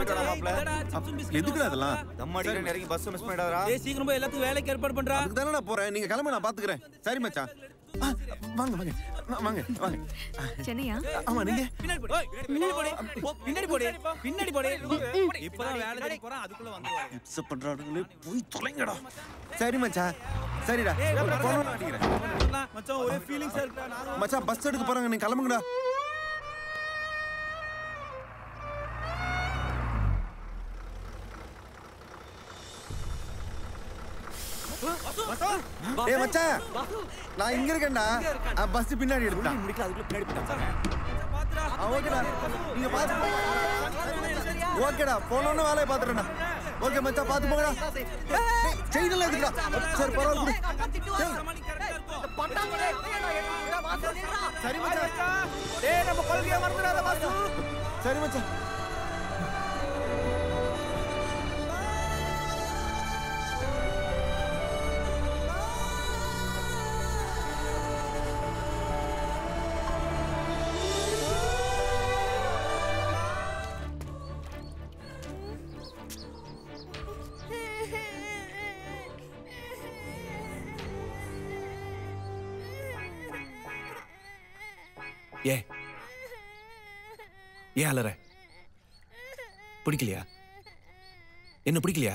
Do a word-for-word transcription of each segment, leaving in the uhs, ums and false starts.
பண்ணிட்டடா மாப்ள. எதுக்குடா அதெல்லாம்? தம் அடிக்கிற நேரங்க பஸ் மிஸ் பண்ணிடாதடா. டேய் சீக்கிரம் போய் எல்லாத்துக்கும் வேலைக்கு ஏற்பாடு பண்றா. அதுக்கு தானே நான் போறேன். நீங்க கிளம்ப, நான் பாத்துக்கறேன். சரி மச்சான். வாங்க வாங்க வாங்க வாங்க. சென்னையா? ஆமா நீங்க பின்னாடி போடு. பின்னாடி போடு. பின்னாடி போடு. பின்னாடி போடு. இப்பதான் வேலை தேடி போறான் அதுக்குள்ள வந்துருவாங்க. இப்ஸ் பண்றானுங்களே போய் தொலைங்கடா. சரி மச்சான். சரிடா. போன் அடிக்கிறேன். மச்சான் ஒரே ஃபீலிங்ஸா இருக்குடா. நான் மச்சான் பஸ் எடுக்க போறாங்க, நீங்க கிளம்புங்கடா. ஏய் மச்சான், நான் இங்க இருக்கேன்டா. பஸ் பின்னாடி எடுத்துடா. முடிக்கல அதுக்குள்ள பின்னாடி போறாங்க. ஓகேடா, நீங்க பாத்து ஓகேடா. போனோன்னு வேலையை பாத்துறேன்டா. ஓகே மச்சான், பாத்து போங்கடா. செய்தல இருக்குடா. சரி பரவாயில்ல. சரி மச்சான். டேய் நம்ம கொள்கைய மறந்துடாத பாஸ். சரி மச்சான். ஏ ஏன் அலற? பிடிக்கலையா? என்ன பிடிக்கலையா?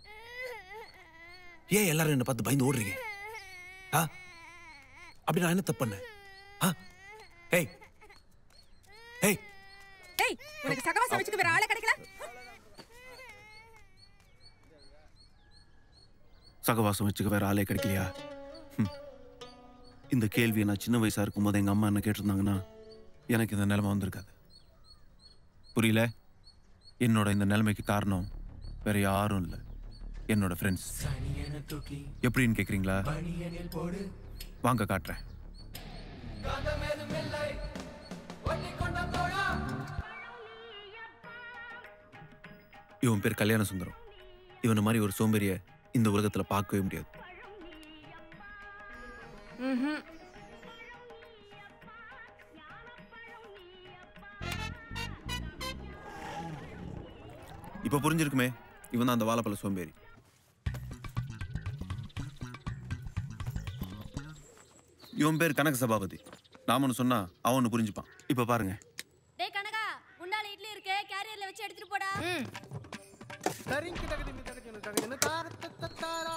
ஏன் எல்லாரும் என்ன பார்த்து பயந்து ஓடுறீங்க? ஆ அப்படி நான் என்ன தப்பு பண்ணேன்? ஆ ஏய் ஏய் ஏய், உனக்கு சகவாசம் வச்சுக்க வேற ஆளே கிடைக்கல? சகவாசம் வச்சுக்க வேற ஆளே கிடைக்கலையா? இந்த கேள்வியை நான் சின்ன வயசா இருக்கும்போது எங்க அம்மா என்ன கேட்டிருந்தாங்கன்னா எனக்கு இந்த நிலைமை வந்திருக்காது. புரியல? என்னோட இந்த நிலைமைக்கு காரணம் வேற யாரும் இல்லை, என்னோட ஃப்ரெண்ட்ஸ். எப்படின்னு கேக்குறீங்களா? வாங்க காட்டுறேன். இவன் பேர் கல்யாண சுந்தரம். இவனை மாதிரி ஒரு சோம்பேறிய இந்த உலகத்துல பார்க்கவே முடியாது. இப்ப புரிஞ்சிருக்குமே, இவன் தான் அந்த வாழைப்பழ சோம்பேறி. இவன் பேர் கனக சபாபதி. நாம ஒன்னு சொன்னா அவன் புரிஞ்சுப்பான். இப்ப பாருங்க. டேய் கனகா, முன்னால இட்லி இருக்கு, கேரியர்ல வச்சு எடுத்துட்டு போடா. சரிங்க தகதின தகதின தகதின தாரத்தத்தாரா.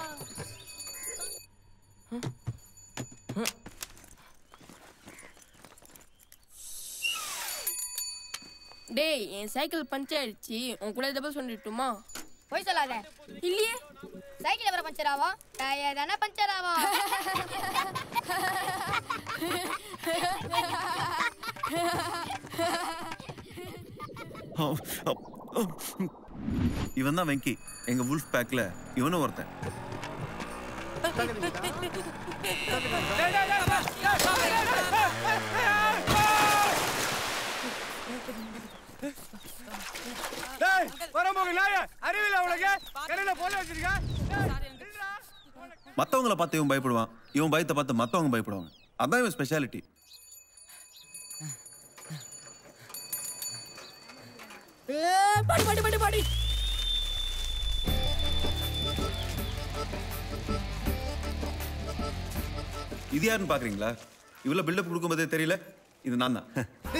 டேய் என் சைக்கிள் பஞ்சர் ஆயிடுச்சு, உன் கூட டபுள் சொல்லிட்டுமா? போய் சொல்லாத. இல்லையே, சைக்கிள் எவர பஞ்சர் ஆகும்? டயர் தானே பஞ்சர் ஆகும். இவன் தான் வெங்கி, எங்க வுல்ஃப் பேக்ல இவனும் ஒருத்தன். டேய் வரம்போங்க நாயே, அறிவில உனக்கு கரையில போல வச்சிருக்க. மத்தவங்கள பார்த்து இவன் பயப்படுவான், இவன் பயத்தை பார்த்து மத்தவங்க பயப்படுவாங்க. அதான் இவன் ஸ்பெஷாலிட்டி. பாடி பாடி பாடி பாடி. இது யாருன்னு பாக்குறீங்களா? இவ்வளவு பில்டப் கொடுக்கும்போதே தெரியல, இது நான் தான்.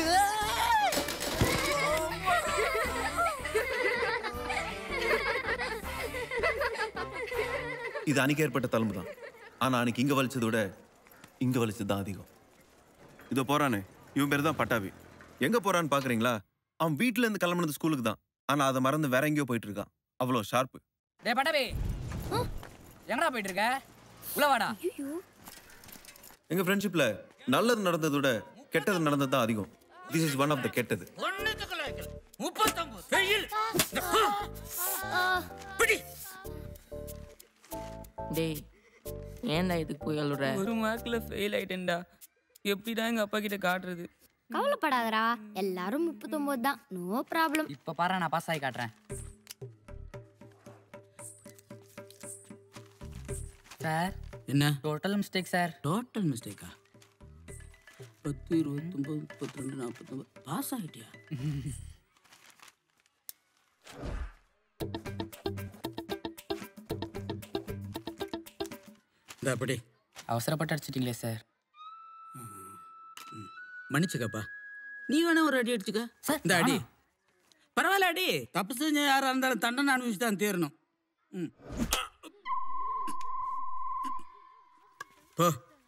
இது அன்னைக்கு ஏற்பட்ட தழும்பு தான். ஆனா அன்னைக்கு இங்க வலிச்சதை விட இங்க வலிச்சது தான் அதிகம். இதோ போறானே, இவன் பேர் தான் பட்டாபி. எங்க போறான்னு பாக்குறீங்களா? அவன் வீட்டுல இருந்து கிளம்புனது ஸ்கூலுக்கு தான். ஆனா அதை மறந்து வேற எங்கேயோ போயிட்டு இருக்கான். அவ்வளவு ஷார்ப்பு. டேய் பட்டாபி, எங்கடா போயிட்டு இருக்க? உள்ள வாடா. எங்க ஃப்ரெண்ட்ஷிப்ல நல்லது நடந்ததை விட கெட்டது நடந்தது தான் அதிகம். This is one of the கெட்டது. டேய் ஏன்டா இதுக்கு போய் அழுற? ஒரு மார்க்ல ஃபெயில் ஆயிட்டேன்டா. எப்படிடா எங்க அப்பா கிட்ட காட்டுறது? கவலைப்படாதடா, எல்லாரும் முப்பத்தொன்பது தான், நோ ப்ராப்ளம். இப்ப பாரு, நான் பாஸ் ஆகி காட்டுறேன். சார் என்ன டோட்டல் மிஸ்டேக் சார். டோட்டல் மிஸ்டேக்கா? பத்து இருபத்தொம்பது முப்பத்தி ரெண்டு நாற்பத்தொம்பது பாஸ் ஆகிட்டியா? இந்த அப்படி அவசரப்பட்டு அடிச்சிட்டீங்களே சார். மன்னிச்சுக்கப்பா. நீ வேணா ஒரு அடி அடிச்சுக்க சார். இந்த அடி பரவாயில்ல. அடி தப்பு செஞ்ச யாராக இருந்தாலும் தண்டனை அனுபவிச்சு தான் தீரணும். ம் போ.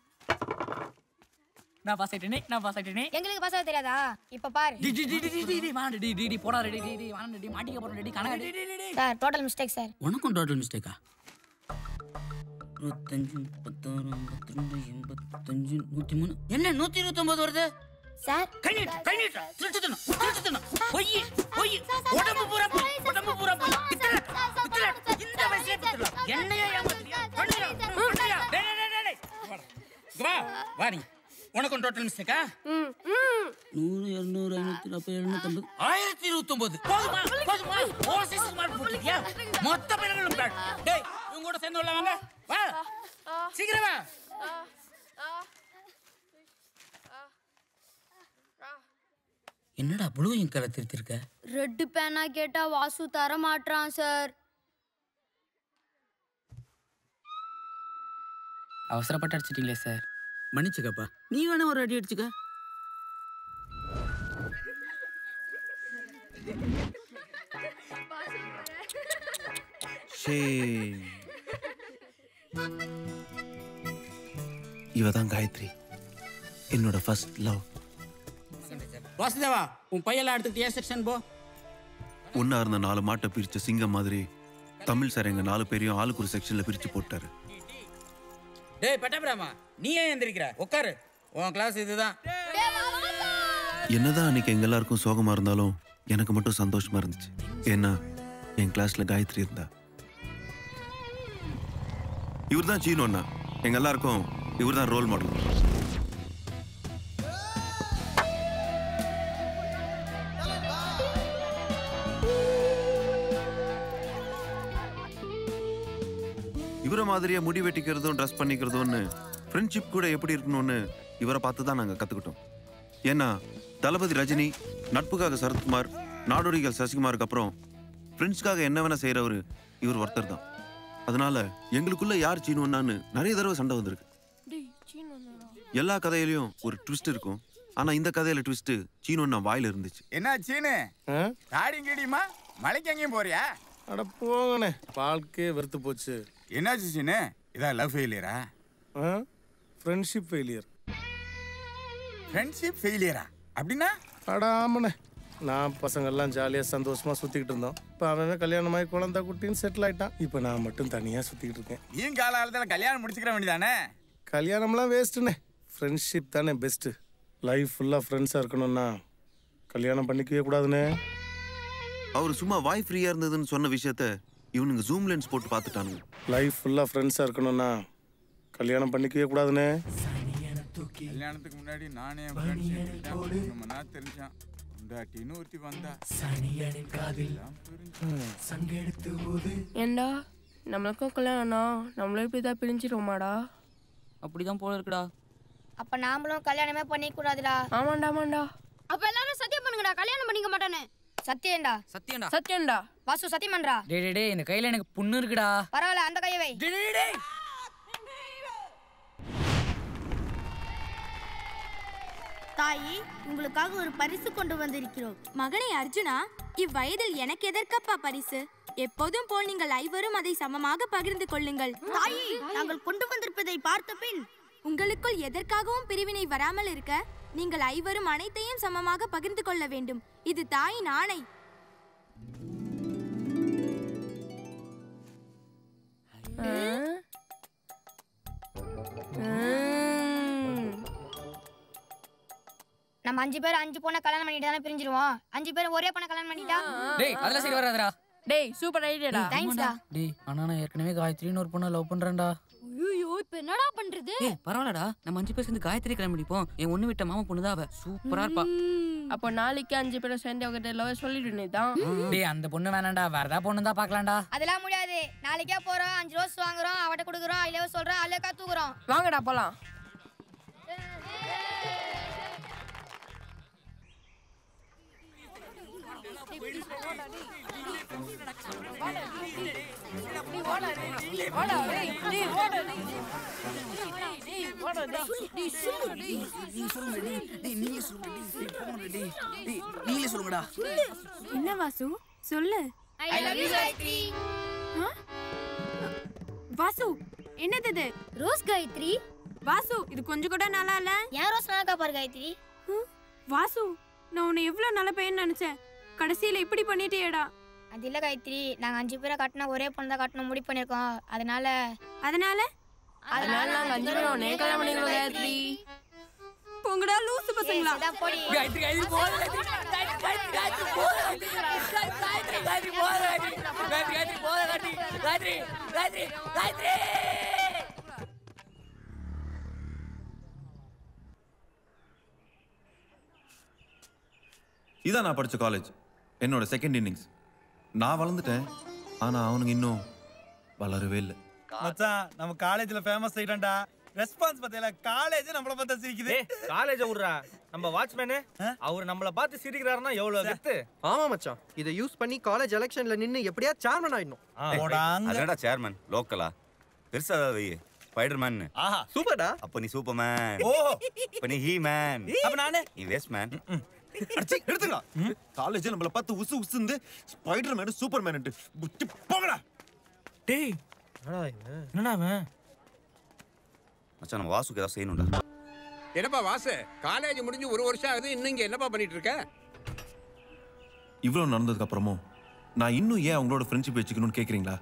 நான் பாஸ் ஆயிட்டேனே நான் பாஸ் ஆயிட்டேனே. எங்களுக்கு பாஸ் ஆக தெரியாதா? இப்ப பாரு. டி டி டி டி டி டி வாங்க டி டி டி போடா ரெடி டி டி வாங்க டி மாட்டிக்க போறோம் டி கணக்கு டி டி டி. Sir total mistake sir. உனக்கும் டோட்டல் மிஸ்டேக்கா? இருபத்தஞ்சு முப்பத்தாறு ஐம்பத்தி ரெண்டு எண்பத்தஞ்சு நூற்றி மூணு என்ன நூற்றி இருபத்தொம்பது வருது சார்? கை நீட்டு கை நீட்டு திருட்டுத்தணும் திருட்டுத்தணும் பொய் பொய் உடம்பு பூரா பொய் உடம்பு பூரா பொய் பித்தள பித்தள இந்த வயசுல பித்தள என்னையா ஏமாத்துறியா? பண்ணியா பண்ணியா? டேய் டேய் டேய் டேய் வா வா நீ. உனக்கும் டோட்டல் மிஸ்டேக்கா? நூறு இருநூறு ஐநூற்றி நாற்பது எழுநூற்றம்பது ஆயிரத்தி இருபத்தொம்பது போதுமா போதுமா? ஓசிஸ் மார்க் போட்டுக்கியா? மொத்த பையன்களும் பேட். டேய் இவங்க கூட சேர்ந்து வரலாம் வாங்க வா சீக்கிரம் வா. என்னடா ப்ளூ இங்க் கலர் திருத்திருக்க? ரெட் பேனா கேட்டா வாசு தர மாட்டான் சார். அவசரப்பட்டு அடிச்சிட்டீங்களே சார். மன்னிச்சுக்கப்பா. நீ வேணா ஒரு அடி அடிச்சுக்க. இவ தான் காயத்ரி, என்னோட ஃபர்ஸ்ட் லவ். வாசுதேவா உன் பையெல்லாம் எடுத்துக்கிட்டு ஏ செக்ஷன் போ. ஒன்னா இருந்த நாலு மாட்டை பிரிச்ச சிங்கம் மாதிரி தமிழ் சார் எங்க நாலு பேரையும் ஆளுக்கு ஒரு செக்ஷன்ல பிரிச்சு போட்டாரு. டேய் பட்டபிராமா நீ ஏன் எந்திரிக்கிற? உட்காரு. உன் கிளாஸ் இதுதான். என்னதான் அன்னைக்கு எங்க எல்லாருக்கும் சோகமா இருந்தாலும் எனக்கு மட்டும் சந்தோஷமா இருந்துச்சு. ஏன்னா என் கிளாஸ்ல காயத்ரி இருந்தா. இவர் தான் சீனு அண்ணா. எங்க எல்லாருக்கும் இவர் தான் ரோல் மாடல். இவரை மாதிரியே முடி வெட்டிக்கிறதும் ட்ரெஸ் பண்ணிக்கிறதும்னு ஃப்ரெண்ட்ஷிப் கூட எப்படி இருக்கணும்னு இவரை பார்த்து தான் நாங்கள் கற்றுக்கிட்டோம். ஏன்னா தளபதி ரஜினி, நட்புக்காக சரத்குமார், நாடோடிகள் சசிகுமாருக்கு அப்புறம் ஃப்ரெண்ட்ஸ்க்காக என்ன வேணா செய்கிறவர் இவர் ஒருத்தர் தான். அதனால எங்களுக்குள்ள யார் சீனுன்னான்னு நிறைய தடவை சண்டை வந்திருக்கு. எல்லா கதையிலையும் ஒரு ட்விஸ்ட் இருக்கும். ஆனா இந்த கதையில ட்விஸ்ட் சீனுன்னா வாயில இருந்துச்சு. என்ன சீனு தாடி கீடிமா மலைக்கு எங்கேயும் போறியா? அட போங்கண்ணே, வாழ்க்கையே வெறுத்து போச்சு. என்னாச்சு சீனு? இதா லவ் ஃபெயிலியரா? Friendship failure. ஃப்ரெண்ட்ஷிப் ஃபெயிலியரா அப்படின்னா? அட ஆமாண்ணே, நான் பசங்கள்லாம் ஜாலியாக சந்தோஷமாக சுற்றிக்கிட்டு இருந்தோம். இப்போ அவன் கல்யாணமாகி குழந்தை குட்டின்னு செட்டில் ஆகிட்டான். இப்போ நான் மட்டும் தனியாக சுற்றிக்கிட்டு இருக்கேன். நீ காலகாலத்தில் கல்யாணம் முடிச்சுக்கிற வேண்டியதானே? கல்யாணம்லாம் வேஸ்ட்டுண்ணே, ஃப்ரெண்ட்ஷிப் தானே பெஸ்ட்டு. லைஃப் ஃபுல்லாக ஃப்ரெண்ட்ஸாக இருக்கணும்னா கல்யாணம் பண்ணிக்கவே கூடாதுண்ணே. அவர் சும்மா வாய் ஃப்ரீயாக இருந்ததுன்னு சொன்ன விஷயத்த இவனுங்க ஜூம் லென்ஸ் போட்டு பார்த்துட்டானுங்க. லைஃப் ஃபுல்லாக ஃப்ரெண்ட்ஸாக இருக்கணும்னா கல்யாணம் பண்ணிக்கவே கூடாதுண்ணே. கல்யாணத்துக்கு முன்னாடி நானே நான் தெரிஞ்சான் ஒருத்தி வந்தா ஏண்டா நம்மளுக்கும் கல்யாணம் நம்மளும் இப்படிதான் பிரிஞ்சிருவோமாடா? அப்படிதான் போல இருக்குடா. அப்ப நாமளும் கல்யாணமே பண்ணிக்க கூடாதுடா. ஆமாண்டா ஆமாண்டா. அப்ப எல்லாரும் சத்தியம் பண்ணுங்கடா, கல்யாணம் பண்ணிக்க மாட்டானே. சத்தியம்டா சத்தியம்டா சத்தியம்டா. வாசு சத்தியம் பண்றா. டேய் டேய் டேய், இந்த கையில எனக்கு புண்ணு இருக்குடா. பரவாயில்ல, அந்த கையை வை. தாயி, உங்களுக்காக ஒரு பரிசு கொண்டு வந்திருக்கிறோம். மகனே அர்ஜுனா, இவ்வயதில் எனக்கு எதற்கப்பா பரிசு? எப்போதும் போல் நீங்கள் ஐவரும் அதை சமமாக பகிர்ந்து கொள்ளுங்கள். தாயி, நாங்கள் கொண்டு வந்திருப்பதை பார்த்த பின் உங்களுக்குள் எதற்காகவும் பிரிவினை வராமல் இருக்க நீங்கள் ஐவரும் அனைத்தையும் சமமாக பகிர்ந்து கொள்ள வேண்டும். இது தாயின் ஆணை. நம்ம அஞ்சு பேர் அஞ்சு பொண்ணை கல்யாணம் பண்ணிட்டு தானே பிரிஞ்சிருவோம். அஞ்சு பேர் ஒரே பொண்ணை கல்யாணம் பண்ணிட்டா? டேய் அதெல்லாம் சரி வராதுடா. டேய் சூப்பர் ஐடியாடா. தேங்க்ஸ்டா. டேய் ஆனா நான் ஏற்கனவே காயத்ரின்னு ஒரு பொண்ணை லவ் பண்றேன்டா. ஐயோ, இப்போ என்னடா பண்றது? ஏய் பரவாயில்லடா, நம்ம அஞ்சு பேர் சேர்ந்து காயத்ரி கல்யாணம் பண்ணிப்போம். என் ஒண்ணு விட்ட மாமா பொண்ணு தான் அவ. சூப்பரா இருப்பா. அப்போ நாளைக்கு அஞ்சு பேரும் சேர்ந்து அவகிட்ட லவ் சொல்லிட்டு தான். டேய் அந்த பொண்ணு வேணாம்டா, வேற ஏதாவது பொண்ணு தான் பார்க்கலாம்டா. அதெல்லாம் முடியாது. நாளைக்கே போறோம், அஞ்சு ரோஸ் வாங்குறோம், அவட்ட கொடுக்குறோம், ஐ லவ் சொல்றோம், அழகா தூக்குறோம். வாங்கடா போலாம். நீங்களே சொல்லுங்கடா. என்ன வாசு சொல்லு. I love you Gayatri. Vasu என்னது இது? ரோஸ் காயத்ரி. வாசு இது கொஞ்சம் கூட நல்லா இல்ல. ஏன் ரோஸ் நல்லா பாரு காயத்ரி? வாசு நான் உன்னை எவ்வளவு நல்ல பையன் நினைச்சேன், கடைசியில இப்படி பண்ணிட்டியேடா. அது இல்ல காயத்ரி, நாங்க அஞ்சு பேரை கட்டினா ஒரே பொண்ணு தான் கட்டணும் முடிவு பண்ணிருக்கோம். அதனால அதனால அதனால நாங்க அஞ்சு பேரும் உன்னை கல்யாணம் பண்ணிக்கிறோம் காயத்ரி. போங்கடா லூசு பசங்களா. போடி காயத்ரி காயத்ரி போற காயத்ரி காயத்ரி காயத்ரி போற காயத்ரி காயத்ரி போற காயத்ரி காயத்ரி போற காயத்ரி காயத்ரி காயத்ரி காயத்ரி. இதான் நான் படிச்ச காலேஜ், என்னோட செகண்ட் இன்னிங்ஸ். நான் வளர்ந்துட்டேன், ஆனா அவனுங்க இன்னும் வளரவே இல்லை. மச்சான் நம்ம காலேஜ்ல ஃபேமஸ் ஆயிட்டான்டா. ரெஸ்பான்ஸ் பத்தியில காலேஜ் நம்மள பார்த்தா சிரிக்குது. காலேஜ் விடுறா, நம்ம வாட்ச்மேனு அவர் நம்மள பார்த்து சிரிக்கிறாருன்னா எவ்வளவு கெத்து. ஆமா மச்சான், இத யூஸ் பண்ணி காலேஜ் எலெக்ஷன்ல நின்னு எப்படியா சேர்மன் ஆயிடணும். அதடா சேர்மன் லோக்கலா பெருசா வை ஸ்பைடர்மேன். ஆஹா சூப்பர்டா. அப்ப நீ சூப்பர்மேன். ஓ அப்ப நீ ஹீ மேன். அப்ப நானே நீ வேஸ்ட் மேன். அடிச்சி எடுத்துடா. காலேஜ் நம்மள பார்த்து உசு உசுந்து ஸ்பைடர்மேன் சூப்பர்மேன் புட்டி போங்கடா. டேய் என்னடா இவன் என்னடா அவன்? மச்சான் நம்ம வாசுக்கு ஏதாவது செய்யணும்டா. என்னப்பா வாசு, காலேஜ் முடிஞ்சு ஒரு வருஷம் ஆகுது, இன்னும் இங்க என்னப்பா பண்ணிட்டு இருக்க? இவ்வளவு நடந்ததுக்கு அப்புறமும் நான் இன்னும் ஏன் அவங்களோட ஃப்ரெண்ட்ஷிப் வச்சுக்கணும்னு கேக்குறீங்களா?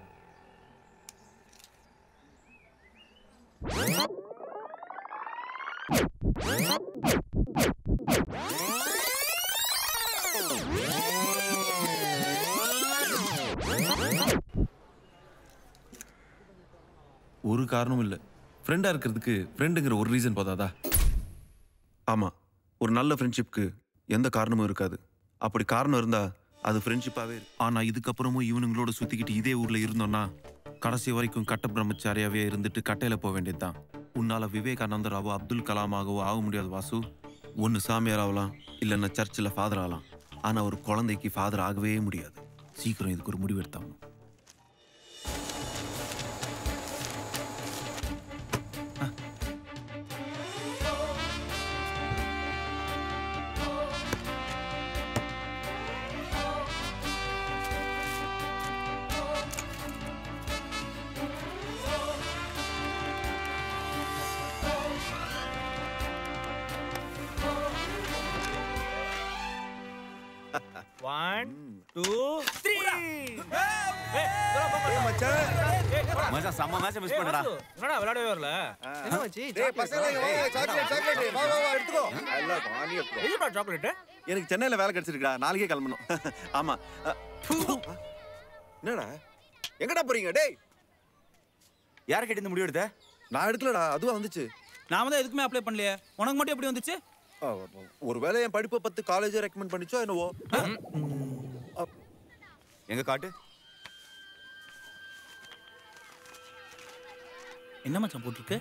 ஒரு காரணமும் இல்லை. ஃப்ரெண்டா இருக்கிறதுக்கு ஃப்ரெண்டுங்கிற ஒரு ரீசன் போதாதா? ஆமா, ஒரு நல்ல ஃப்ரெண்ட்ஷிப்க்கு எந்த காரணமும் இருக்காது. அப்படி காரணம் இருந்தா அது ஃப்ரெண்ட்ஷிப்பாவே. ஆனா இதுக்கப்புறமும் இவனுங்களோட சுத்திக்கிட்டு இதே ஊர்ல இருந்தோம்னா கடைசி வரைக்கும் கட்ட பிரம்மச்சாரியாவே இருந்துட்டு கட்டையில போக வேண்டியதுதான். உன்னால விவேகானந்தராவோ அப்துல் கலாமாகவோ ஆக முடியாது வாசு. ஒன்னு சாமியார் ஆகலாம், இல்லைன்னா சர்ச்சில் ஃபாதர் ஆகலாம். ஆனா ஒரு குழந்தைக்கு ஃபாதர் ஆகவே முடியாது. சீக்கிரம் இதுக்கு ஒரு முடிவு எடுத்தாகணும். One, two, three. மச்சான் செம்ம மேட்ச் மிஸ் பண்ணடா. என்னடா விளையாடவே வரல? என்ன மச்சி? டேய் பசங்களா சாக்லேட் சாக்லேட் வா வா வா எடுத்துக்கோ. எல்லாம் வாங்கி எடுத்துக்கோ. எதுடா சாக்லேட்? எனக்கு சென்னையில வேலை கிடைச்சிருக்கா, நாளைக்கே கிளம்பணும். ஆமா. என்னடா எங்கடா போறீங்க? டேய் யார கேட்டு இந்த முடிவு எடுத்த? நான் எடுக்கலடா, அதுவா வந்துச்சு. நாம தான் எதுக்குமே அப்ளை பண்ணலையே, உனக்கு மட்டும் எப்படி வந்துச்சு? ஒருவேளை என் படிப்பை பத்தி காலேஜே ரெக்கமெண்ட் பண்ணிச்சோ என்னவோ. எங்க காட்டு. என்ன மச்சான் போட்டுருக்கு?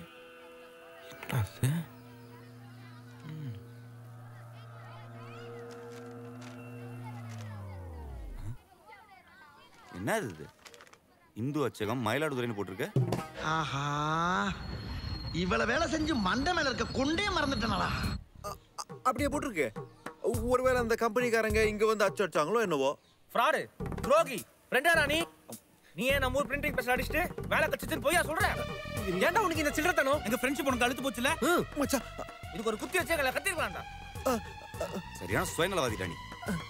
என்ன இது? இந்து அச்சகம் மயிலாடுதுறைன்னு போட்டிருக்க. ஆஹா, இவ்வளவு வேலை செஞ்சு மண்டை மேல இருக்க கொண்டே மறந்துட்டேனடா. அப்படியே போட்டிருக்கு. ஒருவேளை அந்த கம்பெனிக்காரங்க இங்க வந்து அச்சு அடிச்சாங்களோ என்னவோ. ஃப்ராடு, துரோகி, ஃப்ரெண்டா ராணி. நீ ஏன் நம்ம ஊர் பிரிண்டிங் பிரஸ் அடிச்சிட்டு வேலை கச்சிச்சுன்னு போய்யா சொல்ற? ஏன்டா உனக்கு இந்த சில்லறத்தனம்? எங்க ஃப்ரெண்ட்ஷிப் உனக்கு அழுத்து போச்சுல மச்சான். இதுக்கு ஒரு குத்தி வச்சே கத்திருக்கலாம்டா. சரியான சுயநலவாதிடா நீ.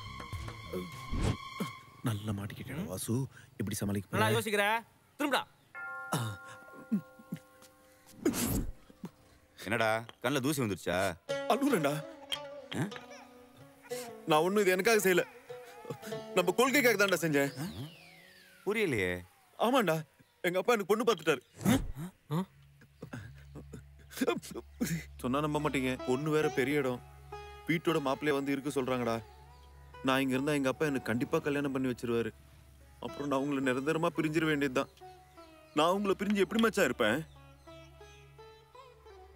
நல்ல மாட்டிக்கிட்டேன் வாசு. எப்படி சமாளிக்க? நான் யோசிக்கிறேன். திரும்படா. என்னடா கண்ணுல தூசி வந்துருச்சா? அழுறேன்டா. நான் ஒண்ணும் இது எனக்காக செய்யல, நம்ம கொள்கைக்காக தான்டா செஞ்சேன். புரியலையே. ஆமாண்டா, எங்க அப்பா எனக்கு பொண்ணு பார்த்துட்டாரு. சொன்னா நம்ப மாட்டீங்க, பொண்ணு வேற பெரிய இடம், வீட்டோட மாப்பிள்ளைய வந்து இருக்க சொல்றாங்கடா. நான் இங்க இருந்தா எங்க அப்பா எனக்கு கண்டிப்பா கல்யாணம் பண்ணி வச்சிருவாரு. அப்புறம் நான் உங்களை நிரந்தரமா பிரிஞ்சிட வேண்டியதுதான். நான் உங்களை பிரிஞ்சு எப்படி மச்சான் இருப்பேன்?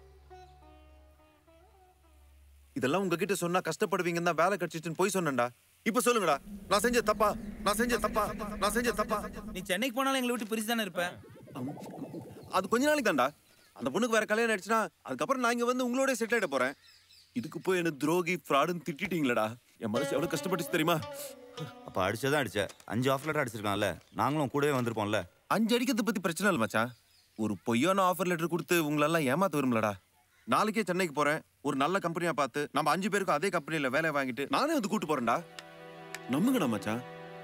இதெல்லாம் உங்ககிட்ட சொன்னா கஷ்டப்படுவீங்கன்னு தான் வேலை கிடைச்சிச்சுன்னு போய் சொன்னேன்டா. இப்ப சொல்லுங்கடா, நான் செஞ்ச தப்பா நான் செஞ்ச தப்பா நான் செஞ்ச தப்பா நீ சென்னைக்கு போனாலும் எங்களை விட்டு பிரிச்சு தானே இருப்ப. அது கொஞ்ச நாளைக்கு தான்டா. அந்த பொண்ணுக்கு வேற கல்யாணம் ஆயிடுச்சுன்னா அதுக்கப்புறம் நான் இங்க வந்து உங்களோட செட்டில் ஆயிட போறேன். இதுக்கு போய் என்ன துரோகி ஃப்ராடுன்னு திட்டிட்டீங்களடா. என் மனசு எவ்வளவு கஷ்டப்பட்டுச்சு தெரியுமா? அப்ப அடிச்சதான் அடிச்ச அஞ்சு ஆஃப் லெட்டர் அடிச்சிருக்கான்ல, நாங்களும் கூடவே வந்திருப்போம்ல. அஞ்சு அடிக்கிறது பத்தி பிரச்சனை இல்லை மச்சான். ஒரு பொய்யான ஆஃபர் லெட்டர் கொடுத்து உங்களெல்லாம் ஏமாத்த விரும்பலடா. நாளைக்கே சென்னைக்கு போறேன், ஒரு நல்ல கம்பெனியா பார்த்து நம்ம அஞ்சு பேருக்கும் அதே கம்பெனியில வேலை வாங்கிட்டு நானே வந்து கூட்டு போறேன்டா. நம்புங்கடா மச்சான்.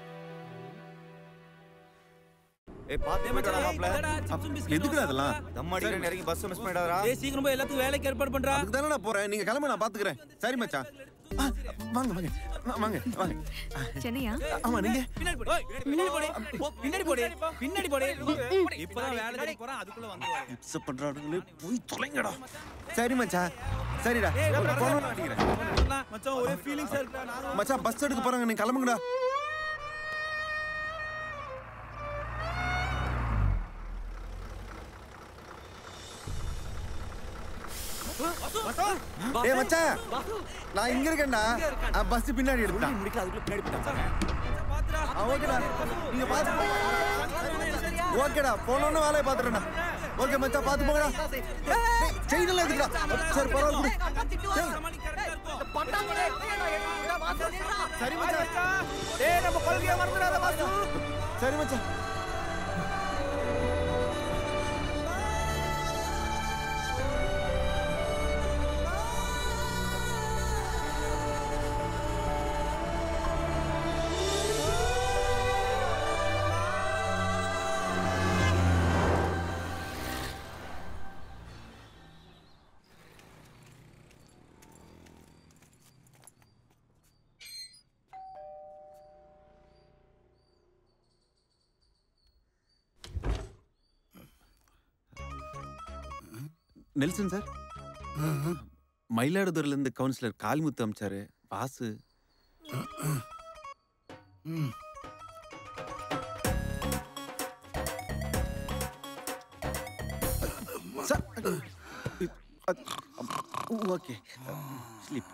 ஏய் பாத்து போடா மாப்ள. எதுக்குடா அதெல்லாம்? தம் அடிக்கற இறங்கி பஸ் மிஸ் பண்ணிடாதடா. ஏய் சீக்கிரம் போய் எல்லாத்துக்கும் வேலைக்கு ஏற்பாடு பண்றா. அதுக்கு தான நான் போறேன். நீங்க கிளம்ப, நான் பாத்துக்கறேன். சரி மச்சான். வாங்க வாங்க வாங்க வாங்க. சென்னையா? ஆமா நீங்க பின்னாடி போடு. பின்னாடி போடு. பின்னாடி போடு. பின்னாடி போடு. இப்பதான் வேலை தேடி போறான், அதுக்குள்ள வந்துருவாங்க. இப்ஸ் பண்றானுங்களே, போய் தொலைங்கடா. சரி மச்சான். சரிடா. போன் அடிக்கிறேன். மச்சான் ஒரே ஃபீலிங்ஸா இருக்குடா. நான் மச்சான் பஸ் எடுக்க போறாங்க, நீங்க கிளம்புங்கடா. ஏய் மச்சான், நான் இங்க இருக்கேன்டா. பஸ் பின்னாடி எடுத்தா. முடிக்கல, அதுக்குள்ள பின்னாடி போட்டாங்க. பாத்துடா. ஓகேடா. நீங்க பாத்து. ஓகேடா. போனோன்னு வேலைய பாத்துறேன்டா. ஓகே மச்சான், பாத்து போங்கடா. செயின் எல்லாம் எடுத்துடா. சரி பரவாயில்லை. சரி மச்சான். டேய் நம்ம கொள்கைய மறந்துடாத பாத்து. சரி மச்சான். நெல்சன் சார், மயிலாடுதுறையில இருந்து கவுன்சிலர் காளிமுத்து அமிச்சாரு. Boss okay sleep.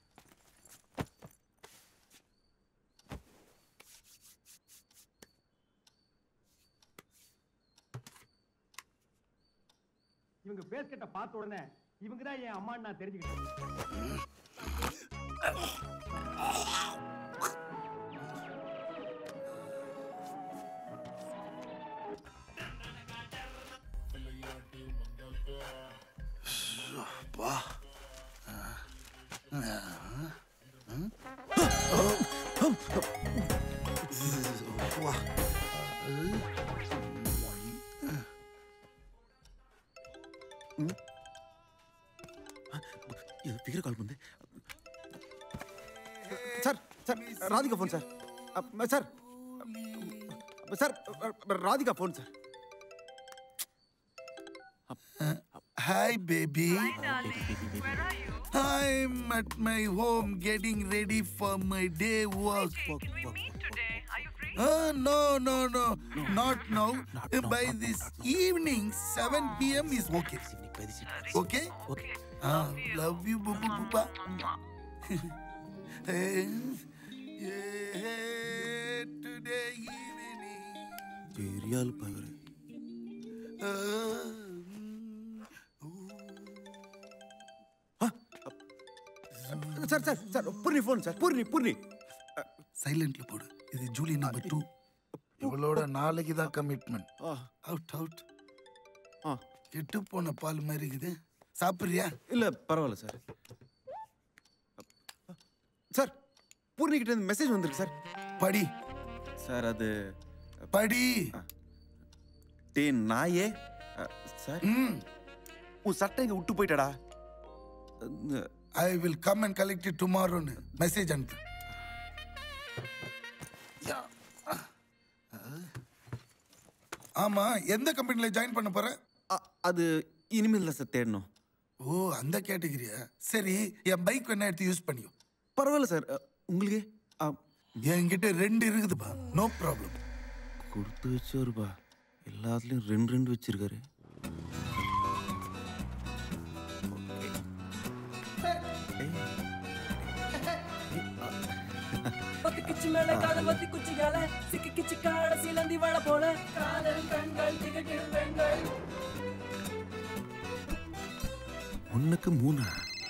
இவங்க பேஸ் கட்ட பார்த்த உடனே இவங்க தான் என் அம்மான்னு நான் தெரிஞ்சுக்கிட்டேன். இது கால் பண்ணு sir. Sir Radhika phone sir. Sir sir Radhika phone sir. Hi baby. I'm at my home getting ready for my day work. work, work, work. Uh, no, no, no, not now. By this evening, seven p m is okay. Okay? Okay. Uh, love you, boo boo boo. Today evening. Serial power. Sir sir sir Poorni phone sir. Poorni Poorni சைலண்ட்ல போடு. இது Julie number two. இவளோட நாளைக்கு தான் commitment. Out out. கெட்டு போன பால் மாதிரி இருக்குது. சாப்பிட்றியா? இல்ல பரவாயில்ல சார். சார் பூர்ணி கிட்ட இருந்து மெசேஜ் வந்திருக்கு சார். படி சார். அது படி. டே நாயே சார், உன் சட்டை இங்க விட்டு போயிட்டடா. I will come and collect it டுமாரோன்னு மெசேஜ் அனுப்பு. ஆமா, எந்த கம்பெனில ஜாயின் பண்ண போற? அது இனிமேல் சார் தேடணும். ஓ, அந்த கேட்டகரியா? சரி, என் பைக் வேணா எடுத்து யூஸ் பண்ணியோ. பரவாயில்ல சார். உங்களுக்கு என்கிட்ட ரெண்டு இருக்குதுப்பா, நோ ப்ராப்ளம். கொடுத்து வச்சோருப்பா, எல்லாத்துலயும் ரெண்டு ரெண்டு வச்சிருக்காரு. பத்து கிச்சி மேல காதல் வத்தி குச்சிகால சிக்கி கிச்சி காட சிலந்தி வள போல காதல் கண்கள் திகட்டிடும் பெண்கள். ஒண்ணுக்கு மூணா?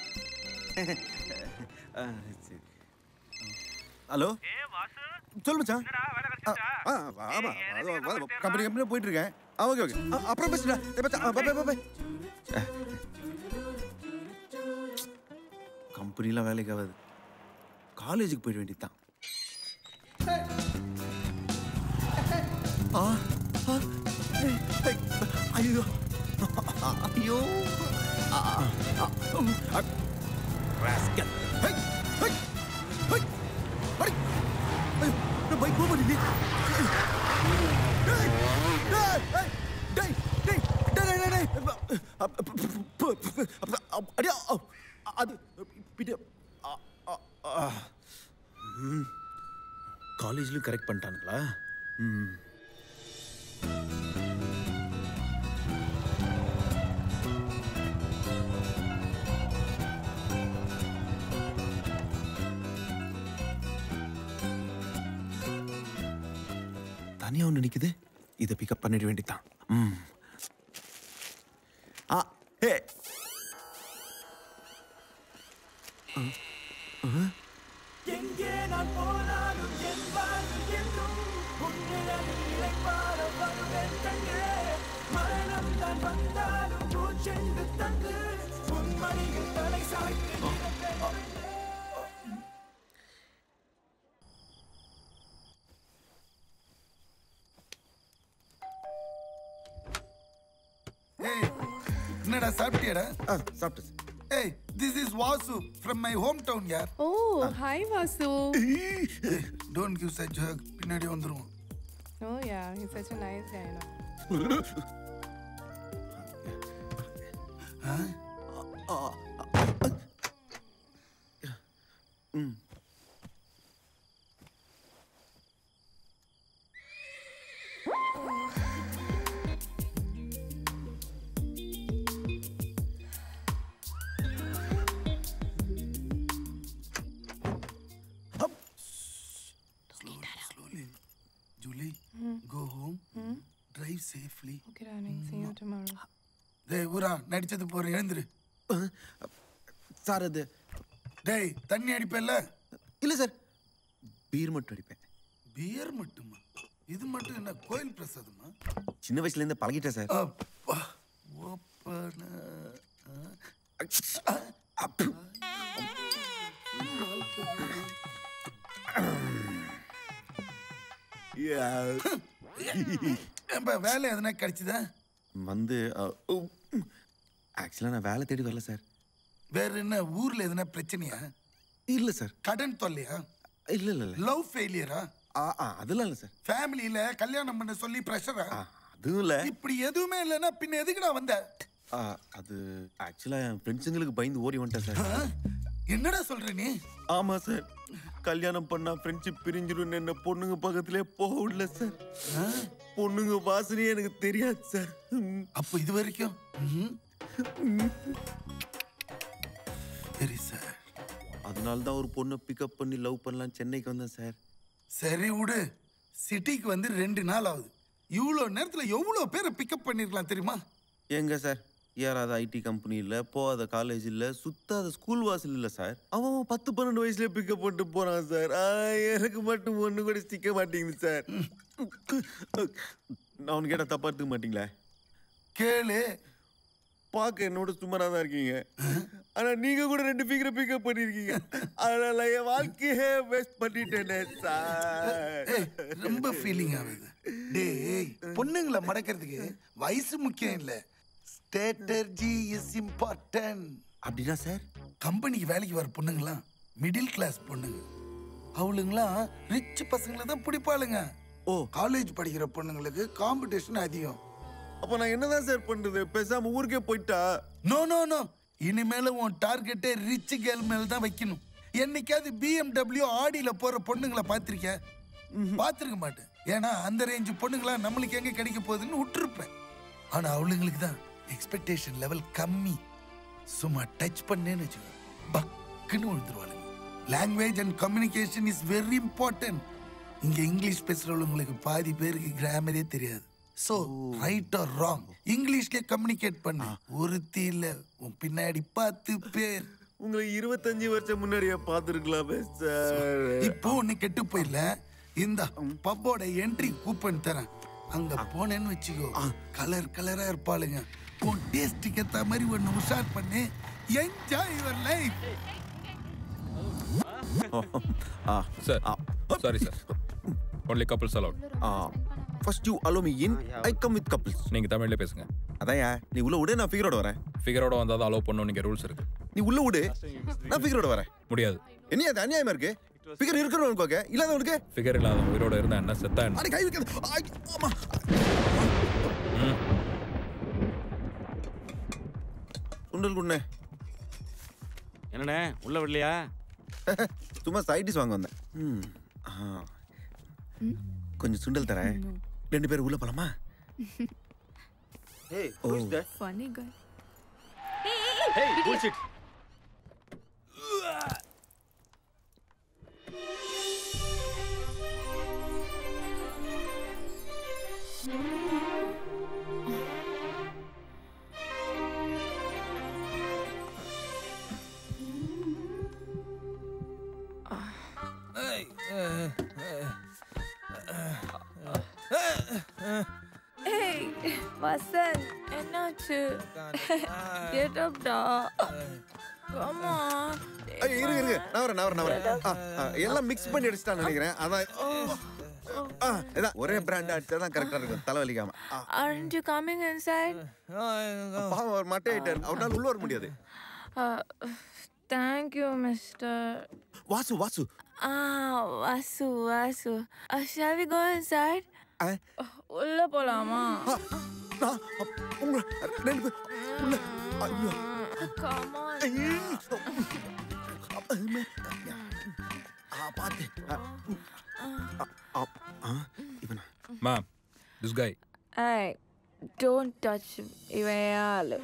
ஹலோ சொல்லு மச்சான். ஆமா கம்பெனி கம்பெனி போயிட்டு இருக்கேன். ஓகே ஓகே அப்புறம் பேசுடா. Bye bye bye. கம்பெனிலாம் வேலைக்கு ஆகாது, காலேஜுக்கு போயிட வேண்டியதுதான். ஐயோ ஐயோ rascal. Hi hi hi hi ஐயோ நான் பைக் மூவ் பண்ணி. டேய் டேய் டேய் டேய் டேய் டேய் டேய் அடியா அது பிடி. காலேஜ்லயும் கரெக்ட் பண்ணிட்டானுங்களா? ம் தனியா ஒன்று நிக்குது, இதை பிக்கப் பண்ணிட வேண்டியதான். ம் ஆ ஹே எங்கே நான் போனாலும் என் வாழ்வு என்றும் உன்னிடம் இளைப்பாற வருவேன் கண்ணே. மரணம் தான் வந்தாலும் பூச்செண்டு தந்து உன்மணியில் தலை சாய்த்து என்னடா சாப்பிட்டியாடா? சாப்பிட்டு. Hey, this is Vasu from my hometown, yaar. Oh, hi Vasu. Don't give such a hug. பின்னாடி வந்துருவோம். Oh yeah, he's such a nice guy, no? Huh? ம் Julie, go home. Drive safely. Okay, darling. See you tomorrow. டேய் ஊரா நடிச்சது போற எழுந்துரு. Sir அது டேய் தண்ணி அடிப்பேல்ல? இல்ல சார், பீர் மட்டும் அடிப்பேன். பீர் மட்டுமா? இது மட்டும் என்ன கோயில் பிரசாதமா? சின்ன வயசுல இருந்து பழகிட்டேன் சார். அப்பா ஓப்பன வேலை எதனா கிடைச்சுதா? வந்து ஆக்சுவலா நான் வேலை தேடி வரல சார். வேற என்ன ஊர்ல எதனா பிரச்சனையா? இல்ல சார். கடன் தொல்லையா? இல்ல இல்ல இல்ல. லவ் ஃபெயிலியரா? அதெல்லாம் இல்ல சார். ஃபேமிலியில கல்யாணம் பண்ண சொல்லி பிரஷரா? அதுவும் இல்ல. இப்படி எதுவுமே இல்லைன்னா பின்ன எதுக்குடா வந்த? அது ஆக்சுவலா என் ஃப்ரெண்ட்ஸுங்களுக்கு பயந்து ஓடி வந்துட்டேன் சார். என்னடா சொல்ற நீ? ஆமா சார், கல்யாணம் பண்ணா ஃப்ரெண்ட்ஷிப் பிரிஞ்சிடும் என்ன பொண்ணுங்க பக்கத்திலே போக விடல சார். பொண்ணுங்க வாசனையே எனக்கு தெரியாது சார். அப்போ இது வரைக்கும் சரி சார். அதனால தான் ஒரு பொண்ணை பிக்கப் பண்ணி லவ் பண்ணலாம் சென்னைக்கு வந்தேன் சார். சரி விடு, சிட்டிக்கு வந்து ரெண்டு நாள் ஆகுது. இவ்வளோ நேரத்தில் எவ்வளோ பேரை பிக்கப் பண்ணிருக்கலாம் தெரியுமா? எங்க சார், ஏறாத ஐடி கம்பெனி இல்ல, போகாத காலேஜ் இல்ல, சுத்தாத ஸ்கூல் வாசல் இல்ல சார். அவன் பத்து பன்னெண்டு வயசுல பிக்கப் பண்ணிட்டு போறான் சார். எனக்கு மட்டும் ஒண்ணு கூட சிக்க மாட்டேங்குது சார். நான் உனக்கு கேட்ட தப்பா எடுத்துக்க மாட்டீங்களா? கேளு. பார்க்க என்னோட சுமாரா தான் இருக்கீங்க, ஆனா நீங்க கூட ரெண்டு ஃபிகரை பிக்கப் பண்ணிருக்கீங்க. அதனால என் வாழ்க்கையே வேஸ்ட் பண்ணிட்டேனே சார். ரொம்ப ஃபீலிங் ஆகுது. டேய், பொண்ணுங்களை மடக்கிறதுக்கு வயசு முக்கியம் இல்ல, ஸ்ட்ராட்டஜி இஸ் இம்பார்ட்டன்ட். அப்படின்னா சார், கம்பெனிக்கு வேலைக்கு வர பொண்ணுங்களாம் மிடில் கிளாஸ் பொண்ணுங்க, அவளுங்களாம் ரிச் பசங்களை தான் பிடிப்பாளுங்க. ஓ, காலேஜ் படிக்கிற பொண்ணுங்களுக்கு காம்படிஷன் அதிகம். அப்ப நான் என்னதான் சார் பண்றது? பேசாம ஊருக்கே போயிட்டா? நோ நோ நோ, இனிமேல உன் டார்கெட்டே ரிச் கேர்ள் மேல தான் வைக்கணும். என்னைக்காவது பிஎம்டபிள்யூ ஆடியில போற பொண்ணுங்களை பாத்திருக்க? பாத்திருக்க மாட்டேன். ஏன்னா அந்த ரேஞ்சு பொண்ணுங்களா நம்மளுக்கு எங்க கிடைக்க போகுதுன்னு விட்டுருப்பேன். ஆனா அவளுங்களுக்கு தான் எக்ஸ்பெக்டேஷன் லெவல் கம்மி. சும்மா டச் பண்ணேன்னு வச்சுக்கோ, பக்குன்னு விழுந்துருவாளுங்க. Language and communication is very important. இங்க இங்கிலீஷ் பேசுறவங்களுக்கு பாதி பேருக்கு கிராமரே தெரியாது. சோ ரைட் ஆர் ராங் இங்கிலீஷ்ல கம்யூனிகேட் பண்ணு. ஒருத்தி இல்ல உன் பின்னாடி பத்து பேர். உங்களை இருபத்தஞ்சு வருஷம் முன்னாடியே பார்த்துருக்கலாமே சார். இப்போ ஒன்னு கெட்டு போயில. இந்த பப்போட என்ட்ரி கூப்பன் தரேன். அங்க போனேன்னு வச்சுக்கோ, கலர் கலரா இருப்பாளுங்க. உன் டேஸ்டுக்கு ஏத்த மாதிரி ஒன்னு உஷார் பண்ணி enjoy your life. Sir, sorry sir. Only couples allowed. First you allow me in, I come with couples. நீங்க தமிழ்ல பேசுங்க. அதான்யா, நீ உள்ள விடு, நான் ஃபிகரோட வரேன். ஃபிகரோட வந்தா தான் அலோவ் பண்ணனும், நீங்க ரூல்ஸ் இருக்கு. நீ உள்ள விடு, நான் ஃபிகரோட வரேன். முடியாது. என்ன அது அநியாயமா இருக்கு? ஃபிகர் இருக்கிறவனுக்கு ஓகே, இல்லாதவனுக்கு ஃபிகர் இல்லாதவன் உயிரோட இருந்தா என்ன, செத்தா என்ன? அட கை வைக்காத. ஆமா. சுண்டல் குண்ணே. என்னண்ணே உள்ள விடலையா? சும்மா சைடிஸ் வாங்க வந்தேன். ம். ஆ. கொஞ்சம் சுண்டல் தரேன். ரெண்டு பேரும் உள்ள போலாமா? Hey, who is that? Funny guy. Hey, hey, hey, bullshit. Hey, Vasan, என்னாச்சு? Get up, da. Come on. ஐய் இரு இரு, நான் வரேன் நான் வரேன் நான் வரேன். எல்லாம் மிக்ஸ் பண்ணி அடிச்சிட்டான்னு நினைக்கிறேன். அதான் ஆ இதான் ஒரே பிராண்ட் அடிச்சா தான் கரெக்டா இருக்கும், தலைவலிக்காம. Aren't you coming inside? பாவம் ஒரு மட்டை ஐட்டன், அவனால உள்ள வர முடியாது. Uh, thank you, mister. Vasu Vasu. Ah, Vasu, Vasu. Uh, shall we go inside? உள்ள போலாமா? நான் உங்க ரெண்டு பேர் உள்ள. ஐயோ. Come on. ஆ பாத்து. இவனா? Ma'am, this guy. Hey, don't touch him. இவன் யாரு?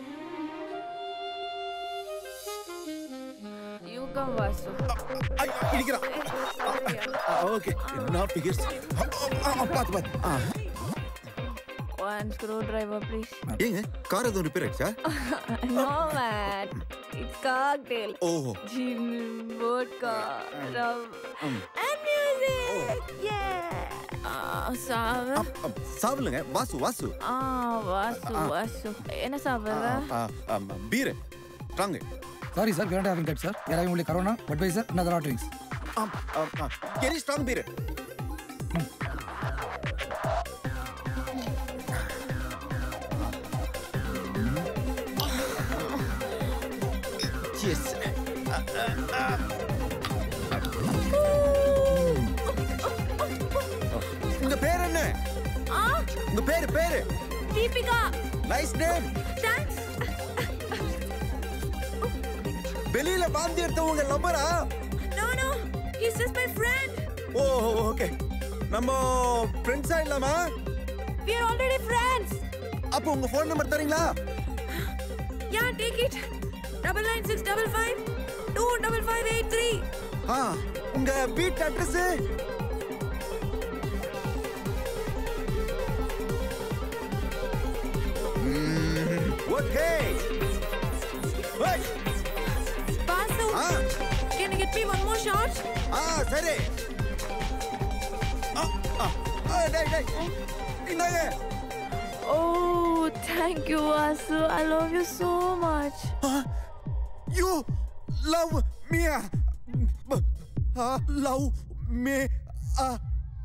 You come, Vasu. இடிக்கிறான். ஓகே, நான் ஃபிகர்ஸ். பாத்து பாத்து. One screwdriver, please. ஏங்க கார் எதுவும் ரிப்பேர் ஆயிடுச்சா? No, man. It's cocktail. Oh. Gin, vodka, rum, and music. Yeah. Ah, சாவு. சாவலுங்க, வாசு வாசு. ஆ, வாசு வாசு. என்ன சாப்பிடுற? Beer. Strong. Sorry, sir. We are not having that, sir. We are having only Corona, Budweiser, and other hot drinks. Um, um, uh, very strong beer. Hmm. Cheers. Uh, uh, uh. உங்க பேர் என்ன? உங்க பேரு பேரு? Deepika. Nice name. Thanks. வெளியில பாந்தி எடுத்தவங்க லவ்வரா? No, no. He's just my friend. Oh okay. நம்ம ஃப்ரெண்ட்ஸா இல்லாமா? We are already friends. அப்போ உங்க ஃபோன் நம்பர் தரீங்களா? Yeah, take it. double nine six double five two double five eight three. ஆ, உங்க வீட்டு address? Okay. Hey. Vasu. Ah. Can you get me one more shot? Ah, சரி. ஆ ஆ ஆ டேய் டேய். இந்தாங்க. Oh, thank you, Vasu. I love you so much. Huh? You love me? Uh, love me? Uh.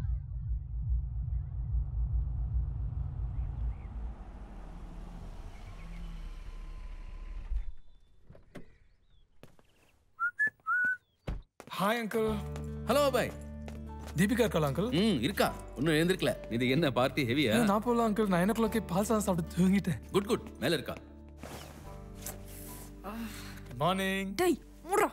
Hi uncle. Hello boy. Deepika இருக்கா uncle? ம் இருக்கா, இன்னும் எழுந்திருக்கல. இது என்ன பார்ட்டி ஹெவியா? நான் போல அங்கிள், நைன் ஓ கிளாக்கே பால் சாதம் சாப்பிட்டு தூங்கிட்டேன். குட் குட், மேல இருக்கா. மார்னிங். டேய் மூடுறா.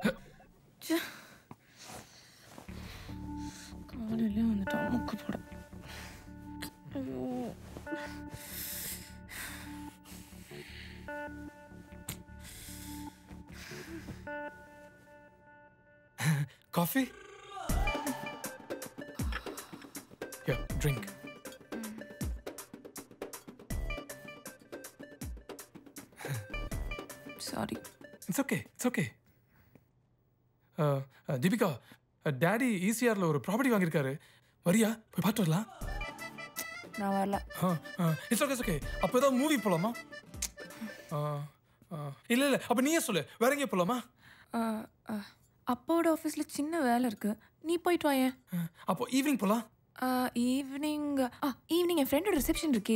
காலையில வந்துட்டு அமுக்கு போட. ஐயோ. Coffee? Yeah, drink. Sorry. It's okay. It's okay. Uh, uh, Deepika, daddy ஈசிஆர்ல ஒரு ப்ராப்பர்ட்டி வாங்கியிருக்காரு. வரியா? போய் பார்த்து வரலாம். நான் வரல. It's okay, it's okay. அப்போ ஏதாவது மூவி போலாமா? இல்ல இல்ல, அப்ப நீயே சொல்லு. வேற எங்கே போலாமா? அப்பாவோட ஆஃபீஸ்ல சின்ன வேலை இருக்கு. நீ போயிட்டு வாயேன். அப்போ ஈவினிங் போலாம். ஈவினிங் ஈவினிங் என் ஃப்ரெண்டோட ரிசப்ஷன் இருக்கே.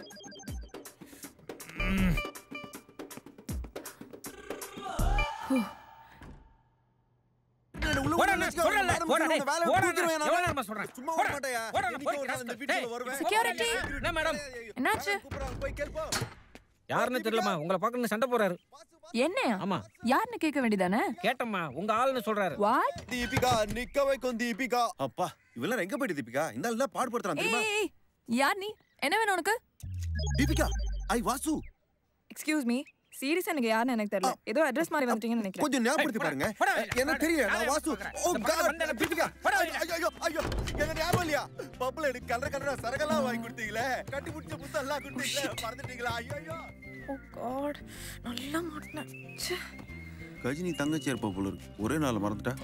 என்னாச்சு? யாருன்னு தெரியலமா, உங்களை பார்க்கணும் சண்டை போறாரு. என்னையா? ஆமா. யாருன்னு கேட்க வேண்டியதானே? கேட்டம்மா, உங்க ஆளுன்னு சொல்றாரு. வாட்? தீபிகா நிக்க வைக்கும் தீபிகா. அப்பா இவெல்லாம் எங்க போயிட்டு தீபிகா? இந்த ஆளு என்ன பாடுபடுத்துறான் தெரியுமா? ஏய் யார் நீ? என்ன வேணும் உனக்கு? Deepika, I Vasu. Excuse me. சீரியஸா எனக்கு யாருன்னு எனக்கு தெரியல. ஏதோ அட்ரஸ் மாதிரி வந்துட்டீங்கன்னு நினைக்கிறேன். கொஞ்சம் ஞாபகப்படுத்தி பாருங்க. என்ன தெரியும்? நான் வாசு. ஓ காட், தீபிகா. ஐயோ ஐயோ ஐயோ. என்ன ஞாபகம் இல்லையா? பப்ல எனக்கு கலர கலர சரகெல்லாம் வாங்கி கொடுத்தீங்களே. கட்டி புடிச்ச முத்தெல்லாம் கொடுத்தீங்களே. மறந்துட்டீங்களா? ஐயோ ஐயோ. Oh God. நல்லா மாட்டேன். ச்சே. கஜினி தங்கச்சி இருப்பா போல இருக்கு. ஒரே நாள் மறந்துட்டா.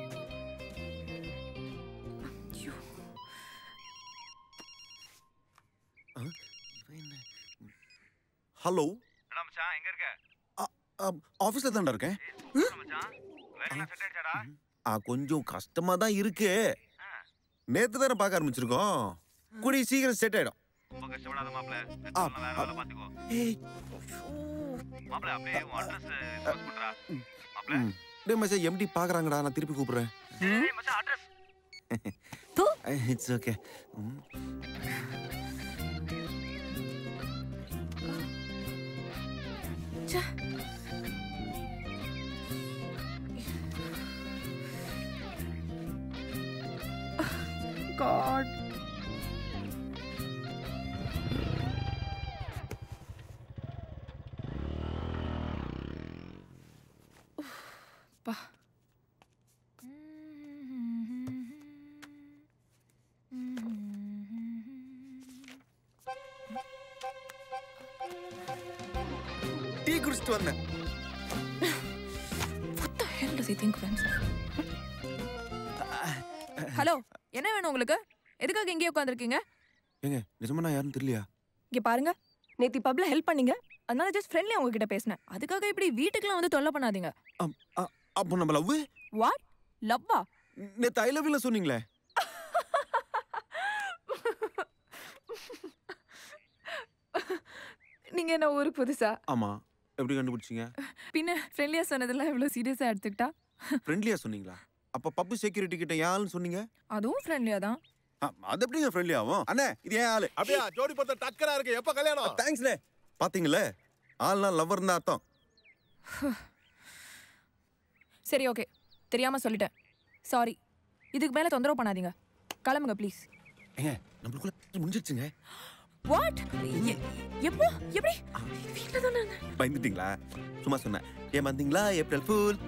ஹலோ மச்சான், எங்க இருக்க? ஆபீஸ்ல தான்டா இருக்கேன். மச்சான், வேலையெல்லாம் செட் ஆயிடுச்சாடா? ஆ கொஞ்சம் கஷ்டமா தான் இருக்கு. நேத்து தானே பார்க்க ஆரம்பிச்சிருக்கோம். கூடி சீக்கிரம் செட் ஆயிடும். ரொம்ப கஷ்டப்படாத மாப்ள. நான் வேற வேலை பாத்துக்கோ. ஏய் மாப்ள, அப்படியே உன் அட்ரஸ் பாஸ் பண்றா. மாப்ள. டேய் மச்சான், எம்டி பாக்குறாங்கடா. நான் திருப்பி கூப்பிடுறேன். ஏய் மச்சான், அட்ரஸ். தூ. It's okay. ச்சே. God. பா. டீ குடிச்சிட்டு வந்தேன். What the hell does he think of himself? Hello, என்ன வேணும் உங்களுக்கு? எதுக்காக இங்கே உட்காந்துருக்கீங்க? ஏங்க, நிஜமா நான் யாருன்னு தெரியலையா? இங்க பாருங்க, நேத்தி பப்ல ஹெல்ப் பண்ணீங்க. அதனால ஜஸ்ட் ஃப்ரெண்ட்லியா உங்ககிட்ட பேசினேன். அதுக்காக இப்படி வீட்டுக்குலாம் வந்து தொல்லை பண்ணாதீங்க. அப்போ நம்ம லவ்? வாட்? லவ்வா? நேத்து ஐ லவ் யூ சொன்னீங்களே. நீங்க என்ன ஊருக்கு புதுசா? ஆமா. எப்படி கண்டுபிடிச்சீங்க? பின்ன ஃப்ரெண்ட்லியா சொன்னதெல்லாம் இவ்வளவு சீரியஸா எடுத்துக்கிட்டா? ஃப்ரெண்ட்லியா சொன்னீங்களா? அப்ப பப்பு செக்யூரிட்டி கிட்ட யாருன்னு சொன்னீங்க? அதுவும் ஃப்ரெண்ட்லியா தான். அது எப்படிங்க ஃப்ரெண்ட்லி ஆகும்? அண்ணே, இது ஏன் ஆளு? அப்படியே ஜோடி பார்த்த டக்கரா இருக்கு. எப்ப கல்யாணம்? தேங்க்ஸ்ண்ணே. பாத்தீங்களே, ஆள்னா லவ்வர் தான் அர்த்தம். சரி ஓகே, தெரியாம சொல்லிட்டேன். சாரி. இதுக்கு மேல தொந்தரவு பண்ணாதீங்க. கிளம்புங்க ப்ளீஸ். ஏங்க, நம்மளுக்குள்ள முடிஞ்சிருச்சுங்க. வாட்? எப்போ? எப்படி? வீட்ல தானே. பயந்துட்டீங்களா? சும்மா சொன்னேன். ஏமாந்தீங்களா? April fool.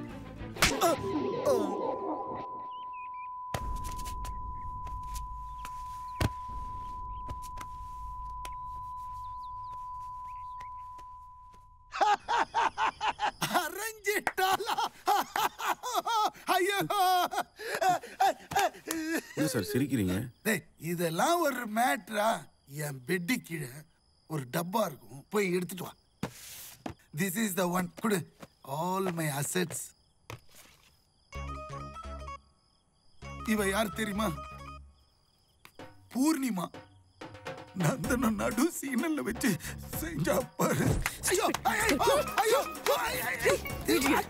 அரஞ்சிட்டாலா? ஐயோ! என்ன சார் சிரிக்கிறீங்க? டேய், இதெல்லாம் ஒரு மேட்ரா? என் பெட்டு கீழே ஒரு டப்பா இருக்கும். போய் எடுத்துட்டு வா. This is the one. குடு. All my assets. இவ யார் தெரியுமா? பூர்ணிமா. நந்தனம் நடு சீனல்ல வச்சு செஞ்சா பாரு. ஐயோ ஐயோ ஐயோ ஐயோ.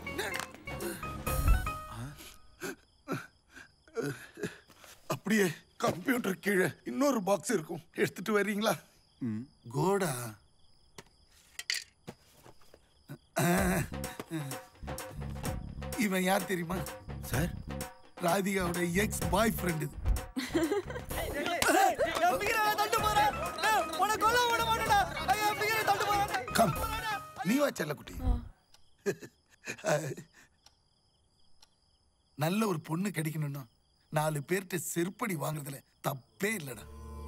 அப்படியே கம்ப்யூட்டர் கீழே இன்னொரு பாக்ஸ் இருக்கும். எடுத்துட்டு வர்றீங்களா? கோடா. இவன் யார் தெரியுமா சார்? ராதிகாவோட எக்ஸ் பாய் ஃப்ரெண்ட். இது கம், நீ வா செல்ல குட்டி. நல்ல ஒரு பொண்ணு கிடைக்கணும்னா நாலு பேர்கிட்ட செருப்படி வாங்குறதுல தப்பே இல்லடா.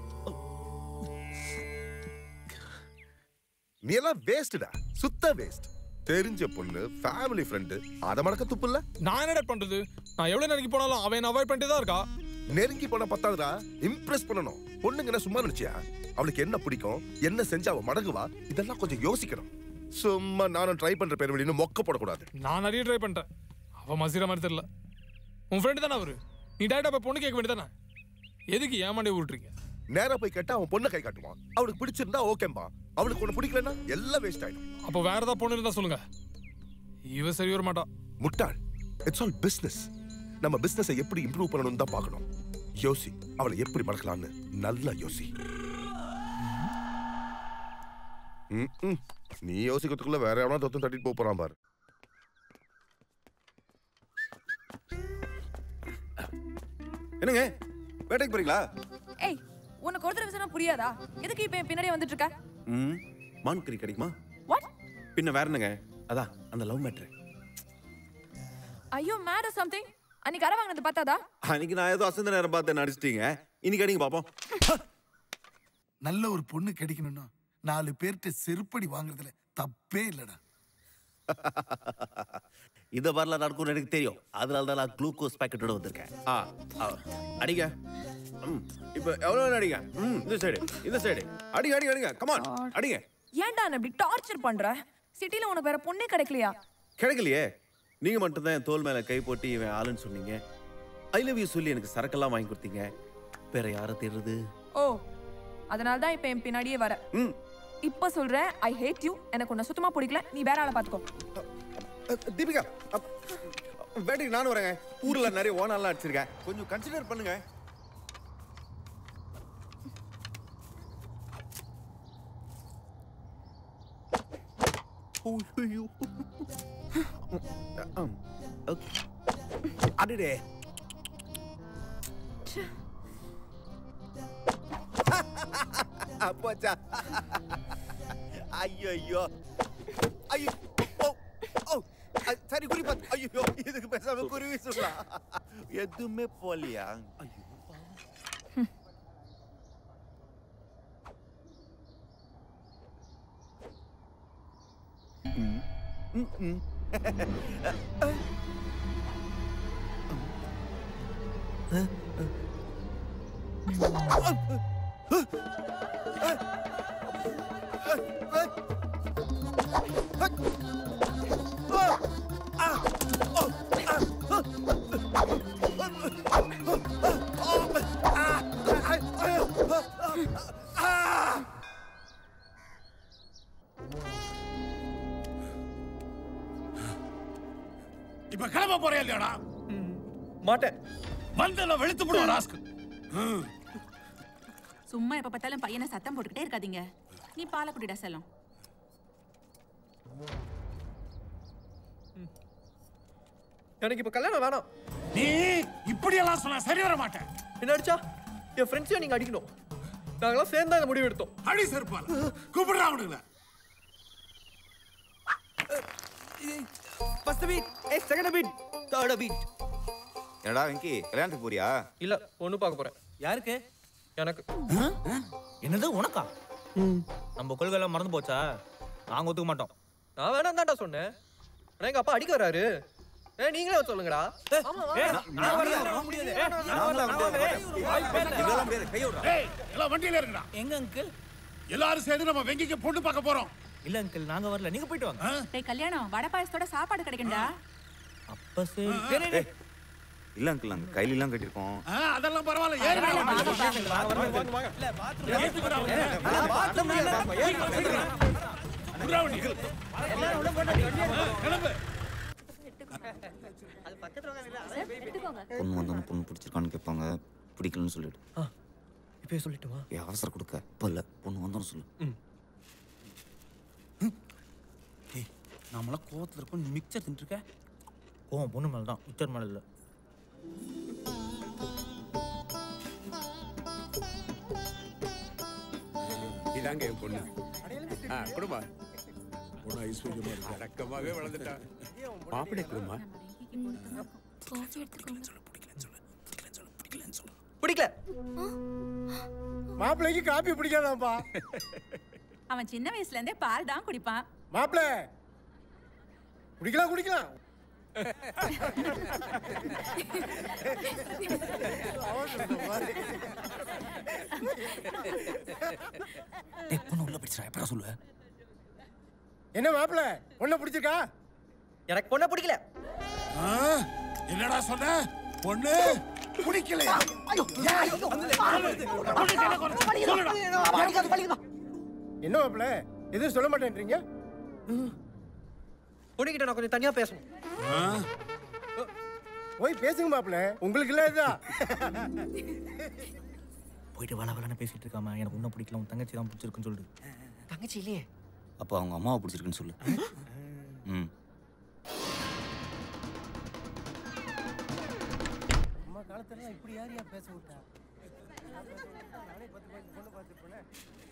நீ எல்லாம் வேஸ்டா, சுத்த வேஸ்ட். தெரிஞ்ச பொண்ணு, ஃபேமிலி ஃப்ரெண்டு, அத மடக்க துப்பு இல்ல. நான் என்னடா பண்றது? நான் எவ்வளவு நெருங்கி போனாலும் அவன் அவாய்ட் பண்ணிட்டே தான் இருக்கா. நெருங்கி போன பத்தாதுடா, இம்ப்ரெஸ் பண்ணணும். பொண்ணுங்க என்ன சும்மா நினைச்சியா? அவளுக்கு என்ன பிடிக்கும், என்ன செஞ்சா அவ மடங்குவா, இதெல்லாம் கொஞ்சம் யோசிக்கணும். சும்மா நானும் ட்ரை பண்ற பேர் வெளியே மொக்க போடக்கூடாது. நான் நிறைய ட்ரை பண்றேன், அவ மசிற மாதிரி தெரியல. உன் ஃப்ரெண்டு தானே அவரு, நீ டேரக்டா போய் பொண்ணு கேட்க வேண்டியதானே? எதுக்கு ஏமாண்டே விட்டுறீங்க? நேரா போய் கேட்டா அவன் பொண்ணை கை காட்டுவான். அவளுக்கு பிடிச்சிருந்தா ஓகேம்பா, அவளுக்கு ஒண்ணு பிடிக்கலன்னா எல்லாம் வேஸ்ட் ஆயிடும். அப்போ வேற ஏதாவது பொண்ணு இருந்தா சொல்லுங்க. இவ சரி வர மாட்டா. முட்டாள். It's all business. நம்ம பிசினஸை எப்படி இம்ப்ரூவ் பண்ணணும்னு தான் பார்க்கணும். யோசி, அவளை எப்படி மடக்கலாம்னு நல்லா யோசி. நீ யோசிக்கிறதுக்குள்ள வேற எவனா தொத்து தட்டிட்டு போறான் பாரு. என்னங்க வேட்டைக்கு போறீங்களா? ஏய், உனக்கு ஒரு தடவை சொன்னா புரியாதா? எதுக்கு இப்ப பின்னாடியே வந்துட்டு இருக்க? ம், மான் கறி கிடைக்குமா? வாட்? பின்ன வேற என்னங்க? அதான் அந்த லவ் மேட்டர். ஐயோ, மேட் ஆர் சம்திங். அன்னைக்கு அரை வாங்கினது பார்த்தாதா? அன்னைக்கு நான் ஏதோ அசந்த நேரம் பார்த்து நடிச்சிட்டீங்க. இன்னைக்கு அடிங்க பாப்போம். நல்ல ஒரு பொண்ணு கிடைக்கணும்னா நாலு பேர்கிட்ட செருப்படி வாங்குறதுல தப்பே இல்லடா. இத மாதிரிலாம் நடக்கும்னு எனக்கு தெரியும். அதனால தான் நான் குளுக்கோஸ் பாக்கெட்டோட வந்திருக்கேன். ஆ, அடிங்க. ம், இப்போ எவ்வளவு அடிங்க? ம், இந்த சைடு, இந்த சைடு. அடிங்க, அடிங்க, அடிங்க. கம் ஆன், அடிங்க. ஏன்டா என்ன இப்படி டார்ச்சர் பண்ற? சிட்டில உனக்கு வேற பொண்ணே கிடைக்கலையா? கிடைக்கலையே. நீங்க மட்டும் தான் என் தோல் மேல கை போட்டு இவன் ஆளுன்னு சொன்னீங்க. ஐ லவ் யூ சொல்லி எனக்கு சரக்கெல்லாம் வாங்கி கொடுத்தீங்க. வேற யாரை தேடுறது? ஓ, அதனால தான் இப்ப என் பின்னாடியே வர. ம், இப்ப சொல்றேன், ஐ ஹேட் யூ. எனக்கு உன்னை சுத்தமா பிடிக்கல. நீ வேற ஆளை பாத்துக்கோ. தீபிகா, வேட்டைக்கு நானும் வரேங்க. ஊர்ல நிறைய ஓனாலாம் அடிச்சிருக்கேன். கொஞ்சம் கன்சிடர் பண்ணுங்க. அடடே, அப்போச்சா. ஐயோ ஐயோ ஐயோ. சரி, குறிப்பா. ஐயோ, இதுக்கு பேசாம குருவி சொல்லலாம். எதுவுமே போலியா? ஐயோ, இப்ப கிளம்ப போறியா இல்லையாடா? மாட்டேன். வந்து வெளுத்து போடுவா ராஸ்க். சும்மா எப்ப பார்த்தாலும் பையனை சத்தம் போட்டுக்கிட்டே இருக்காதீங்க. நீ பாலை குடிடா செல்லம். எனக்கு இப்ப கல்யாணம் வேணாம். நீ இப்படி எல்லாம் சொன்னா சரி வர மாட்டேன். என்ன அடிச்சா? என் ஃப்ரெண்ட்ஸையும் நீங்க அடிக்கணும். நாங்களாம் சேர்ந்தா இந்த முடிவு எடுத்தோம். அடி செருப்பால கூப்பிடுறா அவனுங்கள. First beat, a second beat, third beat. என்னடா வெங்கி, கல்யாணத்துக்கு போறியா? இல்ல, பொண்ணு பார்க்க போறேன். யாருக்கு? எனக்கு. என்னது உனக்கா? நம்ம கொள்கை எல்லாம் மறந்து போச்சா? நாங்க ஒத்துக்க மாட்டோம். நான் வேணாம் தான்டா சொன்னேன். ஆனா எங்க அப்பா அடிக்க வராரு. ஏ, நீங்களே சொல்லுங்கடா. நான் வரல முடியாது. நான் வரல. இதெல்லாம் பேரு கை விடுறா. ஏய், எல்லாம் வண்டியில இருங்கடா. எங்க அங்கிள்? எல்லாரும் சேர்ந்து நம்ம வெங்கிக்கு பொண்ணு பார்க்க போறோம். இல்ல அங்கிள், நாங்க வரல. நீங்க போயிட்டு வாங்க. டேய் கல்யாணம், வடை பாயசத்தோட சாப்பாடு கிடைக்கும்டா. அப்ப சரி. இல்ல அங்கிள், நாங்க கையில எல்லாம் கட்டிருக்கோம். அதெல்லாம் பரவாயில்ல. ஏறி வாங்க வாங்க வாங்க. இல்ல பாத்ரூம் ஏத்தி போறா. பாத்ரூம் இல்ல. புறா வண்டி. எல்லாரும் உள்ள போடா. கிளம்பு. அது பக்கத்துல வாங்க. எடுத்துக்கோங்க. பொண்ணு வந்தோன்னு பொண்ணு பிடிச்சிருக்கான்னு கேட்பாங்க. பிடிக்கலன்னு சொல்லிடு. இப்பவே சொல்லட்டுமா? ஏ, அவசரம் கொடுக்க. இப்போ இல்ல, பொண்ணு வந்தோன்னு சொல்லு. ஏய், நாமெல்லாம் கோவத்துல இருக்கோம். நீ மிக்சர் தின்ட்டு இருக்க. கோவம் பொண்ணு மேல தான், மிக்சர் மேல இல்ல. இதாங்க என் பொண்ணு. ஆ, குடும்பா. பொண்ணு ஐஸ்வர்யமா இருக்கு. அடக்கமாவே வளர்ந்துட்டா. மாப்பிள்ளை குடும்பா. காஃபி எடுத்துக்கோங்க. பிடிக்கல. மாப்பிள்ளைக்கு காபி பிடிக்காதாப்பா. அவன் சின்ன வயசுல இருந்தே பால் தான் குடிப்பான். மாப்பிள்ளை குடிக்கலாம் குடிக்கலாம். உள்ள பிடிச்சா எப்படா சொல்லுவ? என்ன மாப்பிள்ளை பொண்ணை பிடிச்சிருக்கா? எனக்கு பொண்ணை பிடிக்கல. என்னடா சொன்ன? பொண்ணு பிடிக்கலையா? என்ன மாப்பிள்ளை எதுவும் சொல்ல மாட்டேன்றீங்க? பொண்ணுகிட்ட நான் கொஞ்சம் தனியா பேசணும். போய் பேசுங்க மாப்பிள்ளை, உங்களுக்கு இல்ல இதுதான். போயிட்டு வள வளன்னு பேசிட்டு இருக்காம எனக்கு உன்ன பிடிக்கல, உன் தங்கச்சி தான் பிடிச்சிருக்குன்னு சொல்லு. தங்கச்சி இல்லையே. அப்போ அவங்க அம்மாவை பிடிச்சிருக்குன்னு சொல்லு. ம். அம்மா காலத்துல இப்படி யாரையா பேச விட்டா? நானே பத்து பத்து பொண்ணு பார்த்துட்டு போனேன்.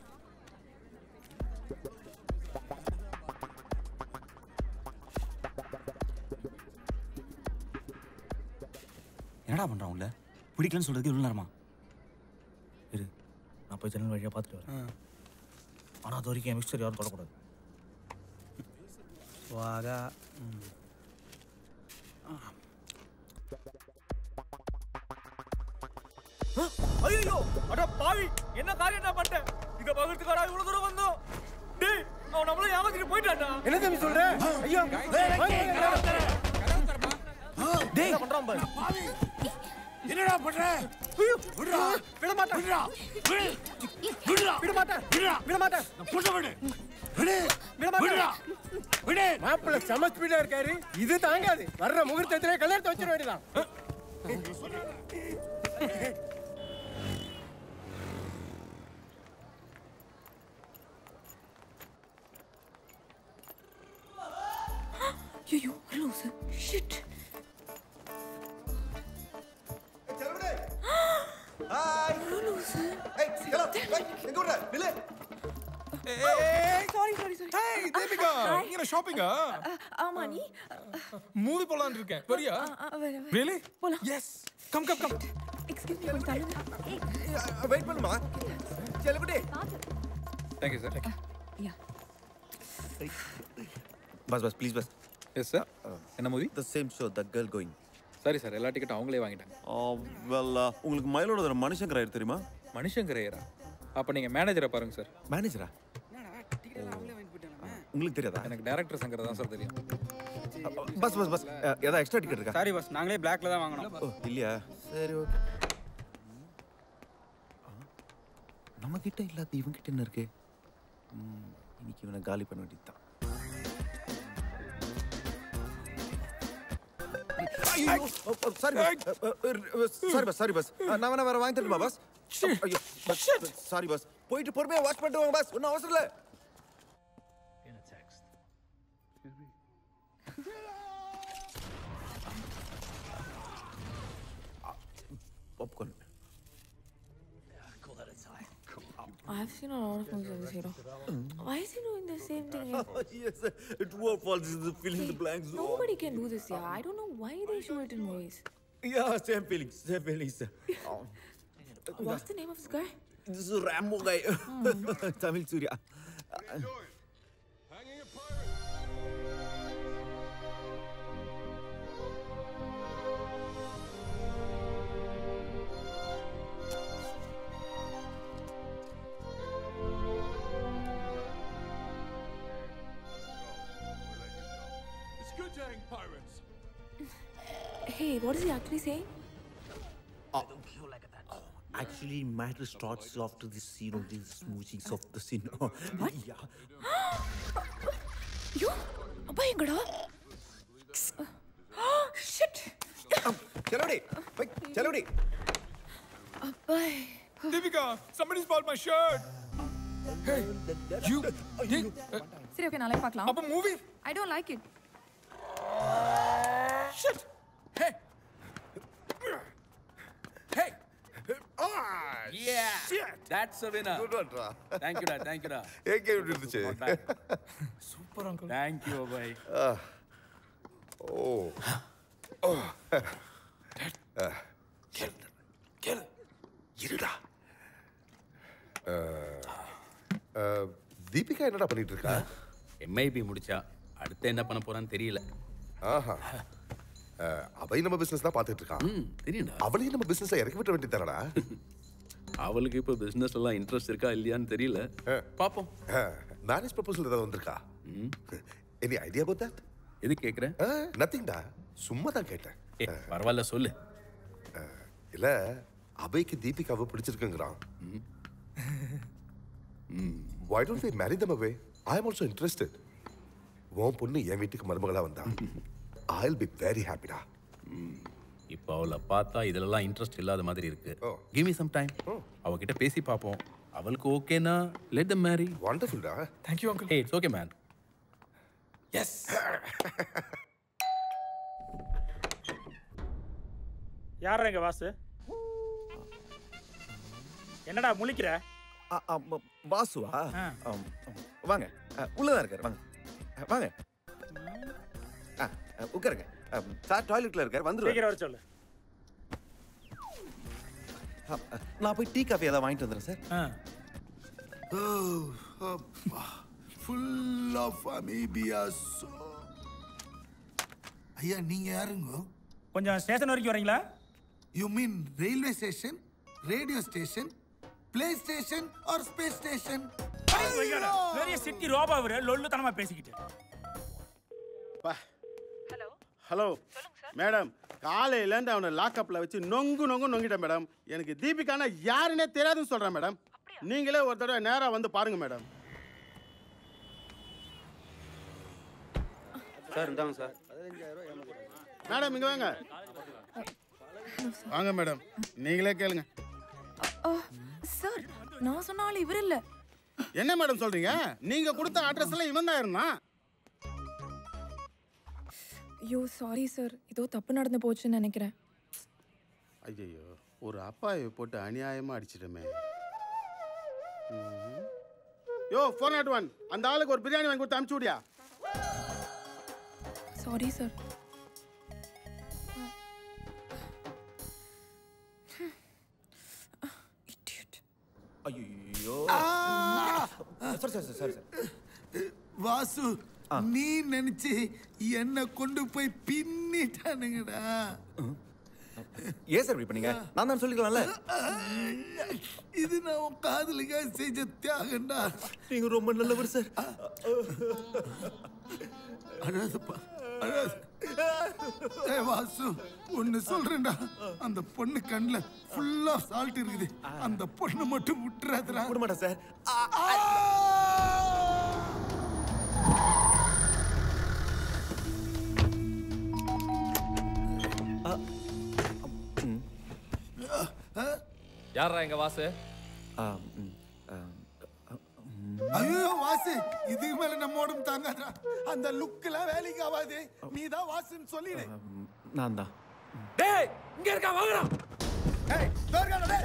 என்னடா பண்றான் உள்ள? பிடிக்கலன்னு சொல்றதுக்கு இவ்வளவு நேரமா? இரு, நான் போய் ஜன்னல் வழியா பார்த்துட்டு வரேன். ஆனா அது வரைக்கும் என் மிக்சர் யாரும் தொடக்கூடாது. வாடா. ஐயோ, அட பாவி, என்ன காரியம் நான் பண்ணிட்டேன்? இத பகத்துக்காரா இவ்வளவு தூரம் வந்தோம். டேய், அவன் நம்மள ஏமாத்திட்டு போயிட்டான்டா. என்ன தம்பி சொல்ற? ஐயோ, டேய் என்ன பண்றான் பாரு. என்னடா பண்ற? விடுடா, விட மாட்டேன். விடுடா, விடு, விடுடா, விட மாட்டேன். விடுடா, விட மாட்டேன். புடிச்சு விடு, விடு, விட மாட்டேன். விடுடா, விடு. மாப்பிள்ளை செம ஸ்பீடா இருக்காரு. இது தாங்காது. வர்ற முகூர்த்தத்திலே கல்யாணத்தை வச்சிட வேண்டியதான். ஐயோ, லூசு. ஷிட். ஹாய் லூசு. ஏய் ஹலோ ஏய் எங்க வர நில்லு. Sorry sorry sorry. Hey Deepika, நீ என்ன ஷாப்பிங்கா? ஆமா நீ மூவி போலாம்னு இருக்கேன். வரியா? Really? போலாம். Yes. Come come come. Excuse me, கொஞ்சம் தள்ளுங்க. வெயிட் பண்ணுமா. செல்லுபடி. Thank you sir. Yeah. Boss boss please boss. Yes sir. என்ன movie? The same show the girl going. சரி சார், எல்லா டிக்கெட்டும் அவங்களே வாங்கிட்டாங்க. வெல் உங்களுக்கு மயிலோட ஒரு மனுஷங்கர் ஆயிரு தெரியுமா? மனுஷங்கரையரா? அப்ப நீங்க மேனேஜரை பாருங்க சார். மேனேஜரா? உங்களுக்கு தெரியாதா? எனக்கு டைரக்டர் சங்கர் தான் சார் தெரியும். பஸ் பஸ் பஸ் ஏதாவது எக்ஸ்ட்ரா டிக்கெட் இருக்கா? சாரி பஸ், நாங்களே பிளாக்ல தான் வாங்கணும். ஓ இல்லையா? சரி ஓகே. நம்ம கிட்ட இல்லாத இவங்க கிட்ட என்ன இருக்கு? இன்னைக்கு இவனை காலி பண்ண வேண்டியதுதான். Sorry boss, sorry boss, sorry boss. நான் வேணா வேற வாங்கி தரட்டுமா பஸ்? ஐயோ சாரி பஸ். போயிட்டு பொறுமையா வாஷ் பண்ணிட்டு வாங்க பஸ். ஒன்றும் அவசரம் இல்லை. Popcorn. I've seen a lot of movies of this hero. Why is he doing the same thing? Oh, yes, true or false is the fill in the blanks. Nobody can do this, yeah. I don't know why they show it in movies. Yeah, same feelings, same feelings. Oh. What's the name of this guy? This is Rambo guy. Tamil Surya. Pirates. Hey, what is he actually saying? Uh, actually, matter starts after the scene of the smoochings of the scene. What? Yeah. You? Abba, engada? Shit! Chalodi! Wait, Chalodi! Abba. Deepika, somebody spoiled my shirt. Hey, you. Siri, okay, நாளைக்கு பார்க்கலாம். அப்ப movie? I don't like it. Shit! Hey! Hey! Ah! Yeah! Shit! That's a winner. Good one, Ra. Thank you, da. Thank you, da. AK எப்படி இருந்துச்சு? Super uncle. Thank you, bhai. Oh. Oh. கேளு இருடா. தீபிகா என்னடா பண்ணிட்டு இருக்கா? MIP முடிச்சா அடுத்து என்ன பண்ண போறான்னு தெரியல. ஆஹா. அவளை நம்ம பிசினஸ் தான் பார்த்துட்டு இருக்கான். தெரியும்டா. அவளையும் நம்ம பிசினஸ் இறக்கி விட்ட வேண்டியதானடா. அவளுக்கு இப்போ பிசினஸ் எல்லாம் இன்ட்ரெஸ்ட் இருக்கா இல்லையான்னு தெரியல. பாப்போம். மேரேஜ் ப்ரொபோசல் ஏதாவது வந்திருக்கா? Any idea about that? எது கேக்குறேன்? நத்திங்டா, சும்மா தான் கேட்டேன். பரவாயில்ல சொல்லு. இல்ல, அபய்க்கு தீபிகாவை பிடிச்சிருக்குங்கிறான். Why don't we marry them away? I am also interested. உன் பொண்ணு என் வீட்டுக்கு மருமகளா வந்தா I'll be very happy டா. இப்போ அவளை பார்த்தா இதெல்லாம் இன்ட்ரெஸ்ட் இல்லாத மாதிரி இருக்கு. Give me some time. அவகிட்ட பேசி பாப்போம். அவளுக்கு ஓகேனா let them marry. Wonderful டா. Thank you uncle. Hey, it's okay man. Yes. யாரா இங்க வாசு? என்னடா முழிக்கிற? வாசுவா? வாங்க, உள்ளதான் இருக்காரு. வாங்க வாங்க, உட்காருங்க. சார் டாய்லெட்ல இருக்காரு, வந்துருவாரு. வர சொல்லு. நான் போய் டீ காஃபி ஏதாவது வாங்கிட்டு வந்துடுறேன் சார். Full of amoebias. ஐயா, நீங்க யாருங்க? கொஞ்சம் ஸ்டேஷன் வரைக்கும் வரீங்களா? You mean railway station, radio station, play station or space station? பெரிய சிட்டி ரோபா அவரு லொல்லு தனமா பேசிக்கிட்டு. ஹலோ ஹலோ மேடம், காலையிலேருந்து அவனை லாக்அப்பில் வச்சு நொங்கு நொங்கு நொங்கிட்டேன் மேடம். எனக்கு தீபிகானா யாருன்னே தெரியாதுன்னு சொல்கிறேன் மேடம். நீங்களே ஒரு தடவை நேராக வந்து பாருங்க மேடம். சார் இந்தாங்க சார். மேடம் இங்கே வாங்க. வாங்க மேடம், நீங்களே கேளுங்க. சார், நான் சொன்னாலும் இவர் இல்ல. என்ன மேடம் சொல்றீங்க? நீங்க கொடுத்த அட்ரஸ் எல்லாம் இவன் தான் இருந்தான். ஐயோ சாரி சார், ஏதோ தப்பு நடந்து போச்சுன்னு நினைக்கிறேன். ஐயோ, ஒரு அப்பாயை போட்டு அநியாயமா அடிச்சிட்டமே. யோ ஃபோர் நாட் ஒன், அந்த ஆளுக்கு ஒரு பிரியாணி வாங்கி கொடுத்து அனுப்பிச்சு விடியா. Sorry sir. ஐயோ sir sir sir sir Vasu, நீ நினைச்சு என்ன கொண்டு போய் பின்னிட்டானுங்கடா. ஏன் சார் இப்படி பண்ணீங்க? நான் தான் சொல்லிக்கலாம்ல. இது நான் உன் காதலுக்காக செஞ்ச தியாகண்டா. நீங்க ரொம்ப நல்லவர் சார். அழாதப்பா, அழாத. ஏய் வாசு, ஒன்னு சொல்றேன்டா, அந்த பொண்ணு கண்ணுல ஃபுல்லா சால்ட் இருக்குது. அந்த பொண்ணு மட்டும் விட்டுறாதடா. விட மாட்டேன் சார். யாரா எங்க வாசு? ஐயோ வாசு, இதுக்கு மேல நம்ம உடம்பு தாங்காதா. அந்த லுக்லாம் வேலைக்கு ஆகாது. நீ தான் வாசுன்னு சொல்லிடு. நான் தான். டேய், இங்க இருக்கா, வாங்கடா. ஏய், தோர்கால டேய்.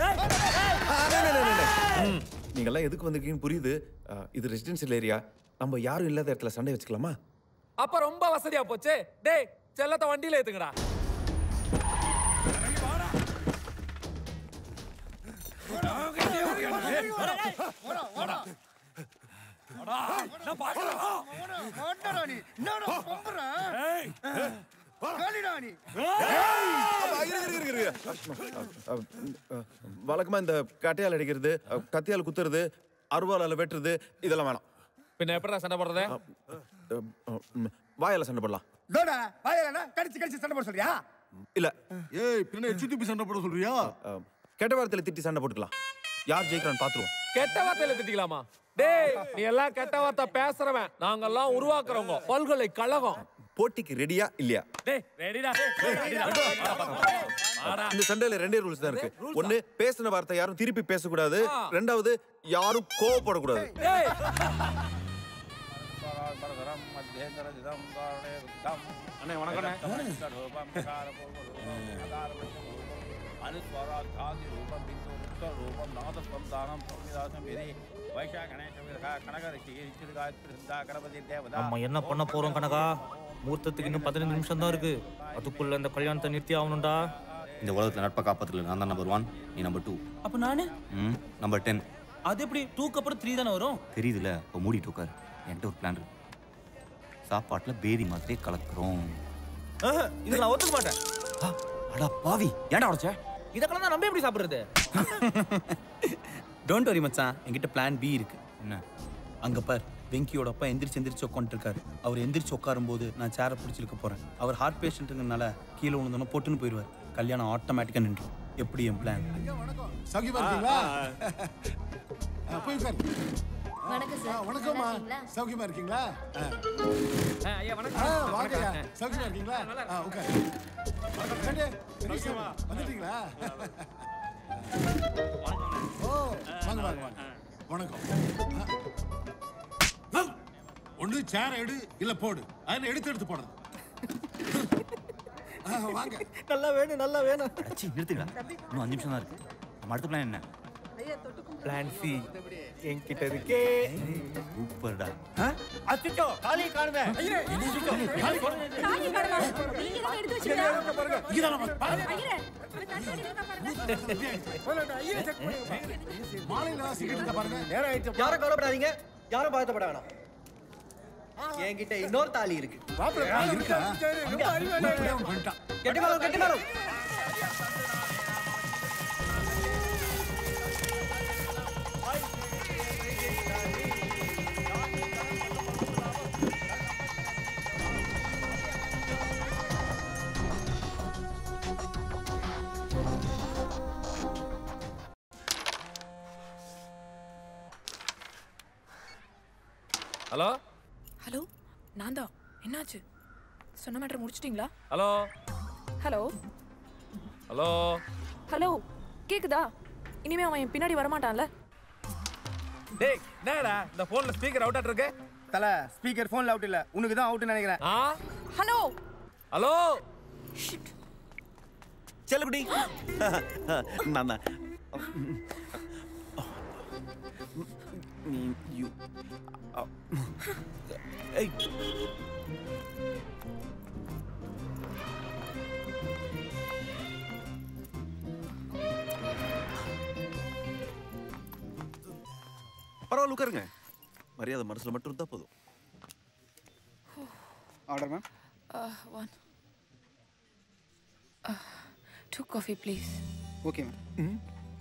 நீங்க எல்லாம் எதுக்கு வந்திருக்கீங்கன்னு புரியுது. இது ரெசிடென்ஷியல் ஏரியா. நம்ம யாரும் இல்லாத இடத்துல சண்டை வச்சுக்கலாமா? அப்ப ரொம்ப வசதியா போச்சு. டேய், செல்லத்தை வண்டியில ஏத்துங்கடா. வழக்கமா இந்த கட்டையால் அடிக்கிறது, கத்தியால் குத்துறது, அருவாளால வெட்டுறது இதெல்லாம் வேணாம். பின்ன எப்படா சண்டை போடுறது? வாயால சண்டை போடலாம். டோடா, வாயால கடிச்சு கடிச்சு சண்டை போட சொல்றியா? இல்ல. ஏய், பின்ன எச்சு துப்பி சண்டை போட சொல்றியா? கெட்ட வார்த்தையில திட்டி சண்டை போட்டுக்கலாம். யார் ஜெயிக்கிறான்னு பாத்துருவோம். கெட்ட வார்த்தையில திட்டிக்கலாமா? டேய், நீ எல்லாம் கெட்ட வார்த்தை பேசுறவன். நாங்க எல்லாம் உருவாக்குறவங்க. பல்கலைக்கழகம். போட்டிக்கு ரெடியா இல்லையா? டேய், ரெடிடா. இந்த சண்டையில ரெண்டே ரூல்ஸ் தான் இருக்கு. ஒன்னு, பேசின வார்த்தை யாரும் திருப்பி பேசக்கூடாது. ரெண்டாவது, யாரும் கோவப்படக்கூடாது. அண்ணே வணக்கம். நம்ம என்ன பண்ண போறோம் கனகா? முகூர்த்தத்துக்கு இன்னும் பதினஞ்சு நிமிஷம் தான் இருக்கு. அதுக்குள்ள இந்த கல்யாணத்தை நிறுத்தி ஆகணும்டா. இந்த உலகத்தில் நட்பை காப்பாற்றல நான் தான் நம்பர் ஒன், நீ நம்பர் டூ. அப்போ நானு ம் நம்பர் டென். அது எப்படி டூக்கு அப்புறம் த்ரீ தானே வரும்? தெரியுதுல்ல, இப்போ மூடிட்டு உட்காரு. என்கிட்ட ஒரு பிளான் இருக்கு. சாப்பாட்டில் பேதி மாத்திரையே கலக்குறோம். இதை நான் ஒத்துக்க மாட்டேன். அடா பாவி, ஏன்டா உடச்ச? இதெல்லாம் தான் நம்ம எப்படி சாப்பிடுறது? டோன்ட் வரி மச்சான், என்கிட்ட பிளான் பி இருக்கு. என்ன? அங்க பார், வெங்கியோட அப்பா எந்திரிச்சு எந்திரிச்சு உட்காந்துருக்காரு. அவர் எந்திரிச்சு உட்காரும் போது நான் சேரை பிடிச்சிருக்க போறேன். அவர் ஹார்ட் பேஷண்ட்டுங்கனால கீழே விழுந்தோன்னா பொட்டுன்னு போயிடுவார். கல்யாணம் ஆட்டோமேட்டிக்காக நின்றும். எப்படி என் பிளான்? சௌக்கியமா இருக்கீங்களா? போய் உட்காரு. வணக்கம் சார். வணக்கம்மா. சௌக்கியமா இருக்கீங்களா? ஐயா ஆ, வணக்கம். வாங்கய்யா. சௌக்கியமா இருக்கீங்களா? ஆ, உட்காரு. கண்டே, பெரியசாமி, வந்துட்டீங்களா? ஓ, வாங்க வாங்க வாங்க. வணக்கம். ஒண்ணு சேர எடு இல்ல போடு. அதனை எடுத்து எடுத்து போடுறது. வாங்க. நல்லா வேணும், நல்லா வேணும். அடச்சி நிறுத்துடா. இன்னும் அஞ்சு நிமிஷம் தான் இருக்கு. நம்ம அடுத்த பிளான் என்ன? பிளான் சி என்கிட்ட இருக்கே. சூப்பர்டா. அச்சோ, காலி காணுமே. ஐயே, காலி காணுமா? நீங்க தான் எடுத்து வச்சிருக்கீங்க. பாருங்க. இங்க தான் பாருங்க. ஐயே, போலடா, ஐயே செக் பண்ணு. மாலையில சிகரெட் இருக்க பாருங்க. நேரா ஆயிடுச்சு. யாரும் கவலைப்படாதீங்க, யாரும் பாதப்பட வேணாம். என்கிட்ட இன்னொரு தாலி இருக்கு. மாப்பிள்ளை தாலி இருக்கா? ரொம்ப அறிவாளி பண்ணிட்டான். கெட்டி மாறும், கெட்டி மாறும். ஹலோ ஹலோ, நான் தான். என்னாச்சு? சொன்ன மேட்டர் முடிச்சிட்டிங்களா? ஹலோ ஹலோ ஹலோ ஹலோ, கேக்குதா? இனிமே அவன் என் பின்னாடி வரமாட்டான்ல? டேய், என்னடா இந்த போன்ல ஸ்பீக்கர் அவுட் இருக்கு? தல, ஸ்பீக்கர் போன்ல அவுட் இல்ல, உனக்கு தான் அவுட்னு நினைக்கிறேன். ஆ ஹலோ ஹலோ செல்லகுடி. நான் தான். நீ யூ ஏய் பரவாயில்ல, உட்காருங்க. மரியாதை மனசுல மட்டும் இருந்தா போதும். Order ma'am. One two coffee please. Okay ma'am.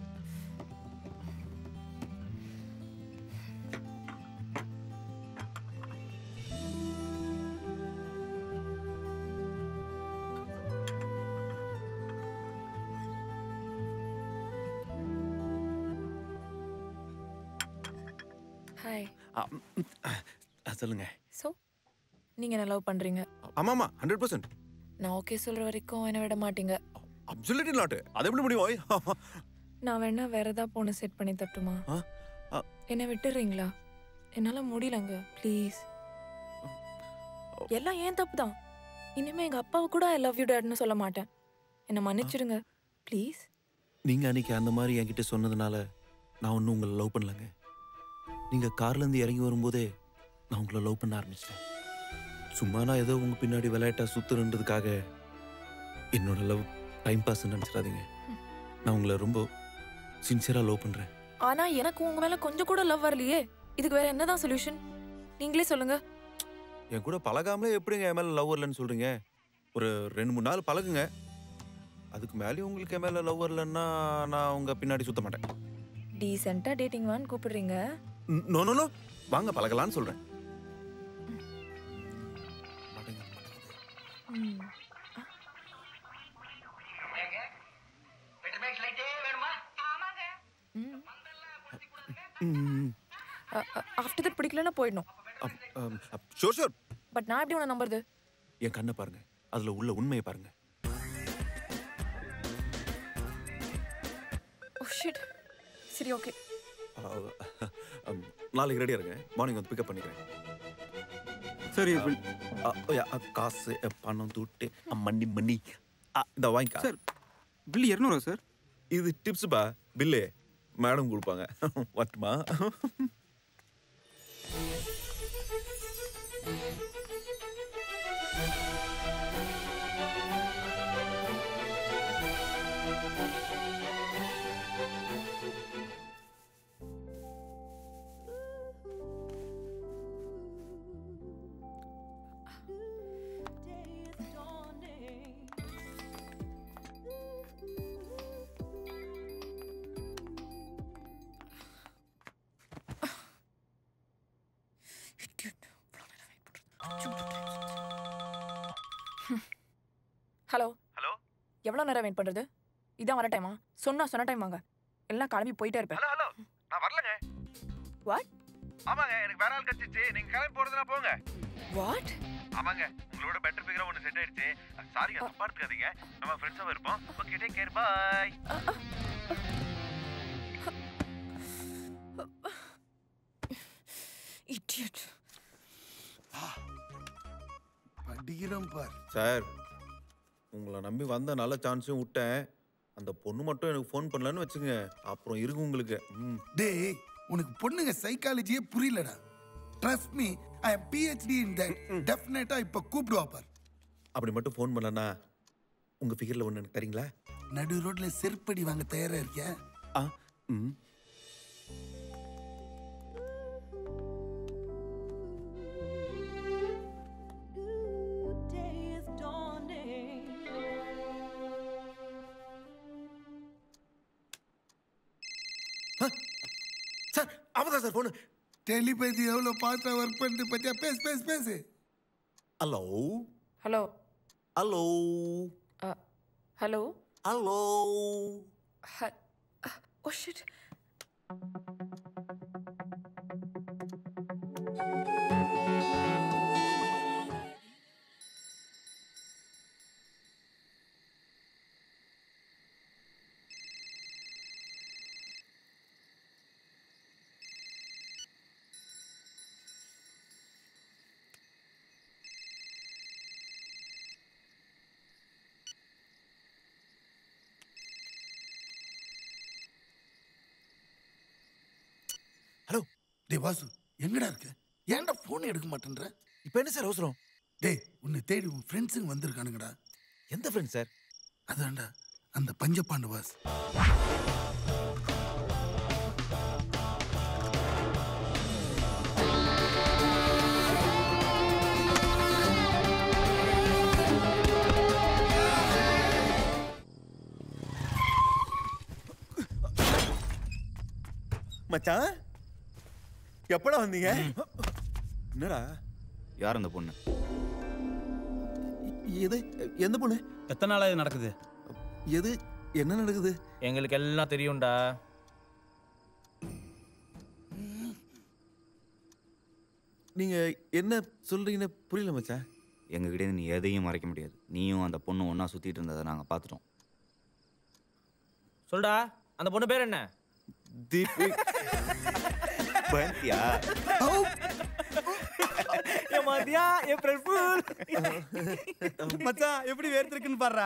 Hi. சொல்லுங்க. ஸோ நீங்கள் என்ன லவ் பண்ணுறீங்க? ஆமாமா, ஹண்ட்ரட் பர்சன்ட். நான் ஓகே சொல்கிற வரைக்கும் என்னை விட மாட்டீங்க. Absolutely not. அது எப்படி முடியும்? நான் வேணா வேற ஏதாவது பொண்ணு செட் பண்ணி தட்டுமா? என்னை விட்டுறீங்களா? என்னால் முடியலங்க, ப்ளீஸ். எல்லாம் ஏன் தப்பு தான். இனிமேல் எங்கள் அப்பாவை கூட ஐ லவ் யூ டேட்னு சொல்ல மாட்டேன். என்னை மன்னிச்சிடுங்க ப்ளீஸ். நீங்க அன்னைக்கு அந்த மாதிரி என்கிட்ட சொன்னதுனால நான் ஒன்றும் உங்களை லவ் பண்ணலங்க. நீங்க கார்ல இருந்து இறங்கி வரும்போதே நான் உங்களை லவ் பண்ண ஆரம்பிச்சிட்டேன். சும்மா நான் ஏதோ உங்க பின்னாடி விளையாட்டா சுத்துறதுக்காக என்னோட லவ் டைம் பாஸ் நினைச்சிடாதீங்க. நான் உங்களை ரொம்ப சின்சியரா லவ் பண்றேன். ஆனா எனக்கு உங்க மேல கொஞ்சம் கூட லவ் வரலையே. இதுக்கு வேற என்னதான் சொல்யூஷன்? நீங்களே சொல்லுங்க. என் கூட பழகாமலே எப்படிங்க என் மேல லவ் வரலன்னு சொல்றீங்க? ஒரு ரெண்டு மூணு நாள் பழகுங்க. அதுக்கு மேலேயும் உங்களுக்கு என் மேல லவ் வரலன்னா நான் உங்க பின்னாடி சுத்த மாட்டேன். டீசென்ட்டா டேட்டிங் வான்னு கூப்பிடுறீங்க. நோ நோ நோ, வாங்க பழகலான்னு சொல்றேன். ஆஃப்டர் தட் பிடிக்கலன்னா போயிடணும். Sure sure. பட் நான் எப்படி உன்னை நம்புறது? என் கண்ணை பாருங்க, அதுல உள்ள உண்மையை பாருங்க. Oh shit. சரி ஓகே. நாளைக்கு ரெடியா இருங்க, மார்னிங் வந்து பிக்கப் பண்ணிக்கிறேன். சரி. காசு பணம் துட்டு மண்ணி மண்ணி இந்த வாங்கிக்கா சார். பில் இரநூறுவா சார். இது டிப்ஸ்பா, பில்லு மேடம் கொடுப்பாங்க. வரட்டுமா? ஹலோ ஹலோ எவ்வளோ நேரம் வெயிட் பண்ணுறது? இதான் வர டைமா? சொன்னா சொன்ன டைம் வாங்க, எல்லாம் கிளம்பி போயிட்டே இருப்பேன். ஹலோ ஹலோ நான் வரலங்க. வாட்? ஆமாங்க, எனக்கு வேற ஆள் கிடைச்சிச்சு. நீங்க கிளம்பி போறதுனா போங்க. வாட்? ஆமாங்க, உங்களோட பெட்டர் ஃபிகரா ஒன்னு செட் ஆயிடுச்சு. சாரி, தப்பா எடுத்துக்காதீங்க. நம்ம ஃப்ரெண்ட்ஸாவே இருப்போம். Okay, take care, bye. Idiot. படிக்கிறோம் பார். சார், உங்களை நம்பி வந்த நல்ல சான்ஸும் விட்டேன். அந்த பொண்ணு மட்டும் எனக்கு ஃபோன் பண்ணலன்னு வச்சுங்க, அப்புறம் இருக்கு உங்களுக்கு. டேய், உனக்கு பொண்ணுங்க சைக்காலஜியே புரியலடா. Trust me, I am PhD in that. டெஃபினட்டா இப்ப கூப்பிடுவா பார். அப்படி மட்டும் ஃபோன் பண்ணலன்னா உங்க ஃபிகர்ல ஒன்று எனக்கு தரீங்களா? நடு ரோட்ல செருப்படி வாங்க தயாரா இருக்கியா? ஆ ம் சார், அவதான் சார் போன். டெலிபதி எவ்வளவு பாஸ்டா ஒர்க் பண்ணிட்டு பத்தியா? பேசு பேசு பேசு. Hello hello hello hello hello. Oh shit. Hello. டேய் வாசு, எங்கடா இருக்க? ஏன்டா போன் எடுக்க மாட்டேன்ற? இப்போ என்ன சார் அவசரம்? டேய், உன்னை தேடி உன் ஃப்ரெண்ட்ஸுங்க வந்திருக்கானுங்கடா. எந்த ஃப்ரெண்ட் சார்? அதான்டா அந்த பஞ்சபாண்டு வாஸ். மச்சான், எப்படா வந்தீங்க? என்னடா? யார் அந்த பொண்ணு? எது? எந்த பொண்ணு? எத்தனை நாளா இது நடக்குது? எது? என்ன நடக்குது? எங்களுக்கு எல்லாம் தெரியும்டா. நீங்க என்ன சொல்றீங்கன்னு புரியல மச்சான். எங்ககிட்ட நீ எதையும் மறைக்க முடியாது. நீயும் அந்த பொண்ணு ஒன்றா சுற்றிட்டு இருந்ததை நாங்கள் பார்த்துட்டோம். சொல்டா, அந்த பொண்ணு பேர் என்ன? தீபு. பந்தியா? மதியா ஏப்ரல் ஃபூல். மச்சான், எப்படி வேர்த்திருக்குன்னு பாருடா.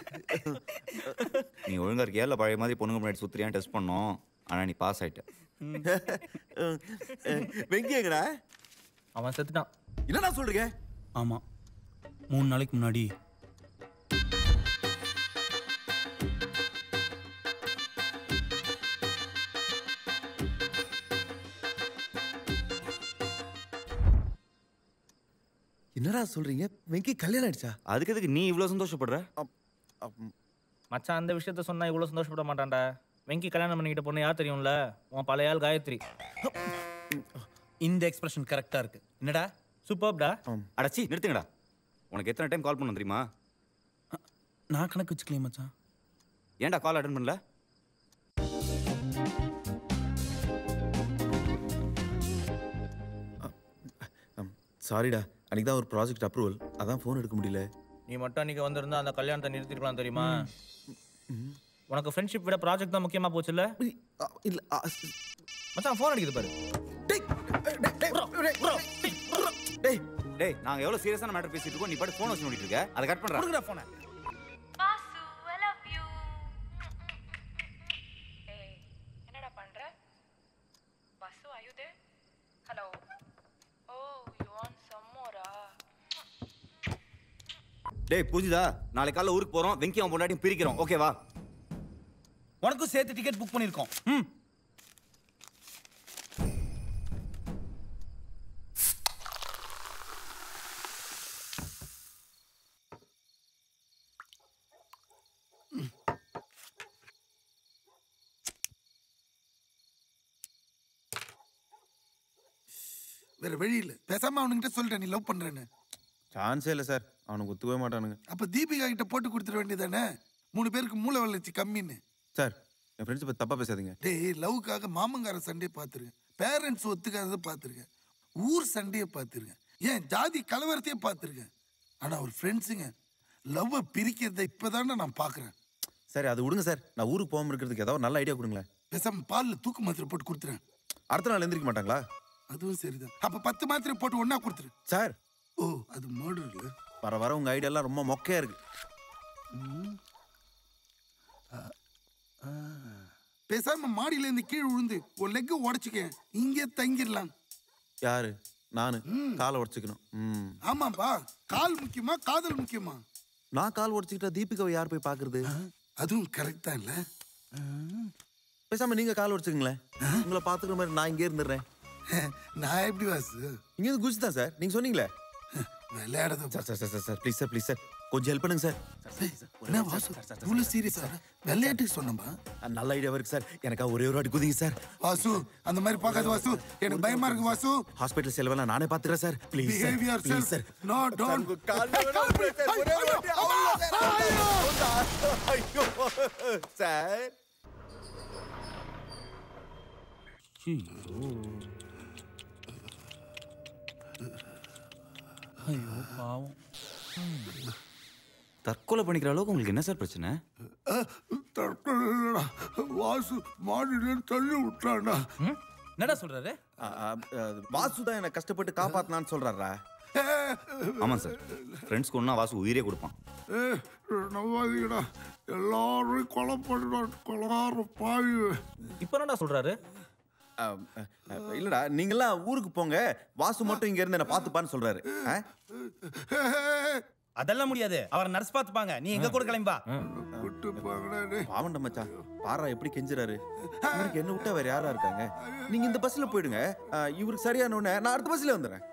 நீ ஒழுங்கா இருக்கியா இல்லை பழைய மாதிரி பொண்ணுங்க முன்னாடி சுத்துறியான்னு டெஸ்ட் பண்ணோம். ஆனால் நீ பாஸ் ஆயிட்ட. வெங்கி எங்கடா? அவன் செத்துட்டான். என்னடா சொல்றீங்க? ஆமா, மூணு நாளைக்கு முன்னாடி. என்னடா சொல்றீங்க? வெங்கி கல்யாணம் ஆயிடுச்சா? அதுக்கு எதுக்கு நீ இவ்வளோ சந்தோஷப்படுற? மச்சான், அந்த விஷயத்த சொன்னா இவ்வளோ சந்தோஷப்பட மாட்டான்டா. வெங்கி கல்யாணம் பண்ணிக்கிட்ட பொண்ணு யார் தெரியும்ல? உன் பழைய ஆள் காயத்ரி. இந்த எக்ஸ்பிரஷன் கரெக்டா இருக்கு. என்னடா? சூப்பர்டா. அடச்சி நிறுத்துங்கடா. உனக்கு எத்தனை டைம் கால் பண்ண தெரியுமா? நான் கணக்கு வச்சுக்கலையே மச்சான். ஏன்டா கால் அட்டன் பண்ணல? சாரிடா, அன்னைக்கு தான் ஒரு ப்ராஜெக்ட் அப்ரூவல், அதான் ஃபோன் எடுக்க முடியல. நீ மட்டும் அன்னைக்கு வந்திருந்தா அந்த கல்யாணத்தை நிறுத்திருக்கலாம் தெரியுமா? உனக்கு ஃப்ரெண்ட்ஷிப் விட ப்ராஜெக்ட் தான் முக்கியமா போச்சுல்ல? இல்ல மச்சான், ஃபோன் அடிக்குது பாரு. டேய் டேய், நாங்க எவ்வளவு சீரியஸான மேட்டர் பேசிட்டு இருக்கோம், நீ பாட்டு ஃபோன் வச்சு நோண்டிட்டு இருக்க. அதை கட் பண்றா. கொடுங்கடா ஃபோனை. Basu, I love you. ஏய், என்னடா பண்ற? Basu, are you there? Hello. Oh, you want some more? டேய் பூஜிதா, நாளைக்கு காலைல ஊருக்கு போறோம். வெங்கி அவன் பொண்டாட்டியும் பிரிக்கிறோம். ஓகேவா? உனக்கும் சேர்த்து டிக்கெட் புக் பண்ணிருக்கோம். ம். வேற வழி இல்லை, பேசாம அவனுங்கிட்ட சொல்றேன் நீ லவ் பண்றேன்னு. சான்ஸே இல்லை சார். அவனுக்கு ஒத்துக்கவே மாட்டானுங்க. அப்ப தீபிகா கிட்ட போட்டு கொடுத்துட வேண்டியதானே? மூணு பேருக்கு மூளை வளர்ச்சி கம்மின்னு. சார் என் ஃப்ரெண்ட்ஸ் பற்றி தப்பாக பேசாதீங்க. டேய், லவ்வுக்காக மாமங்கார சண்டையை பார்த்துருக்கேன், பேரண்ட்ஸ் ஒத்துக்காததை பார்த்துருக்கேன், ஊர் சண்டையை பார்த்துருக்கேன், ஏன் ஜாதி கலவரத்தையே பார்த்துருக்கேன். ஆனால் ஒரு ஃப்ரெண்ட்ஸுங்க லவ்வை பிரிக்கிறத இப்போதானே நான் பார்க்குறேன். சரி அது விடுங்க சார். நான் ஊருக்கு போகாமல் இருக்கிறதுக்கு ஏதாவது நல்ல ஐடியா கொடுங்களேன். பேசாம பாலில் தூக்கு மாத்திரை போட்டு கொடுத்துறேன். அடுத்த நாள் எந்திரிக்க மாட்டாங்களா? அதுவும் சரிதான். அப்ப பத்து மாத்திரை போட்டு ஒன்னா கொடுத்துரு சார். ஓ அது மர்டர் இல்ல. வர வர உங்க ஐடியா எல்லாம் ரொம்ப மொக்கையா இருக்கு. பேசாம மாடியில இருந்து கீழே விழுந்து ஒரு லெக் உடைச்சுக்க, இங்கே தங்கிடலாம். யாரு? நானு காலை உடைச்சுக்கணும். ஆமாப்பா, கால் முக்கியமா காதல் முக்கியமா? நான் கால் உடைச்சுக்கிட்டா தீபிகாவை யார் போய் பாக்குறது? அதுவும் கரெக்ட் தான் இல்ல. பேசாம நீங்க கால் உடைச்சுங்களேன், உங்களை பாத்துக்கிற மாதிரி நான் இங்கே இருந்துடுறேன். நான் எப்படி வாசு? இங்க இருந்து குச்சி தான் சார், நீங்க சொன்னீங்களே விளையாடுறது. Sir sir sir sir please sir please sir கொஞ்சம் ஹெல்ப் பண்ணுங்க சார். என்ன வாசு இவ்வளவு சீரியஸா? விளையாட்டுக்கு சொன்னப்பா. நல்ல ஐடியா இருக்கு சார், எனக்கா ஒரே ஒரு வாட்டி குதிங்க சார். வாசு அந்த மாதிரி பார்க்காத வாசு, எனக்கு பயமா இருக்கு வாசு. ஹாஸ்பிடல் செலவெல்லாம் நானே பாத்துக்கிறேன் sir. Please sir please sir. No don't. ஐயோ சார். ஐயோ பாவம். தற்கொலை பண்ணிக்கிற அளவுக்கு உங்களுக்கு என்ன சார் பிரச்சனை? தற்கொலை வாசு மாடியில தள்ளி விட்டானா. என்னடா சொல்றாரு? வாசு தான் என்ன கஷ்டப்பட்டு காப்பாத்தினான்னு சொல்றாரா? ஆமாம் சார், ஃப்ரெண்ட்ஸ்க்கு ஒன்றா வாசு உயிரே கொடுப்பான். ஏ நவாதீங்கடா, எல்லாரும் கொலை பண்ணுறான், கொலகார பாவி. இப்போ என்னடா சொல்றாரு? இல்லடா, நீங்கெல்லாம் ஊருக்கு போங்க, வாசு மட்டும் இங்க இருந்து என்ன பாத்துப்பான்னு சொல்றாரு. அதெல்லாம் முடியாது, அவரை நர்ஸ் பாத்துப்பாங்க, நீ எங்க கூட கிளம்பா. பாவண்ட மச்சான், பாரா எப்படி கெஞ்சுறாரு. இவருக்கு என்ன விட்டா வேற யாரா இருக்காங்க? நீங்க இந்த பஸ்ல போயிடுங்க, இவருக்கு சரியான உடனே நான் அடுத்த பஸ்ல வந்துடுறேன்.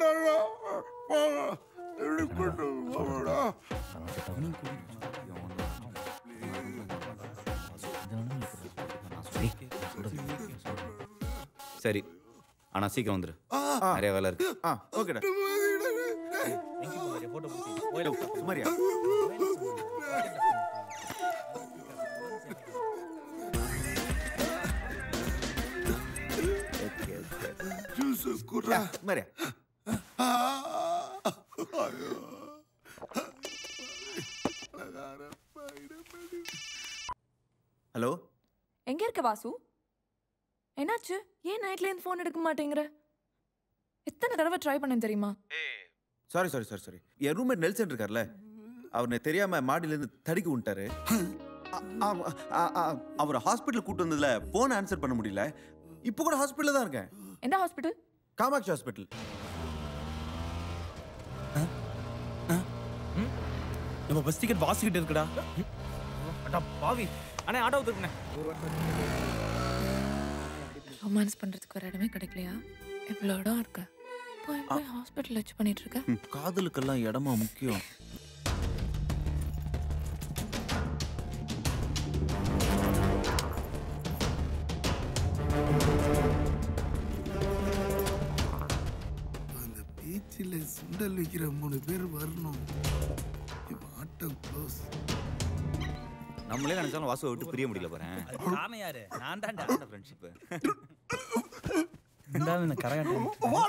சரி, ஆனா சீக்கிரம் வந்துரு, நிறைய வேலை இருக்கு. ஓகேடா. சுமாரியா மரியா ஹலோ, எங்க இருக்க வாசு? என்னாச்சு? ஏன் நைட்ல இருந்து ஃபோன் எடுக்க மாட்டேங்கிற? எத்தனை தடவை ட்ரை பண்ணேன் தெரியுமா? சாரி சாரி சாரி சாரி என் ரூம்மேட் நெல்சன் இருக்கார்ல, அவர் தெரியாம மாடியில இருந்து தடிக்க விட்டாரு. அவர் ஹாஸ்பிட்டல் கூட்டு வந்ததுல போன் ஆன்சர் பண்ண முடியல. இப்போ கூட ஹாஸ்பிட்டல்ல தான் இருக்கேன். எந்த ஹாஸ்பிட்டல்? காமாட்சி ஹாஸ்பிட்டல். நம்ம பஸ் டிக்கெட் வாசு கிட்ட இருக்குடா. அடா பாவி, அண்ணே ஆட்டோ தூக்குனே. ரொமான்ஸ் பண்றதுக்கு ஒரு இடமே கிடைக்கலையா? எவ்வளோ இடம் இருக்கு, போய் போய் ஹாஸ்பிட்டல் வச்சு பண்ணிட்டு இருக்க. காதலுக்கெல்லாம் இடமா முக்கியம். அந்த பீச்சில் சுண்டல் விற்கிற மூணு பேர் வரணும். ஆட்டம் க்ளோஸ். நம்மளே நினைச்சாலும் வாசுவை விட்டு பிரிய முடியல பாரு. நானே யாரு? நான் தான்டா ஃப்ரெண்ட்ஷிப். இந்தாவே இந்த கரகாட்டம்.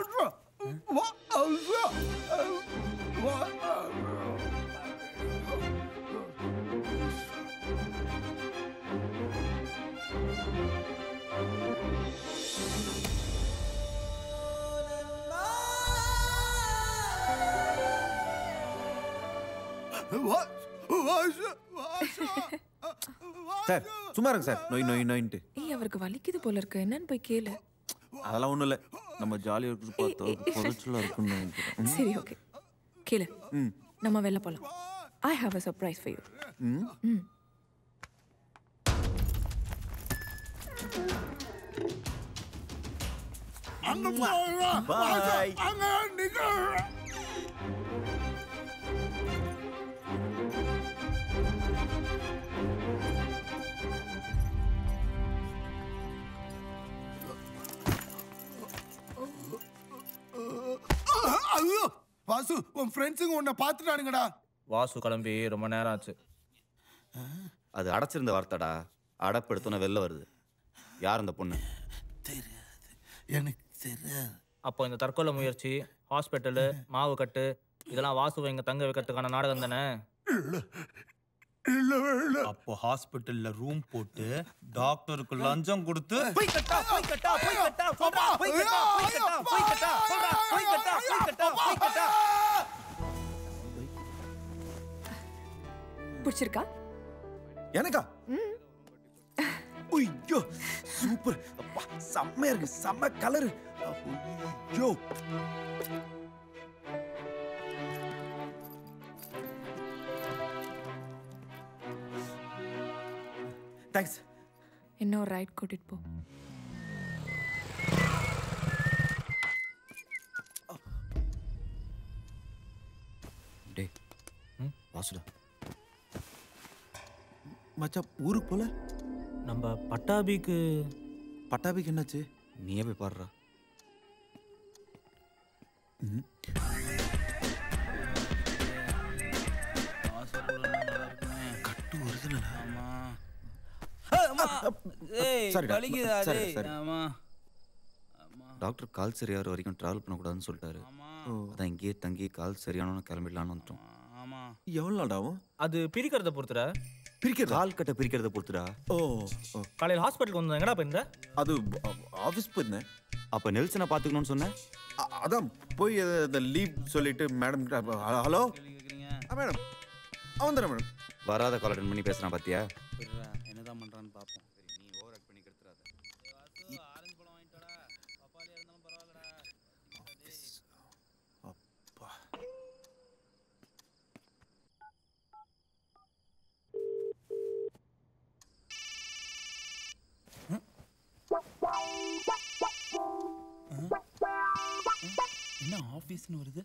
சார் சும்மா இருங்க சார். நோய் நோய் நோயின்ட்டு. ஏய், அவருக்கு வலிக்குது போல இருக்கு, என்னன்னு போய் கேளு. அதெல்லாம் ஒண்ணும் இல்ல, நம்ம ஜாலியா இருக்கு பார்த்தா பொறுச்சலா இருக்குன்னு நினைக்கிறேன். சரி ஓகே, கேளு. நம்ம வெளில போலாம். I have a surprise for you. ம். அங்க போறா. Bye. அங்க நிக்க. ஐயோ வாசு உன் ஃப்ரெண்ட்ஸுங்க உன்னை பார்த்துட்டானுங்கடா. வாசு கிளம்பி ரொம்ப நேரம் ஆச்சு. அது அடைச்சிருந்த வார்த்தைடா. அடப்படுத்தோன்னு வெளில வருது. யார் அந்த பொண்ணு? தெரியாது, எனக்கு தெரியாது. அப்போ இந்த தற்கொலை முயற்சி, ஹாஸ்பிட்டலு, மாவு கட்டு இதெல்லாம் வாசுவை இங்க தங்க வைக்கிறதுக்கான நாடகம் தானே? அப்போ ஹாஸ்பிட்டல்ல ரூம் போட்டு டாக்டருக்கு லஞ்சம் கொடுத்து பிடிச்சிருக்கா? எனக்கா? ஐயோ சூப்பர், அப்பா செம்மையா இருக்கு, செம்ம கலர். ஐயோ தேங்க்ஸ். இன்னும் ரைட் கூட்டிட்டு போ. டே வாசுடா. மச்சான் ஊருக்கு போல? நம்ம பட்டாபிக்கு பட்டாபிக்கு என்னாச்சு? நீயே போய் பாடுறா. கட்டு ஒரிஜினலா? டாக்டர் கால் சரியாகிற வரைக்கும் டிராவல் பண்ணக்கூடாதுன்னு சொல்லிட்டாரு. அதான் இங்கேயே தங்கி கால் சரியானோன்னு கிளம்பிடலான்னு வந்துட்டோம். எவ்வளோ நாள் ஆகும்? அது பிரிக்கிறத பொறுத்துடா. பிரிக்கிறது கால் கட்ட பிரிக்கிறத பொறுத்துடா. ஓ காலையில் ஹாஸ்பிட்டலுக்கு வந்தோம். எங்கடா போயிருந்த? அது ஆஃபீஸ் போயிருந்தேன். அப்போ நெல்சனை பார்த்துக்கணும்னு சொன்னேன். அதான் போய் இந்த லீவ் சொல்லிட்டு மேடம். ஹலோ மேடம், அவன் தானே மேடம்? வராத கால் அட்டன் பண்ணி பேசுகிறான் பார்த்தியா? என்னதான் பண்ணுறான்னு பார்ப்போம். நீ ஓவர் ஆக்ட் பண்ணி கெடுத்துறாத. என்ன ஆஃபீஸ்னு வருது?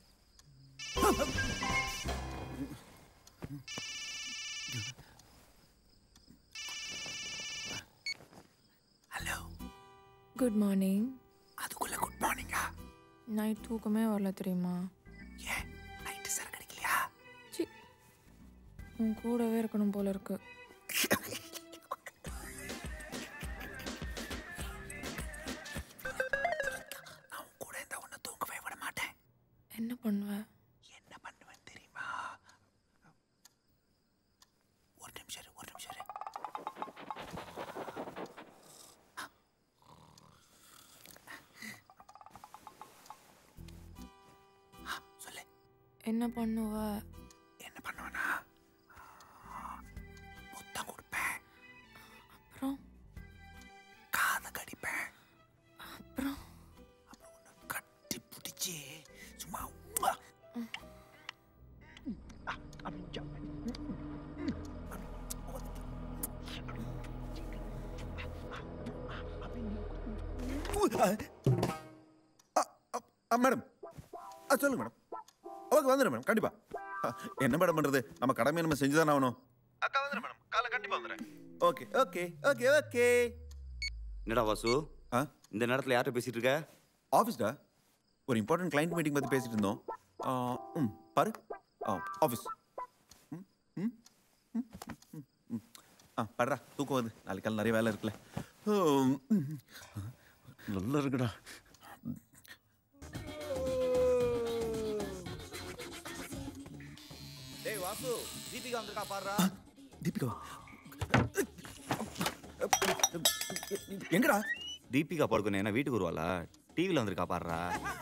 Hello, good morning. அதுக்குள்ள குட் மார்னிங்கா? நைட் தூக்கமே வரல தெரியுமா? ஏன் நைட்டு சார் கிடைக்கலையா? சி, உன் கூடவே இருக்கணும் போல இருக்கு. என்ன பண்ணுவ? என்ன பண்ணுவேன் தெரியுமா? ஒரு நிமிஷம் இரு, ஒரு நிமிஷம் இரு. சொல்லு. என்ன பண்ணுவ? என்ன பண்ணுவேனா? முத்தம் கொடுப்பேன். அப்புறம் காதை கடிப்பேன். அப்புறம் அப்புறம் உன்னை கட்டி பிடிச்சி சும்மா மேடம் சொல்லுங்க மேடம். ஓகே வந்துடுறேன் மேடம், கண்டிப்பா. என்ன மேடம் பண்றது, நம்ம கடமையை நம்ம செஞ்சுதானே ஆகணும். அக்கா வந்துடுறேன் மேடம், காலை கண்டிப்பா வந்துடுறேன். Okay okay okay okay. என்னடா வாசு, இந்த நேரத்தில் யார்கிட்ட பேசிட்டு இருக்க? ஆஃபீஸ்டா, ஒரு இம்பார்ட்டன்ட் கிளைண்ட் மீட்டிங் பற்றி பேசிட்டு இருந்தோம். ம் பாரு, ஆஃபீஸ். ம் ம் ம் ஆ படுறா, தூக்கம் வருது, நாளைக்கு காலை நிறைய வேலை இருக்குல்ல. நல்லா இருக்குடா. டேய் வாசு, தீபிகா வந்திருக்கா பாருடா. தீபிகா எங்கடா? தீபிகா படுக்கணும் என்ன வீட்டுக்கு வருவாளா? டிவியில் வந்திருக்கா பாருடா.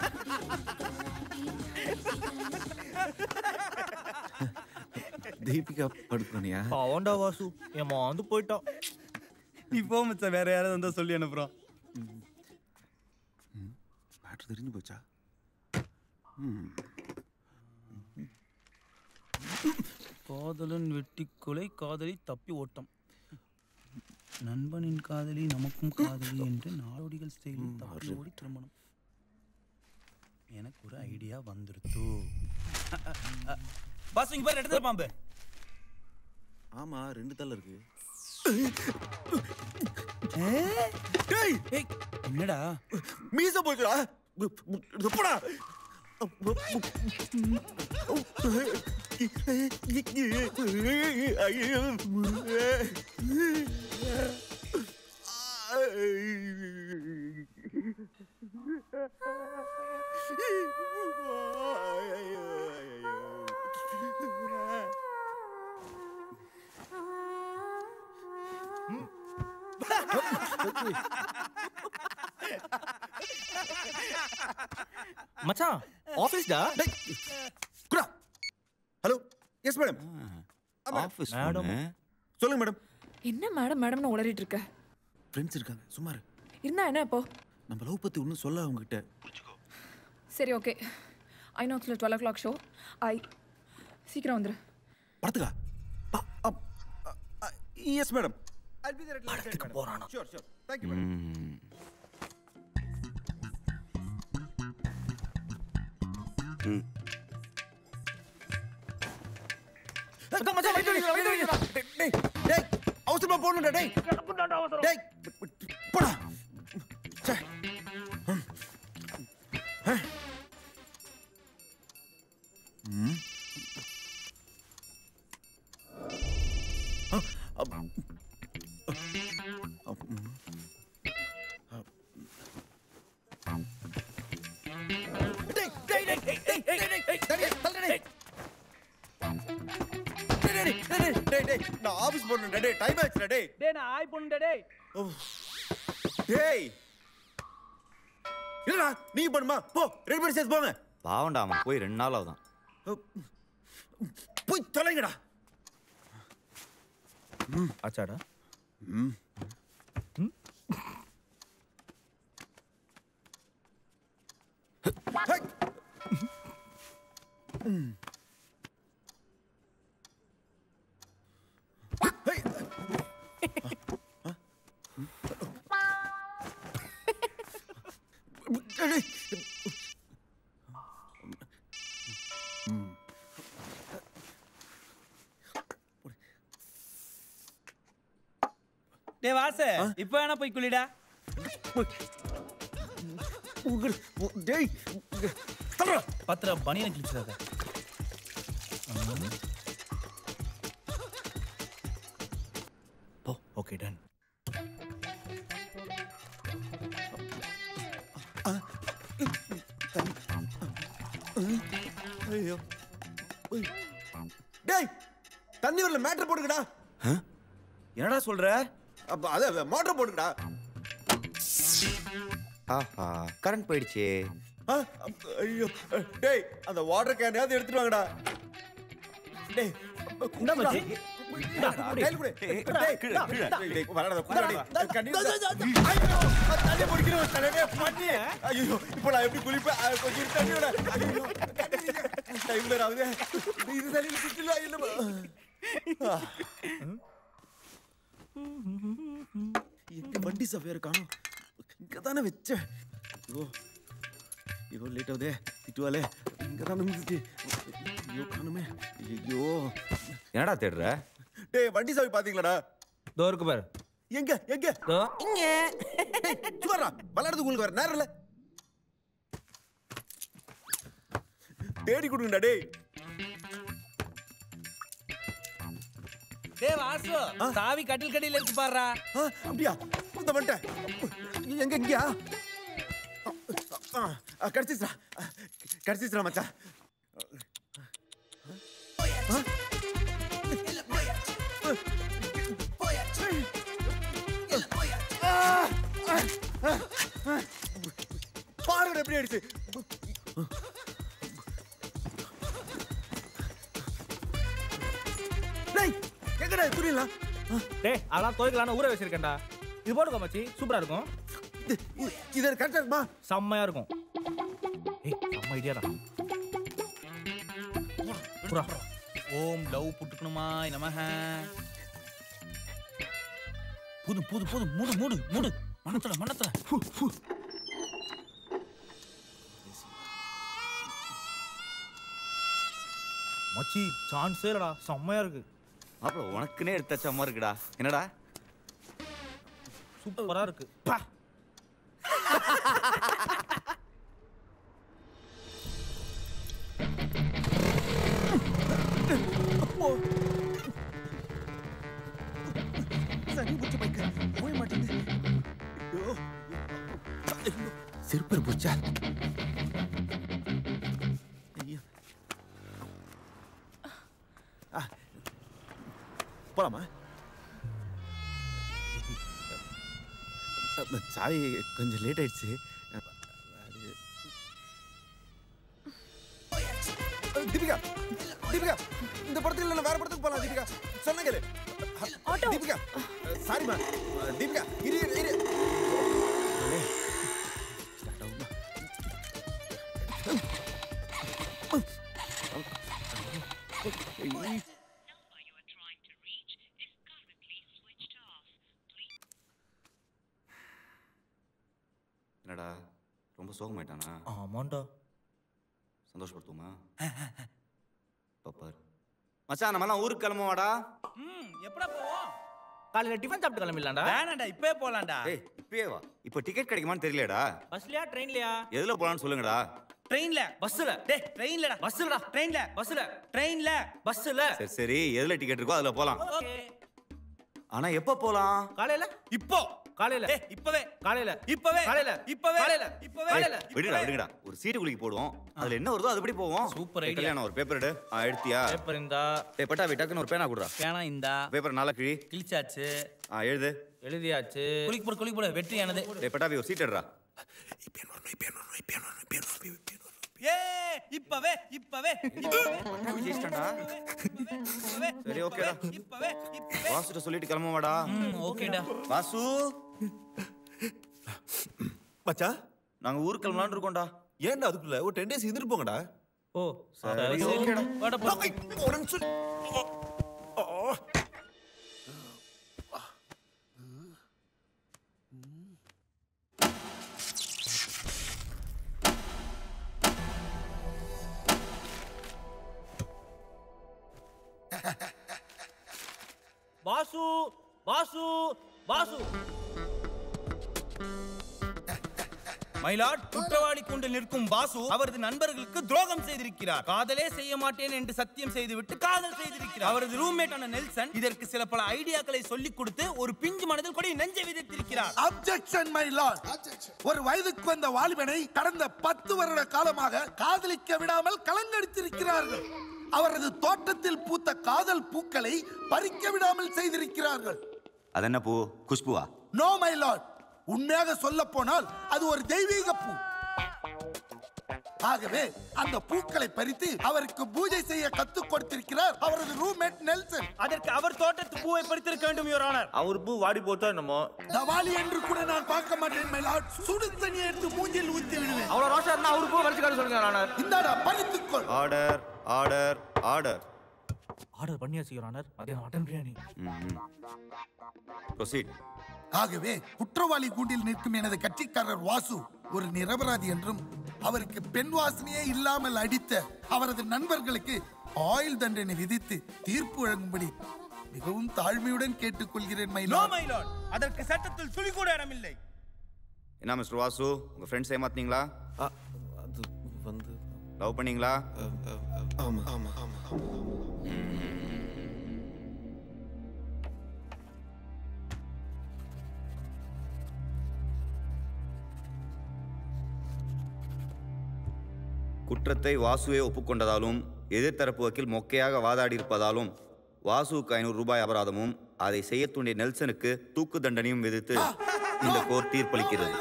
தீபிகா படுக்கணியா? அவன்டா வாசு, ஏமா வந்து போயிட்டான். நீ போ மச்சான், வேற யாராவது வந்தா சொல்லி அனுப்புறோம். மேட்ரு தெரிஞ்சு போச்சா? காதலன் வெட்டி கொலை, காதலி தப்பி ஓட்டம், நண்பனின் காதலி நமக்கும் காதலி என்று நாடோடிகள் ஸ்டைலில் தப்பி ஓடி திருமணம். எனக்கு ஒரு ஐடியா வந்துருத்து. பாஸ் இங்க பாரு, எடுத்து பாம்பு. ஆமா, ரெண்டு தலை இருக்கு. என்னடா மீச போச்சுடா. போடா. மச்சான் ஆபீஸ்டா குடா hello yes madam office madam சொல்லுங்க மேடம் என்ன மேடம் மேடம்னு உளறிட்டு இருக்க? ஃப்ரெண்ட்ஸ் இருக்காங்க சும்மா இரு. இருந்தா என்ன இப்போ? நம்ம லவ் பத்தி ஒன்றும் சொல்ல அவங்க கிட்ட. சரி ஓகே. ஐநாக்ஸில் டுவெல் ஓ கிளாக் ஷோ. ஐ சீக்கிரம் வந்துரு. படத்துக்கா? Yes madam. படத்துக்கு போறானா? Sure sure. Thank you madam. ம் மச்சான் மச்சான் வெயிட் பண்ணு வெயிட் பண்ணு. டேய் டேய் அவசரமா போணும்டா டேய். எனக்கு தான்டா அவசரம். டேய் போடா. சே. ம். அப் அப் டேய் டேய் டேய் டேய் டேய் டேய் டேய் தள்ளு டேய். டேய் டேய் டேய் டேய் நான் ஆபீஸ் போறேன்டா டேய் டைம் ஆச்சுடா டேய். டேய் நான் ஆய் போணும்டா டேய். டேய் இல்லடா நீ பண்ணுமா போ ரெடி பண்ணி சேஸ் போங்க. பாவண்டா அவன் போய் ரெண்டு நாள் ஆகுதான். போய் தொலைங்கடா. ம் ஆச்சாடா. ம் ம் ம் டேய் வாசு இப்போ வேணா போய் குளிடா. டேய் பத்திர பனியனை கிழிச்சிடாத. போ ஓகே டன். ஐயோ டேய் தண்ணி வரல மேட்டர் போடுங்கடா. என்னடா சொல்ற? அப்ப அத மோட்டர் போடுங்கடா. ஆஹா கரண்ட் போயிடுச்சு. ஐயோ டேய் அந்த வாட்டர் கேனையாவது எடுத்துட்டு வாங்கடா. டேய் என்ன மச்சி? கையில குடு. டேய் டேய் டேய் வரடா குடாடி. கண்ணி ஐயோ தண்ணி குடிக்கிறோம் தண்ணி பண்ணி. ஐயோ இப்போ நான் எப்படி குளிப்பேன்? கொஞ்சம் தண்ணி விட. ஐயோ டைம் வேற ஆகுது. இது தண்ணி குடிக்கல இல்ல. எங்க வண்டி சஃபேர் காணோம். இங்க தானே வச்சேன். ஐயோ ஐயோ லேட் ஆகுதே. திட்டுவாலே இங்க தானே இருந்துச்சு. ஐயோ காணுமே. ஐயோ என்னடா தேடுற? டேய் வண்டி சாவி பாத்தீங்களாடா? தோ இருக்கு பாரு. எங்க எங்க? தோ இங்க. டேய் சுவரா விளையாடுறது உங்களுக்கு வர நேரம் இல்ல. தேடி கொடுங்கடா டேய். டேய் வாசு சாவி கட்டில் கடியில இருக்கு பாருடா. அப்படியா? இந்த வந்துட்டேன். எங்க எங்கயா? கடிச்சிச்சா கடிச்சிச்சா மச்சான். பாருங்க எப்படி ஆயிடுச்சு. டேய் எங்கடா புரியல? டேய் அதெல்லாம் துவைக்கலான்னு ஊற வச்சிருக்கேன்டா. இது போடுங்க மச்சி சூப்பரா இருக்கும். இது கரெக்டா இருக்குமா? செம்மையா இருக்கும். ஏய் செம்ம ஐடியாடா. புரா ஓம் லவ் புட்டுக்கணுமா நமஹ. போதும் போதும் போதும் மூடு மூடு மூடு. மனத்துல மனத்துல. மச்சி சான்ஸே இல்லடா. செம்மையா இருக்கு. அப்புறம் உனக்குனே எடுத்த சம்மா இருக்குடா. என்னடா சூப்பரா இருக்கு. பா. செருப்பு போச்சா? போலாமா? சாரி, கொஞ்சம் லேட் ஆயிடுச்சு. தீபிகா, தீபிகா, இந்த படத்துல இல்ல வேற படத்துக்கு போலாம். தீபிகா சொன்ன கேளு. தீபிகா, சாரிமா. தீபிகா, இரு இரு இரு. என்னடா ரொம்ப சோகமாயிட்டானா? ஆமாண்டா. சந்தோஷப்படுத்துமா? பாப்பார் மச்சான், நம்மலாம் ஊருக்கு கிளம்புவாடா. ம், எப்படா போவோம்? காலையில டிஃபன் சாப்பிட்டு கிளம்பிடலாம்டா. வேணாம்டா, இப்பவே போலாம்டா. ஏய், இப்பவே வா. இப்போ டிக்கெட் கிடைக்குமான்னு தெரியலடா. பஸ்லயா ட்ரெயின்லயா? எதுல போலாம்னு சொல்லுங்கடா. ட்ரெயின்ல. பஸ்ல. டேய், ட்ரெயின்லடா. பஸ்லடா. ட்ரெயின்ல. பஸ்ல. ட்ரெயின்ல. பஸ்ல. சரி சரி, எதுல டிக்கெட் இருக்கோ அதுல போலாம். ஓகே. ஆனா எப்ப போலாம்? காலையில. இப்போ. காலையில. டேய், இப்பவே. காலையில. இப்பவே. காலையில. இப்பவே. காலையில. இப்பவே. காலையில. விடுடா விடுங்கடா. ஒரு சீட்டு குலுக்கி போடுவோம். அதுல என்ன வருதோ அதுபடி போவோம். சூப்பர் ஏய், ஐடியா. கல்யாணம் ஒரு பேப்பர் எடு. ஆ, எடுத்தியா? பேப்பர் இந்தா. டேய் பட்டாவி, டக்குன்னு ஒரு பேனா குடுறா. பேனா இந்தா. பேப்பர் நாளா கிழி. கிழிச்சாச்சு. ஆ, எழுது. எழுதியாச்சு. குளிக்கு போடு குளிக்கு போடு. வெற்றியானது. டேய் பட்டாவி, ஒரு சீட் எடுறா. ஏ, இப்பவே இப்பவே பட்டாவி ஜெயிச்சிட்டான்டா. சரி, ஓகேடா. இப்பவே இப்பவே வாசுட்ட சொல்லிட்டு கிளம்புவாடா. ம், ஓகேடா. வாசு, மச்சான், நாங்க ஊருக்கு கிளம்பலாம்னு இருக்கோம்டா. ஏன்டா அதுக்குள்ள ஒரு டென் டேஸ் இருந்துட்டு போங்கடா. ஓ, சரி, ஓகேடா. வாடா போ. ஒரு நிமிஷம். பாசு, பாசு, பாசு. மயிலாட், குற்றவாளி கொண்டு நிற்கும் பாசு அவரது நண்பர்களுக்கு துரோகம் செய்திருக்கிறார். காதலே செய்ய மாட்டேன் என்று சத்தியம் செய்துவிட்டு காதல் செய்திருக்கிறார். அவரது ரூம்மேட்டான நெல்சன் இதற்கு சில பல ஐடியாக்களை சொல்லிக் கொடுத்து ஒரு பிஞ்சு மனதில் கூட நெஞ்சை விதைத்திருக்கிறார். Objection my Lord. ஒரு வயதுக்கு வந்த வாலிபனை கடந்த பத்து வருட காலமாக காதலிக்க விடாமல் கலங்கடித்திருக்கிறார்கள். அவரது தோட்டத்தில் பூத்த காதல் பூக்களை பறிக்க விடாமல் செய்திருக்கிறார்கள். அது என்ன பூ? குஷ்புவா? நோ மை லார்ட், உண்மையாக சொல்ல போனால் அது ஒரு தெய்வீக பூ. ஆகவே அந்த பூக்களை பறித்து அவருக்கு பூஜை செய்ய கத்துக் கொடுத்திருக்கிறார் அவரது ரூம்மேட் நெல்சன். அதற்கு அவர் தோட்டத்து பூவை பறித்திருக்க வேண்டும், யுவர் ஆனர். அவர் பூ வாடி போச்சோ என்னமோ. தவாலி என்று கூட நான் பார்க்க மாட்டேன் மை லார்ட். சுடு தண்ணியை எடுத்து மூஞ்சில் ஊத்தி விடுவேன். அவ்வளவு ரோஷா இருந்தா அவரு பூ பறிச்சு காட்ட சொல்லுங்க ஆனர். இந்தாடா, பறித்துக்கொள். Order order order. ஆர்டர் பண்ணியாச்சு யுவர் ஆனர். அதே மட்டன் பிரியாணி. ப்ரொசீட். ஆகவே குற்றவாளி கூண்டில் நிற்கும் எனது கட்சிக்காரர் வாசு ஒரு நிரபராதி என்றும் அவருக்கு பெண் வாசனையே இல்லாமல் அடித்த அவரது நண்பர்களுக்கு ஆயுள் தண்டனை விதித்து தீர்ப்பு வழங்கும்படி மிகவும் தாழ்மையுடன் கேட்டுக்கொள்கிறேன் my lord. No my lord, அதற்கு சட்டத்தில் துளி கூட இடமில்லை. என்ன மிஸ்டர் வாசு, உங்க ஃப்ரெண்ட்ஸ் ஏமாத்தீங்களா? அது வந்து லவ் பண்ணீங்களா? ஆமா ஆமா ஆமா. குற்றத்தை வாசுவே ஒப்புக்கொண்டதாலும் எதிர்த்தரப்பு வக்கீல் மொக்கையாக வாதாடி இருப்பதாலும் வாசுவுக்கு ஐநூறு ரூபாய் அபராதமும் அதை செய்ய தூண்டிய நெல்சனுக்கு தூக்கு தண்டனையும் விதித்து இந்த கோர்ட் தீர்ப்பளிக்கிறது.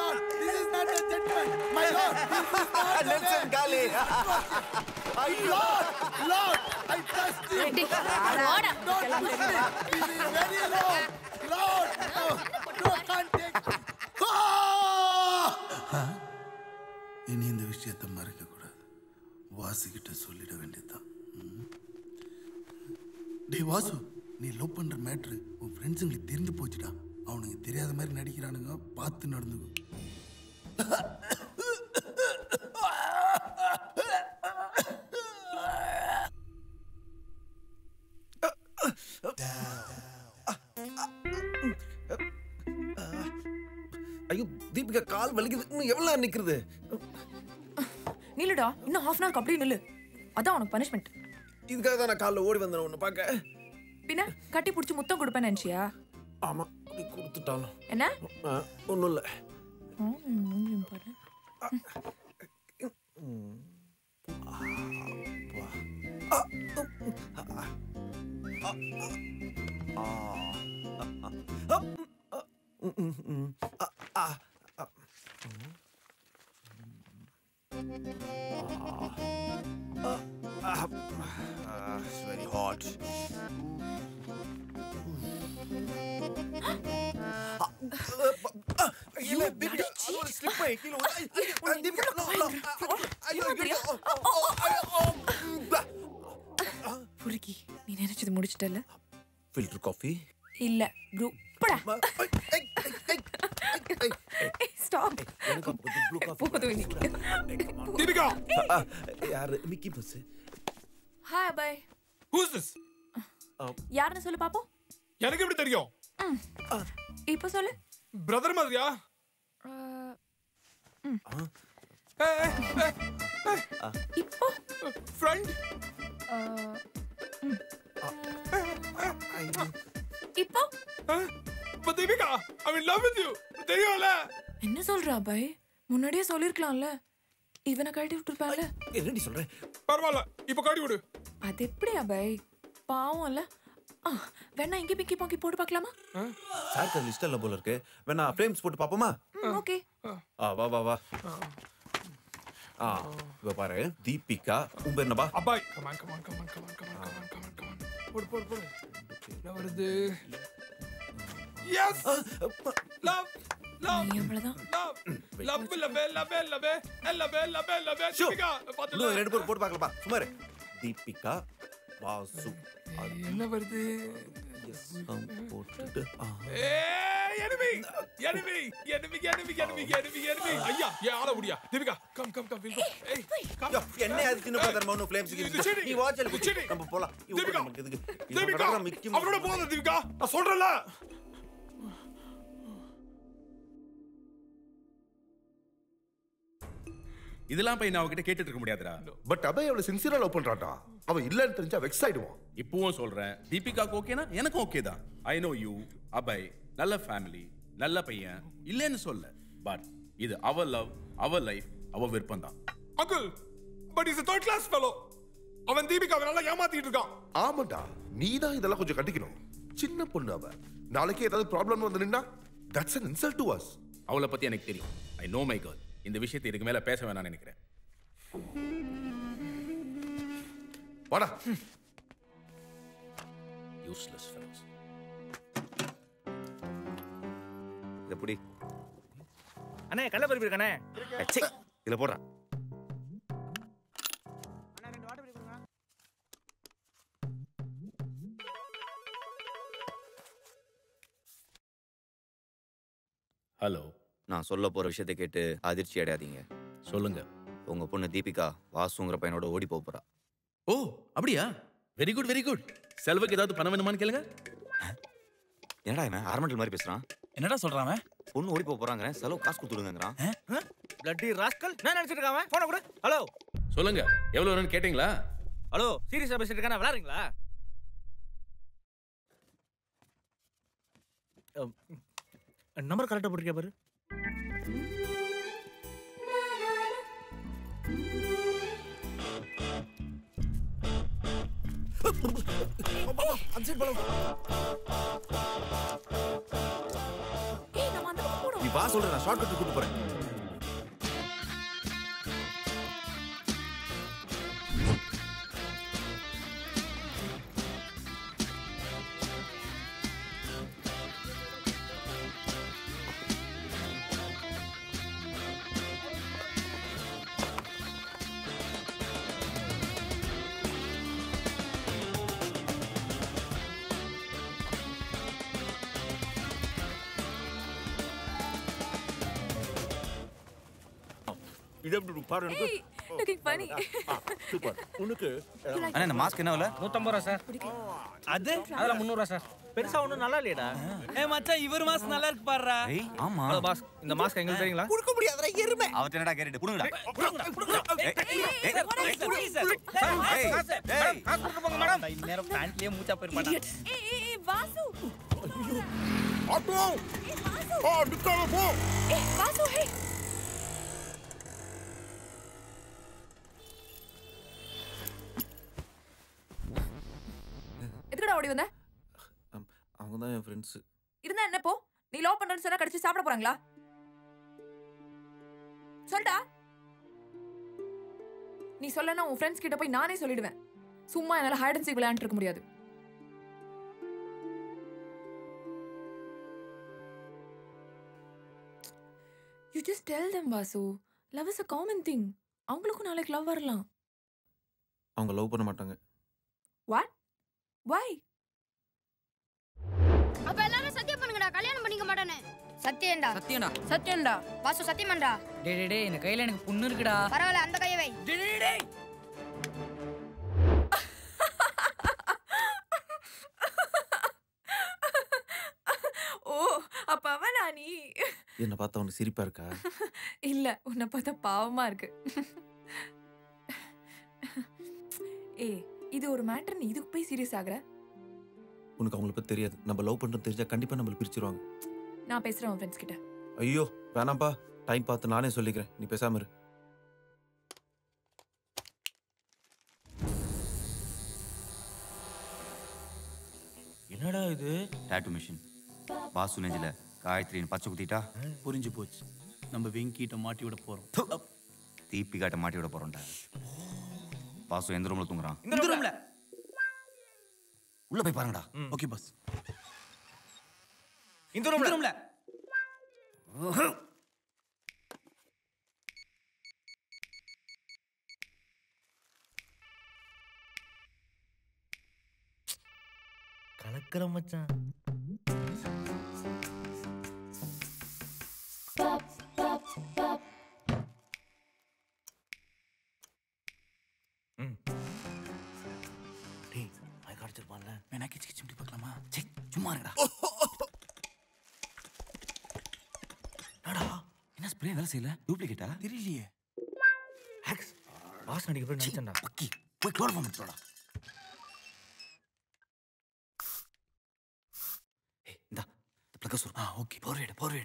இனி இந்த விஷயத்தை மறக்க கூடாது. வாசுகிட்ட சொல்லிட வேண்டியதுதான். டே வாசு, நீ லவ் பண்ற மேட்ரு உன் ஃப்ரெண்ட்ஸுங்களுக்கு தெரிஞ்சு போச்சுடா. அவனுக்கு தெரியாத மாதிரி நடிக்கிறானுங்க, பார்த்து நடந்துக்கும். ஐயோ தீபிகா, கால் வலிக்குது. இன்னும் எவ்வளவு நிக்கிறது? நில்லுடா, இன்னும் ஹாஃப் அன் ஹவர் அப்படியே நில்லு. அதான் உனக்கு பனிஷ்மெண்ட். இதுக்காக தான் நான் காலைல ஓடி வந்தேன் உன்னை பார்க்க. பின்ன கட்டி பிடிச்சி முத்தம் கொடுப்பேன்னு நினைச்சியா? ஆமா, அப்படி கொடுத்துட்டாலும் என்ன? ஒன்றும் இல்லை. It's very hot. இல்ல பேபி அது ஸ்லிப் ஆயி கீழ புரிக்கி நீ நினைச்சது முடிச்சிட்டல ஃபில்டர் காஃபி இல்ல ப்ரூ போடா ஸ்டாப் எனக்கு கொஞ்சம் ப்ளூ காஃபி போதும் நீ தீபிகா யார் Mickey boss hi bye who's this யாருன்னு சொல்லு பாப்போம் எனக்கு எப்படி தெரியும் இப்போ சொல்லு பிரதர் மாதிரியா இப்போ ஃப்ரெண்ட் இப்போ but Deepika I'm in love with you தெரியும்ல என்ன சொல்றா பை முன்னாடியே சொல்லிருக்கலாம்ல இவனை கழட்டி விட்டுருப்பான்ல என்னடி சொல்ற பரவாயில்ல இப்போ காடி விடு அது எப்படியா பை பாவம்ல வேணா இங்கே பிக்கி பாக்கி போட்டு பார்க்கலாமா சார் கல் லிஸ்ட்ல போல இருக்கு வேணா ஃப்ரேம்ஸ் போட்டு பாப்போமா ஓகே ஆ வா வா வா ஆ இவ பாரு தீபிகா உன் பேர் என்னப்பா Abhay come on come on come on come on come on come on come on போடு போடு போடு என்ன வருது yes love love அவ்வளவுதான் love love love love love love love love Deepika பாத்து இன்னும் ரெண்டு பேர் போட்டு பார்க்கலாம்ப்பா சும்மா இரு தீபிகா வாசு என்ன வருது எஸ் போட்டுட்டு ஏய் enemy enemy enemy enemy enemy enemy enemy ஐயா ஏ ஆள முடியா Deepika come come come will go ஏய் கம் என்ன அது சின்ன பிரதர் மௌன ஃப்ளேம்ஸ் கிட்ட நீ வாட்ச் எல்லாம் நம்ம போலாம் தீபிகா இதுக்கு தீபிகா அவரோட போறது தீபிகா நான் சொல்றேன்ல இதெல்லாம் போய் நான் அவகிட்ட கேட்டுட்டு இருக்க முடியாதுடா பட் அபய் அவளை சின்சியரா லவ் பண்றான்டா அவ இல்லன்னு தெரிஞ்சா வெக்ஸ் ஆயிடுவான் இப்பவும் சொல்றேன் தீபிகாக்கு ஓகேனா எனக்கும் ஓகே தான் ஐ நோ யூ அபய் நல்ல ஃபேமிலி நல்ல பையன் இல்லைன்னு சொல்ல பட் இது அவர் லவ் அவர் லைஃப் அவர் விருப்பம் தான் uncle but is a third class fellow அவன் தீபிகாவை நல்லா ஏமாத்திட்டு இருக்கான் ஆமாடா நீ தான் இதெல்லாம் கொஞ்சம் கட்டிக்கணும் சின்ன பொண்ணு அவ நாளைக்கு ஏதாவது ப்ராப்ளம் வந்து நின்னா that's an insult to us அவளை பத்தி எனக்கு தெரியும் ஐ நோ மை கேர்ள் இந்த விஷயத்தை இதுக்கு மேல பேச வேணாம்னு நினைக்கிறேன் வாடா யூஸ்லெஸ் ஃபெலோஸ் எப்படி அண்ணே கள்ள பருப்பு இருக்கானே சே இதுல போடுறா ஹலோ நான் சொல்ல போற விஷயத்தை கேட்டு அதிர்ச்சி அடையாதீங்க சொல்லுங்க உங்க பொண்ணு தீபிகா வாசுங்கிற பையனோட ஓடி போறா ஓ அப்படியா வெரி குட் வெரி குட் செல்வக்கு ஏதாவது பணம் வேணுமான்னு கேளுங்க என்னடா இவன் ஆர்மெண்டல் மாதிரி பேசுறான் என்னடா சொல்றான் அவன் பொண்ணு ஓடி போறாங்க செலவு காசு கொடுத்துடுங்கறான் பிளட்டி ராஸ்கல் நான் நினைச்சிட்டு இருக்கான் போன கொடு ஹலோ சொல்லுங்க எவ்வளவு வேணும்னு கேட்டிங்களா ஹலோ சீரியஸா பேசிட்டு இருக்கானே விளையாடுறீங்களா நம்பர் கரெக்டா போட்டுருக்கே பாரு நீ வா சொல்ற நான் ஷார்ட் கட் கூட்டி போறேன் பாரு எனக்கு லுக்கிங் ஃபனி சூப்பர் உனக்கு அண்ணா இந்த மாஸ்க் என்ன விலை நூற்றம்பது ரூபா சார் அது அதெல்லாம் முந்நூறு ரூபா சார் பெருசா ஒண்ணும் நல்லா இல்லையடா ஏ மச்சான் இவர் மாஸ்க் நல்லா இருக்கு பாருடா ஏய் ஆமா பாஸ் இந்த மாஸ்க் எங்களுக்கு தெரியுங்களா குடுக்க முடியாதுடா எருமை அவட்ட என்னடா கேரிட்டு புடுங்கடா காசு கொடுக்க போங்க மேடம் இந்த நேரம் பேண்ட்லயே மூச்சா போய் மாட்டாங்க ஏய் ஏய் வாசு ஆட்டோ ஏய் வாசு வாசு ஆ நிக்காம போ. ஏய் வாசு ஹே. எதுக்குடா ஓடி வந்த? அவங்க தான் என் ஃப்ரெண்ட்ஸ். இருந்தா என்ன போ? நீ லவ் பண்றேன்னு சொன்னா கடிச்சு சாப்பிட போறாங்களா? சொல்டா. நீ சொல்லனா உன் ஃப்ரெண்ட்ஸ் கிட்ட போய் நானே சொல்லிடுவேன். சும்மா என்னால ஹைட் அண்ட் சீக் விளையாண்டு இருக்க முடியாது. You just tell them, Vasu. Love is a common thing. அவங்களுக்கும் நாளைக்கு லவ் வரலாம். அவங்க லவ் பண்ண மாட்டாங்க. What? Why? அப்ப எல்லாரும் சத்தியம் பண்ணுங்கடா, கல்யாணம் பண்ணிக்க மாட்டானே. சத்தியம்டா. சத்தியம்டா. சத்தியம்டா. வாசு சத்தியம்டா. டேய் டேய் டேய், இந்த கையில எனக்கு புண்ணு இருக்குடா. பரவாயில்ல, அந்த கையை வை. டேய் டேய் டேய். ஓ, அப்ப அவனா நீ? என்ன பார்த்தா உனக்கு சிரிப்பா இருக்கா? இல்ல, உன்னை பார்த்தா பாவமா இருக்கு. ஏய், இது ஒரு மேட்டர், நீ இதுக்கு போய் சீரியஸ் ஆகுற? உனக்கு அவங்கள பத்தி தெரியாது. நம்ம லவ் பண்றது தெரிஞ்சா கண்டிப்பா நம்மள பிரிச்சிருவாங்க. நான் பேசுறேன் உன் ஃப்ரெண்ட்ஸ் கிட்ட. ஐயோ வேணாம்பா, டைம் பார்த்து நானே சொல்லிக்கிறேன். நீ பேசாம இரு. என்னடா இது? Tattoo machine. வாசு நெஞ்சில காயத்ரின்னு பச்சை குத்திட்டா புரிஞ்சு போச்சு. நம்ம வெங்கிட்ட மாட்டி விட போறோம். தீபிகாட்ட மாட்டி விட போறோம்டா. வாசு எந்த ரூம்ல தூங்குறான்? இந்த ரூம்ல. உள்ள போய் பாருங்கடா. Okay boss. இந்த ரூம்ல. இந்த ரூம்ல. கலக்கற மச்சான். டேய், மை கார்ச்சிருப்பான்ல. வேணா கிச்சு கிச்சு முடி பார்க்கலாமா? சே, சும்மா இருடா. என்னடா? என்ன ஸ்ப்ரே வேலை செய்யல? டூப்ளிகேட்டா? தெரியலையே. ஹேக்ஸ். பாஸ் நடிக்க போய் நினைச்சேன்டா. பக்கி, போய் குளோரோஃபார்ம் எடுத்துடா. ஏய், இந்தா. ப்ளக்க சொர். ஆ, ஓகே. போர்வேடு, போர்வேடு.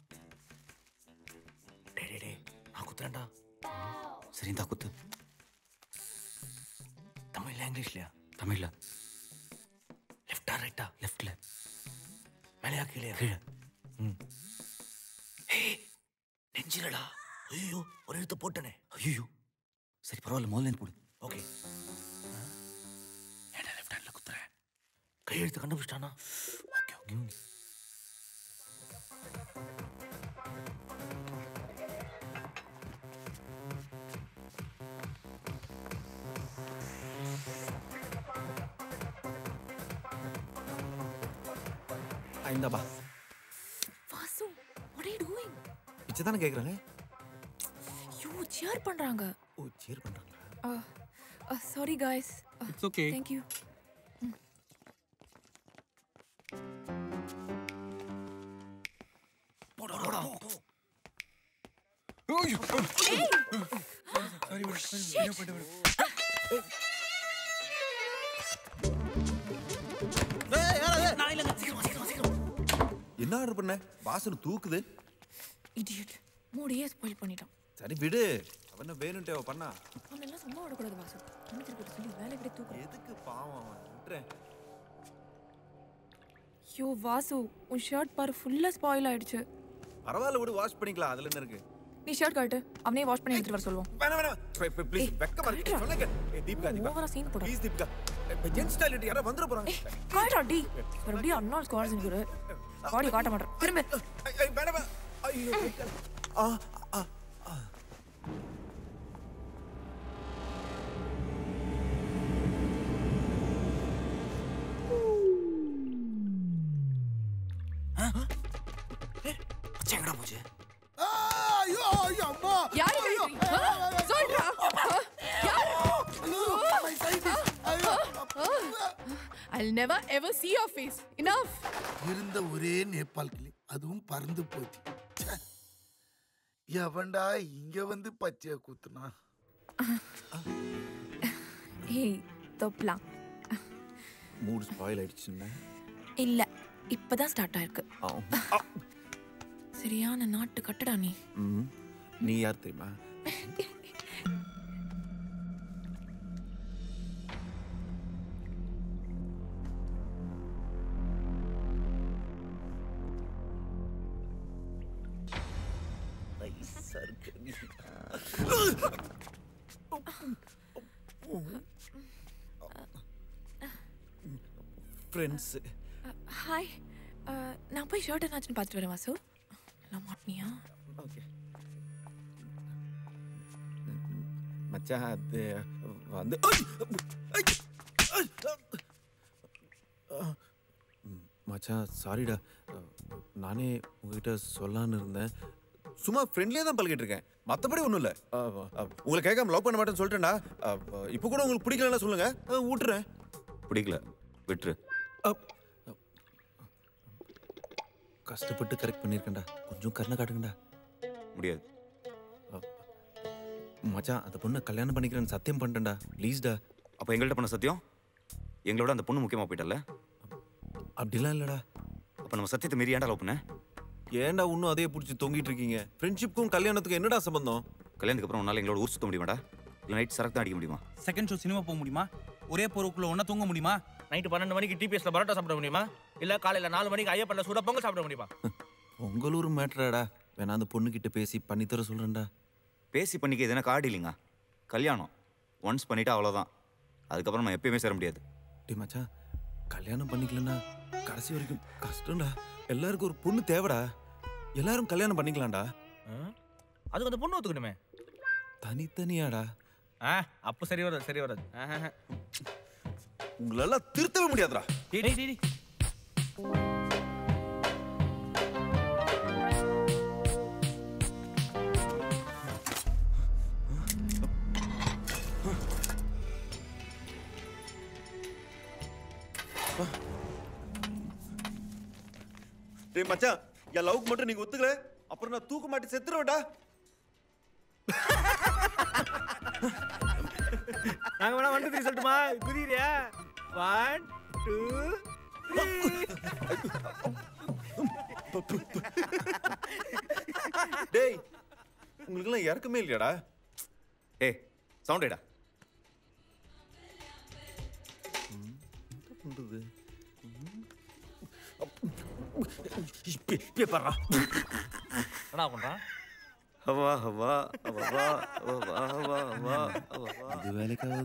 டேய் டேய் டேய், நான் குத்துறேன்டா. சரி, இந்தா குத்து. தமிழ்ல இங்கிலீஷ்லயா? தமிழ்ல. லெஃப்டா ரைட்டா? லெஃப்ட்ல. மேலையா கீழையா? கீழே. ம். ஏய், நெஞ்சிலடா. ஐயோ, ஒரு எழுத்து போட்டனே. ஐயோ. சரி, பரவாயில்ல, முதல்ல இருந்து போடு. ஓகே. ஏன்டா லெஃப்ட் ஹேண்ட்ல குத்துறேன்? கையெழுத்து கண்டுபிடிச்சிட்டானா? Okay okay. இந்தாப்பா. Vasu, what are you doing? பிச்சை தானே கேக்குறாங்க. யூ cheer பண்றாங்க. ஓ, cheer பண்றாங்களா? Uh, uh, sorry guys. Uh, It's okay. Thank you. Mm. போடா போடா. ஐயோ. சாரி விடு. சாரி விடு. விடு. ஏய், யாரது? நான் இல்லங்க. சீக்கிரம் சீக்கிரம் சீக்கிரம். என்ன ஆர்டர் பண்ண? வாசனை தூக்குது. Idiot. மூடியே ஸ்பாயில் பண்ணிட்டான். சரி விடு. அவன வேணும்ட்டே அவ பண்ணா. அவனெல்லாம் சும்மா விடக்கூடாது வாசு. மன்னிச்சு போட்டு சொல்லி வேலை விட தூக்கு. எதுக்கு பாவம் அவன்? விட்டுறேன். யோ வாசு, உன் ஷர்ட் பாரு ஃபுல்லா ஸ்பாயில் ஆயிடுச்சு. பரவாயில்ல விடு, வாஷ் பண்ணிக்கலாம். அதுல என்ன இருக்கு? நீ ஷர்ட் காட்டு, அவனே வாஷ் பண்ணி எடுத்துட்டு வர சொல்லுவோம். வேணாம் வேணாம் ப்ளீஸ் வெக்கமா இருக்கு. சொல்லுங்க. ஏய் தீபிகா தீபிகா. ஓவரா சீன் போடு. ப்ளீஸ் தீபிகா. ஜென்ஸ் ஸ்டைல் யாரா வந்துற போறாங்க. காட்டா டி. மறுபடியும் அன்னால் ஸ்குவாட்ஸ் இருக்கு. பாடி காட்ட மாட்டேன். திரும்ப. ஐய் வேணாம். ஐயோ. ஆ ஆ ஆ. செங்கடா போச்சு. ஐயோ ஐயோ அம்மா. யாரு கைதி? சொல்றா. யாரு? My side is. ஐயோ. I'll never ever see your face. Enough. இருந்த ஒரே நேபாள் கிளி அதுவும் பறந்து போச்சு. எவன்டா இங்க வந்து பச்சைய குத்துனா? ஏய் தோப்லாம். மூட் ஸ்பாயில் ஆயிடுச்சுன்னா? இல்ல, இப்பதான் ஸ்டார்ட் ஆயிருக்கு. சரியான நாட்டு கட்டடா நீ. ம், நீ யார் தெரியுமா? ஃப்ரெண்ட்ஸ். ஹாய். நான் போய் ஷர்ட் என்னாச்சுன்னு பார்த்துட்டு வரேன் வாசு. எல்லாம் மாட்டினியா? ஓகே மச்சான், அது வந்து மச்சான் சாரிடா. நானே உங்ககிட்ட சொல்லான்னு இருந்தேன். சும்மா ஃப்ரெண்ட்லியாக தான் பழகிட்டு இருக்கேன், மற்றபடி ஒன்றும் இல்லை. உங்களை கேட்காம லவ் பண்ண மாட்டேன்னு சொல்லிட்டேன்டா. இப்போ கூட உங்களுக்கு பிடிக்கலன்னா சொல்லுங்க, விட்டுறேன். பிடிக்கல விட்டுரு. கஷ்டப்பட்டு கரெக்ட் பண்ணியிருக்கேன்டா, கொஞ்சம் கருணை காட்டுங்கடா. முடியாது மச்சான், அந்த பொண்ணை கல்யாணம் பண்ணிக்கிறேன்னு சத்தியம் பண்ணிட்டேன்டா, ப்ளீஸ்டா. அப்போ எங்கள்கிட்ட பண்ண சத்தியம் எங்களோட அந்த பொண்ணு முக்கியமாக போயிட்டல? அப்படிலாம் இல்லைடா. அப்போ நம்ம சத்தியத்தை மீறி ஏன்டா லவ் பண்ண? ஏன்டா இன்னும் அதே பிடிச்சி தொங்கிட்டு இருக்கீங்க? ஃப்ரெண்ட்ஷிப்புக்கும் கல்யாணத்துக்கும் என்னடா சம்பந்தம்? கல்யாணத்துக்கு அப்புறம் உன்னால எங்களோட ஊர் சுத்த முடியுமாடா? இல்லை நைட் சரக்கு தான் அடிக்க முடியுமா? செகண்ட் ஷோ சினிமா போக முடியுமா? ஒரே பொருளுக்குள்ள ஒன்றா தூங்க முடியுமா? நைட்டு பன்னெண்டு மணிக்கு டிபிஎஸ்ல பரோட்டா சாப்பிட முடியுமா? இல்ல காலையில நாலு மணிக்கு ஐயப்பன்ல சூடா பொங்கல் சாப்பிட முடியுமா? உங்களூர் மேட்ராடா. வேணா அந்த பொண்ணு கிட்ட பேசி பண்ணித்தர சொல்றேன்டா. பேசி பண்ணிக்க எதுனா கார்டு இல்லைங்க. கல்யாணம் ஒன்ஸ் பண்ணிட்டா அவ்வளோதான், அதுக்கப்புறம் நம்ம எப்பயுமே சேர முடியாது. டி மச்சான், கல்யாணம் பண்ணிக்கலன்னா கடைசி வரைக்கும் கஷ்டம்டா. எல்லாருக்கும் ஒரு பொண்ணு தேவைடா. எல்லாரும் கல்யாணம் பண்ணிக்கலாம்டா. அதுக்கு அந்த பொண்ணு ஒத்துக்கணுமே. தனித்தனியாடா. ஆ, அப்ப சரி வராது, சரி வராது. உங்களால திருத்தவே முடியாதுடா. டேய் டேய் டேய் டேய் மச்சான், என் லவ்க்கு மட்டும் நீங்க ஒத்துக்கல, அப்புறம் நான் தூக்க மாட்டி செத்துருவேன்டா. நாங்க வேணா ஒன் டூ த்ரீ சொல்லட்டுமா? குதிரியா? ஒன் டூ டேய், உங்களுக்கெல்லாம் இறக்கமே இல்லையாடா? ஏய் சவுண்டேடா. பண்றது என்ன பண்றான்? ஹவா ஹவா ஹவா ஹவா ஹவா ஹவா ஹவா. இது வேலைக்காக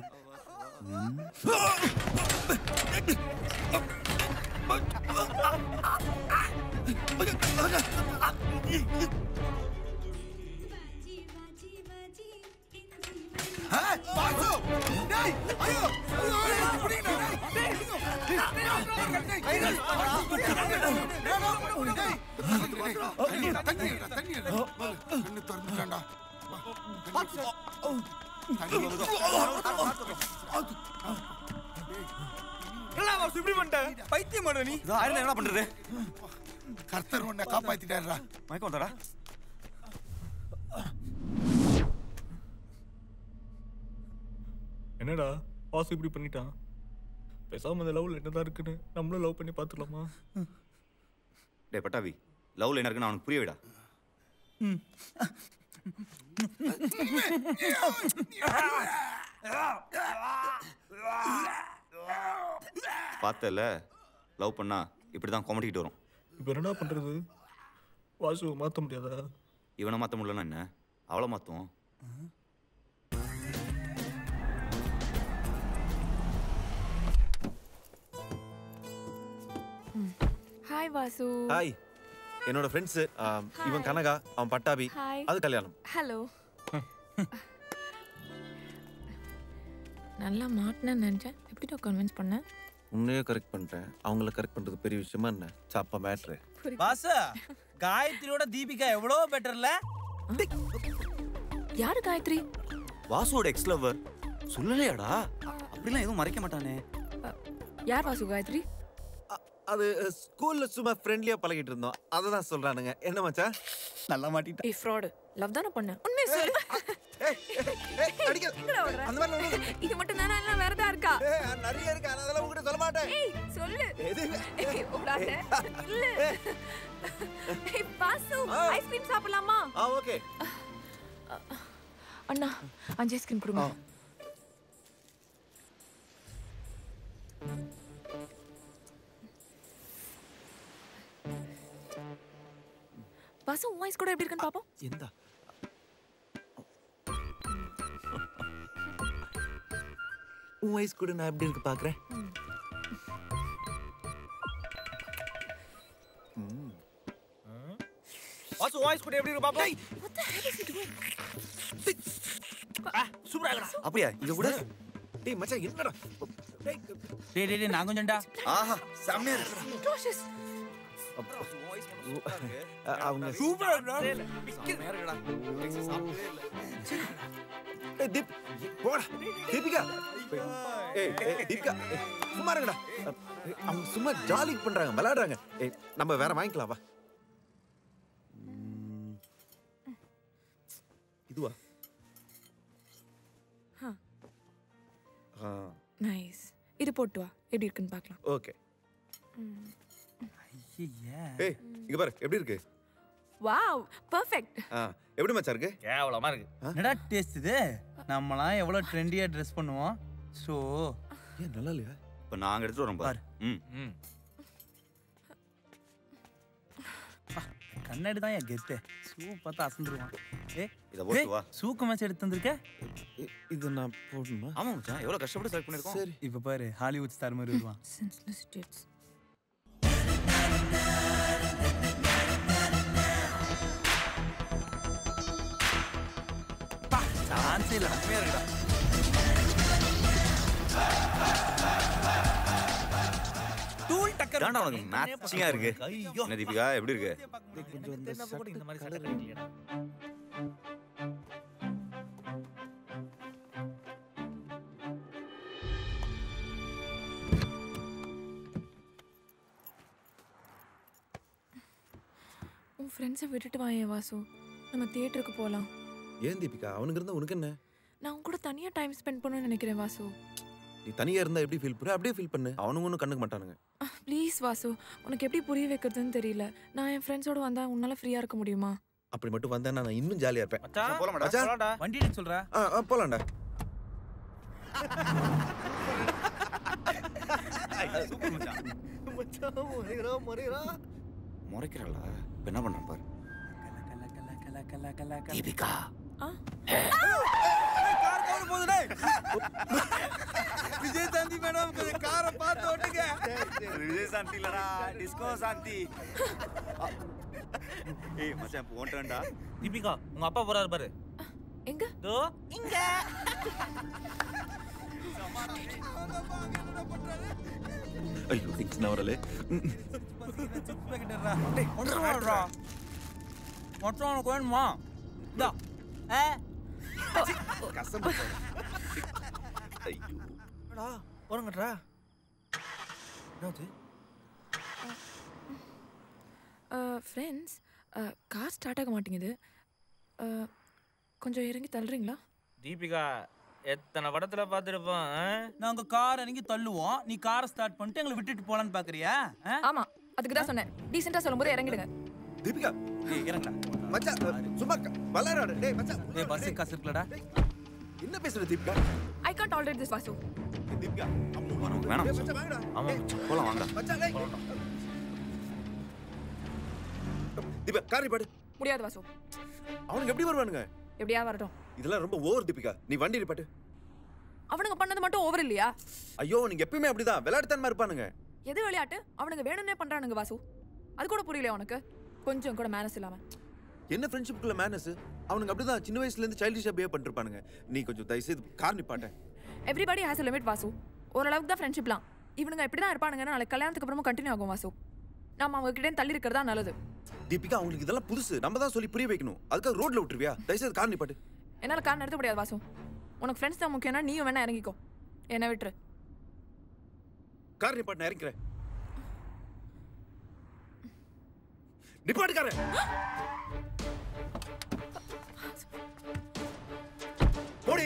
என்ன பண்றது? கர்த்தர் உன்னை காப்பாத்திட்டாரா? மயக்கம் வந்தாரா? என்னடா வாசு இப்படி பண்ணிட்டான்? பேசாம அந்த லவ்ல என்னதான் இருக்குன்னு நம்மளும் லவ் பண்ணி பார்த்துக்கலாமா? டே பட்டாவி, லவ்ல என்ன இருக்குன்னு அவனுக்கு புரிய விடா. பார்த்தல, லவ் பண்ணா இப்படிதான் கொமட்டிட்டு வரும். இப்போ என்னடா பண்றது? வாசுவை மாற்ற முடியாதா? இவனை மாற்ற முடியலன்னா என்ன, அவளை மாற்றுவோம். ஹாய் வாசு. ஹாய், என்னோட ஃப்ரெண்ட்ஸ். இவன் கனகா, அவன் பட்டாபி. ஹாய். அது கல்யாணம். ஹலோ. நல்லா மாட்டினேன்னு நினச்சேன். எப்படிடா கன்வின்ஸ் பண்ண? உன்னையே கரெக்ட் பண்ணிட்டேன். அவங்கள கரெக்ட் பண்றது பெரிய விஷயமா என்ன? சாப்பா மேட்ரு. பாசா, காயத்ரியோட தீபிகா எவ்வளோ பெட்டர்ல? யாரு காயத்ரி? வாசுவோட எக்ஸ் லவர். சொல்லலையாடா? அப்படிலாம் எதுவும் மறைக்க மாட்டானே. யார் வாசு காயத்ரி? அது ஸ்கூல்ல சும்மா ஃப்ரெண்ட்லியா பழகிட்டு இருந்தோம், அததான் சொல்றானுங்க. என்ன மச்சான்? நல்லா மாட்டிட்ட. ஏய் ஃப்ராட். லவ் தான பண்ண. உண்மையை சொல்லு. அந்த மாதிரி இது மட்டும் தானா இல்ல வேற ஏதா இருக்கா? நிறைய இருக்கு, அதெல்லாம் உங்ககிட்ட சொல்ல மாட்டேன். ஏய் சொல்லு. எதுவே ஏய் ஓடாத. இல்ல. ஏய் பாசு ஐஸ்கிரீம் சாப்பிடலாமா? ஆ ஓகே. அண்ணா அஞ்சு ஐஸ்கிரீம் கொடுங்க. பாசு உன் ஐஸ் கூட எப்படி இருக்குன்னு பாப்போம். எந்த உன் ஐஸ் கூட நான் எப்படி இருக்கு பாக்குறேன். பாசு உன் ஐஸ் கூட எப்படி இருக்கு பாப்போம். What the hell is he doing? சூப்பரா இருக்குடா. அப்படியே இங்க கூட டேய் மச்சான் என்னடா? டேய் டேய் டேய் நான் கொஞ்சம்டா. ஆஹா செம்மையா இருக்கு. Delicious. அவங்க சூப்பரா இருக்குடா. ஏய் தீப் போடா. தீபிகா. ஏய் ஏய் தீபிகா சும்மா இருங்கடா. அவங்க சும்மா ஜாலி பண்றாங்க, விளையாடுறாங்க. ஏய் நம்ம வேற வாங்கிக்கலாம் வா. இதுவா? ஹ. நைஸ். இது போட்டு வா. எப்படி இருக்குன்னு பார்க்கலாம். ஓகே. ஏய் இங்க பாரு எப்படி இருக்கு? Wow perfect. ஆ எப்படி மச்சான் இருக்கு? கேவலமா இருக்கு. என்னடா டேஸ்ட் இது? நம்மலாம் எவ்வளவு ட்ரெண்டியா ட்ரெஸ் பண்ணுவோம். சோ ஏன் நல்லா இல்லையா? இப்ப நாங்க எடுத்து வரோம் பாரு. ம் ம். கண்ணாடி தான் என் கெத்து. சூ பார்த்தா அசந்துருவான். ஏ இத போட்டு வா. சூக்கு மச்ச எடுத்து வந்திருக்க? இது நான் போடணுமா? ஆமா மச்சான் எவ்வளவு கஷ்டப்பட்டு செலக்ட் பண்ணிருக்கோம். சரி இப்ப பாரு ஹாலிவுட் ஸ்டார் மாதிரி வருவான். Senseless idiots. சான்ஸே இல்ல. கம்மியா இருக்குடா. டூல் டக்கர். தாண்டா உனக்கு மேட்சிங்கா இருக்கு. என்ன தீபிகா எப்படி இருக்கு? கொஞ்சம் இந்த கூட இந்த மாதிரி சட்டை கட்டிக்கலடா. உன் ஃப்ரெண்ட்ஸை விட்டுட்டு வாயே வாசு. நம்ம தியேட்டருக்கு போகலாம். ஏன் தீபிகா அவனுக்கு இருந்தா உனக்கு என்ன? நான் உன் கூட தனியாக டைம் ஸ்பெண்ட் பண்ணணும்னு நினைக்கிறேன் வாசு. நீ தனியா இருந்தா எப்படி ஃபீல் பண்ணு அப்படியே ஃபீல் பண்ணு. அவனுங்க ஒன்றும் கண்டுக்க மாட்டானுங்க. ப்ளீஸ் வாசு, உனக்கு எப்படி புரிய வைக்கிறதுன்னு தெரியல. நான் என் ஃப்ரெண்ட்ஸோட வந்தா உன்னால ஃப்ரீயாக இருக்க முடியுமா? அப்படி மட்டும் வந்தா நான் இன்னும் ஜாலியா இருப்பேன். மச்சான் போலாமாடா? போலாம்டா. வண்டி எடுத்து சொல்றா. ஆ ஆ, போலாம்டா. சூப்பர் மச்சான். மச்சான் முறைரா முறைரா. முறைக்கறடா. இப்ப என்ன பண்றான் பாரு. கல கல கல கல கல கல. தீபிகா. ஆ கார் கார் போகுது டேய். விஜய் சாந்தி மேடம் கொஞ்சம் காரை பார்த்து ஓட்டுங்க. விஜய் சாந்தி இல்லடா, டிஸ்கோ சாந்தி. ஏய் மச்சான் போண்டா. தீபிகா உங்க அப்பா போறாரு பாரு. எங்க? தோ இங்க. ஐயோ திங்ஸ் நான் வரல. டேய் ஒன்றா. மொத்தம் உனக்கு வேணுமா? இந்தா. ஏ கசம். ஐயோ. டா போறங்கடா. என்னது? ஃப்ரெண்ட்ஸ் கார் ஸ்டார்ட் ஆக மாட்டேங்குது. அஹ், கொஞ்சம் இறங்கி தள்ளுறீங்களா? தீபிகா எத்தனை படத்துல பாத்துருப்போம். நாங்க கார் இறங்கி தள்ளுவோம். நீ காரை ஸ்டார்ட் பண்ணிட்டு எங்களை விட்டுட்டு போலான்னு பாக்குறியா? ஆமா அதுக்கு தான் சொன்னேன். டீசெண்டா சொல்லும்போது இறங்கிடுங்க. தீபிகா ஏய் இறங்கடா. மச்சான் சும்மா விளையாடு. டேய் மச்சான். டேய் பஸ் காசு இருக்குலடா. என்ன பேசுற Deepika? I can't tolerate this Vasu. Deepika வேணாம் டேய் மச்சான் வாங்கடா. ஆமா போலாம் வாங்க. மச்சான் டேய். தீபிகா கார் நிப்பாடு. முடியாது வாசு. அவனுக்கு எப்படி வருவானுங்க? எப்படியா வரட்டும். இதெல்லாம் ரொம்ப ஓவர் தீபிகா. நீ வண்டி நிப்பாட்டு. அவனுங்க பண்ணது மட்டும் ஓவர் இல்லையா? ஐயோ நீங்க எப்பவுமே அப்படிதான் விளையாட்டுத்தனமா இருப்பானுங்க. எது விளையாட்டு? அவனுங்க வேணும்னே பண்றானுங்க வாசு. அது கூட புரியல உனக்கு? கொஞ்சம் கூட மேனஸ் இல்லாம. என்ன ஃப்ரெண்ட்ஷிப்க்குள்ள மேனஸ்? அவனுங்க அப்படிதான் சின்ன வயசுல இருந்து சைல்டிஷா பிஹேவ் பண்ணிருப்பானுங்க. நீ கொஞ்சம் தயவு செய்து கார் நிப்பாட்ட. Everybody has a limit Vasu. ஓரளவுக்கு தான் ஃப்ரெண்ட்ஷிப்லாம். இவனுங்க இப்படி தான் இருப்பானுங்கன்னா நாளைக்கு கல்யாணத்துக்கு அப்புறமா கண்டினியூ ஆகும் வாசு. நாம அவங்க கிட்ட தள்ளி இருக்கிறதா நல்லது. தீபிகா அவங்களுக்கு இதெல்லாம் புதுசு. நம்ம தான் சொல்லி புரிய வைக்கணும். அதுக்காக ரோட்ல விட்டுருவியா? தயவு செய்து கார் நிப்பாட்டு. என்னால கார் நிறுத்த முடியாது வாசு. உனக்கு ஃப்ரெண்ட்ஸ் தான் முக்கியம்னா நீயும் வேணா இறங்கிக்கோ. என்ன விட்டுரு. கார் நிப்பாட்டு, நான் இறங்கிறேன். நிப்பாட்டு காரை. போடி.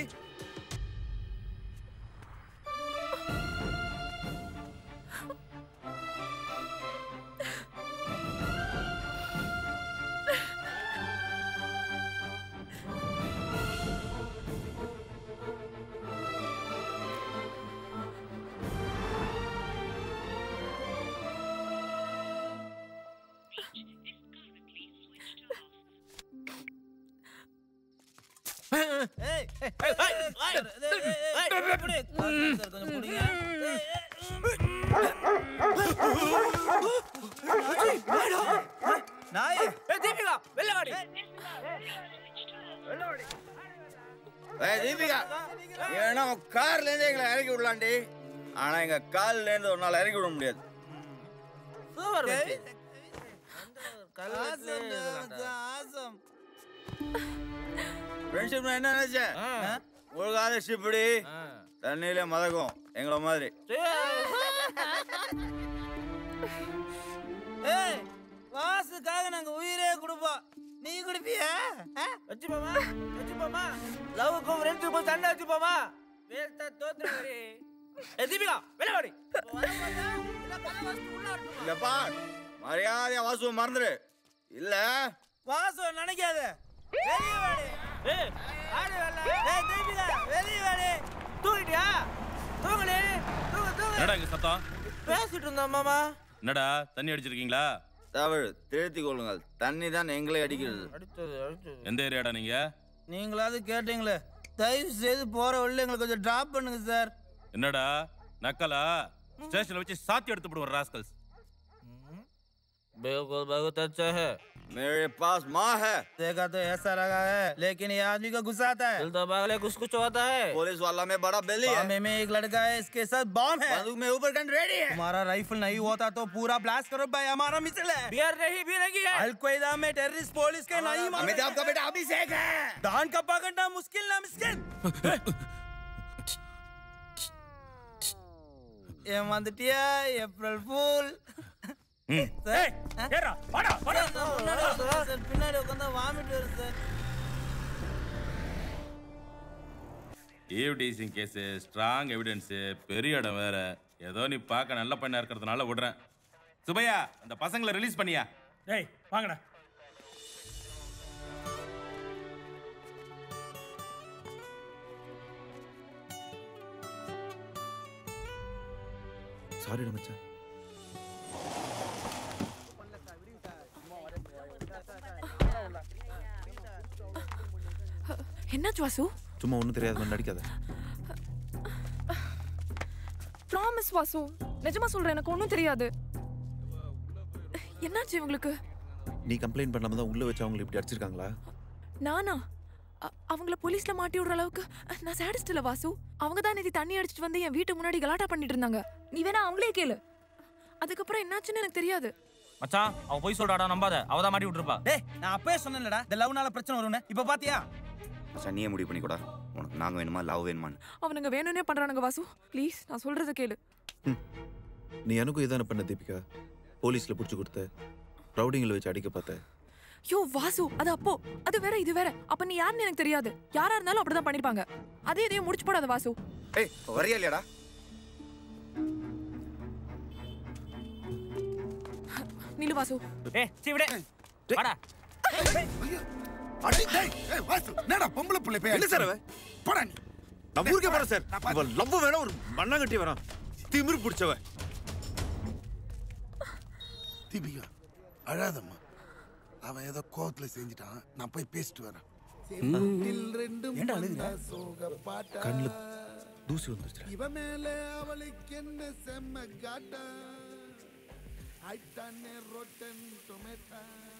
தீபிகா ஏன்னா கார்ல இருந்து எங்களை இறக்கி விடலாண்டி ஆனா எங்க கால்ல இருந்து ஒரு நாள் இறக்கி விட முடியாது ஃப்ரெண்ட்ஷிப் என்ன நினைச்சேன் உலகாத ஷிப்டி தண்ணியில மதக்கும் எங்களை மாதிரி வாசுக்காக நாங்க உயிரே கொடுப்போம் நீ குடிப்பியா வச்சுப்போமா வச்சுப்போமா லவ்வுக்கும் ஃப்ரெண்ட்ஷிப்பும் சண்டை வச்சுப்போமா வேஸ்டா தோத்துறே தீபிகா வெளியாடி இல்லப்பா மரியாதையா வாசுவை மறந்துரு இல்ல வாசு நினைக்காத வெளியே வாடி ஏய் ஆடு வரல ஏய் தீபிகா வெளியே வாடி தூங்கிட்டியா தூங்கலே தூங்க தூங்க என்னடா இங்க சத்தம் பேசிட்டு இருந்தோம் மாமா என்னடா தண்ணி அடிச்சிருக்கீங்களா தவறு திருத்தி கொள்ளுங்கள் தண்ணி தான் எங்களை அடிக்கிறது அடிச்சது அடிச்சது எந்த ஏரியாடா நீங்க நீங்களாவது கேட்டீங்களே தயவு செய்து போற வழியில எங்களுக்கு கொஞ்சம் டிராப் பண்ணுங்க சார் என்னடா நக்கலா ஸ்டேஷன்ல வச்சு சாத்தி எடுத்து போடுவார் ராஸ்கல்ஸ் बिल्कुल बहुत अच्छा है मेरे पास माँ है देखा तो ऐसा लगा है लेकिन ये आदमी को गुस्सा आता है दिल दबाले कुछ कुछ होता है पुलिस वाला में बड़ा बेली है में, में एक लड़का है इसके साथ बॉम्ब है बंदूक में ऊपर गन रेडी है हमारा राइफल नहीं होता तो पूरा ब्लास्ट करो भाई हमारा मिसल है बियर नहीं भी लगी है अल-क्वेदा में टेररिस्ट पुलिस के नहीं अमित आपका बेटा अभिषेक है दान का पकड़ना मुश्किल ना मिस्किन ये வந்துட்டியா ஏப்ரல் ஃபூல் ஏய் ஏறா வாடா வாடா சார் பின்னாடி உட்கார்ந்தா வாமிட் வருது sir eve teasing case strong evidence பெரிய இடம் வேற ஏதோ நீ பார்க்க நல்ல பையனா இருக்கிறதுனால விடுறேன் சுபையா அந்த பசங்களை ரிலீஸ் பண்ணியா டேய் வாங்கடா சாரிடா மச்சான் என்னாச்சு வாசு சும்மா ஒன்றும் தெரியாத மாதிரி நடிக்காத ப்ராமிஸ் வாசு நிஜமா சொல்றேன் எனக்கு ஒன்றும் தெரியாது என்னாச்சு இவங்களுக்கு நீ கம்ப்ளைண்ட் பண்ணாம தான் உள்ள வச்சு அவங்களை இப்படி அடிச்சிருக்காங்களா நானா அவங்கள போலீஸ்ல மாட்டி விடுற அளவுக்கு நான் சாடிஸ்ட் இல்ல வாசு அவங்க தான் நேத்தி தண்ணி அடிச்சிட்டு வந்து என் வீட்டு முன்னாடி கலாட்டா பண்ணிட்டு இருந்தாங்க நீ வேணா அவங்களே கேளு அதுக்கப்புறம் என்னாச்சுன்னு எனக்கு தெரியாது மச்சான் அவ போய் சொல்றாடா நம்பாத அவ தான் மாட்டி விட்டுருப்பா டேய் நான் அப்பவே சொன்னேன்லடா இந்த லவ்னால பிரச்சனை வரும்னு இப்போ பாத்தியா சனியே முடிவு பண்ணி கூட உனக்கு நாங்க வேணுமா லவ் வேணுமான்னு அவனுங்க வேணும்னே பண்றானுங்க வாசு ப்ளீஸ் நான் சொல்றத கேளு நீ எனக்கும் இதான பண்ண தீபிகா போலீஸ்ல புடிச்சு கொடுத்த ரவுடிங்களை வச்சு அடிக்க பார்த்த யோ வாசு அது அப்போ அது வேற இது வேற அப்ப நீ யாருன்னு எனக்கு தெரியாது யாரா இருந்தாலும் அப்படிதான் பண்ணிருப்பாங்க அதே இதையும் முடிச்சு போடாத வாசு ஏய் வரியா இல்லையாடா நில்லு வாசு ஏய் சீவிடே வாடா அடி டேய் ஏய் வாசு என்னடா பொம்பளை புள்ள போய் என்ன சார் அவ போடா நீ நம்ம ஊர்க்கே போற சார் இவ லவ் வேணா ஒரு மண்ணாங்கட்டி வரான் திமிரு பிடிச்சவ தீபிகா அழாதம்மா அவன் ஏதோ கோவத்துல செஞ்சிட்டான் நான் போய் பேசிட்டு வரேன் கண்ணுல தூசி வந்துருச்சு இவ மேல அவளுக்கு என்ன செம்ம காட்டா ஐட்டானே ரோட்டன் டொமேட்டோ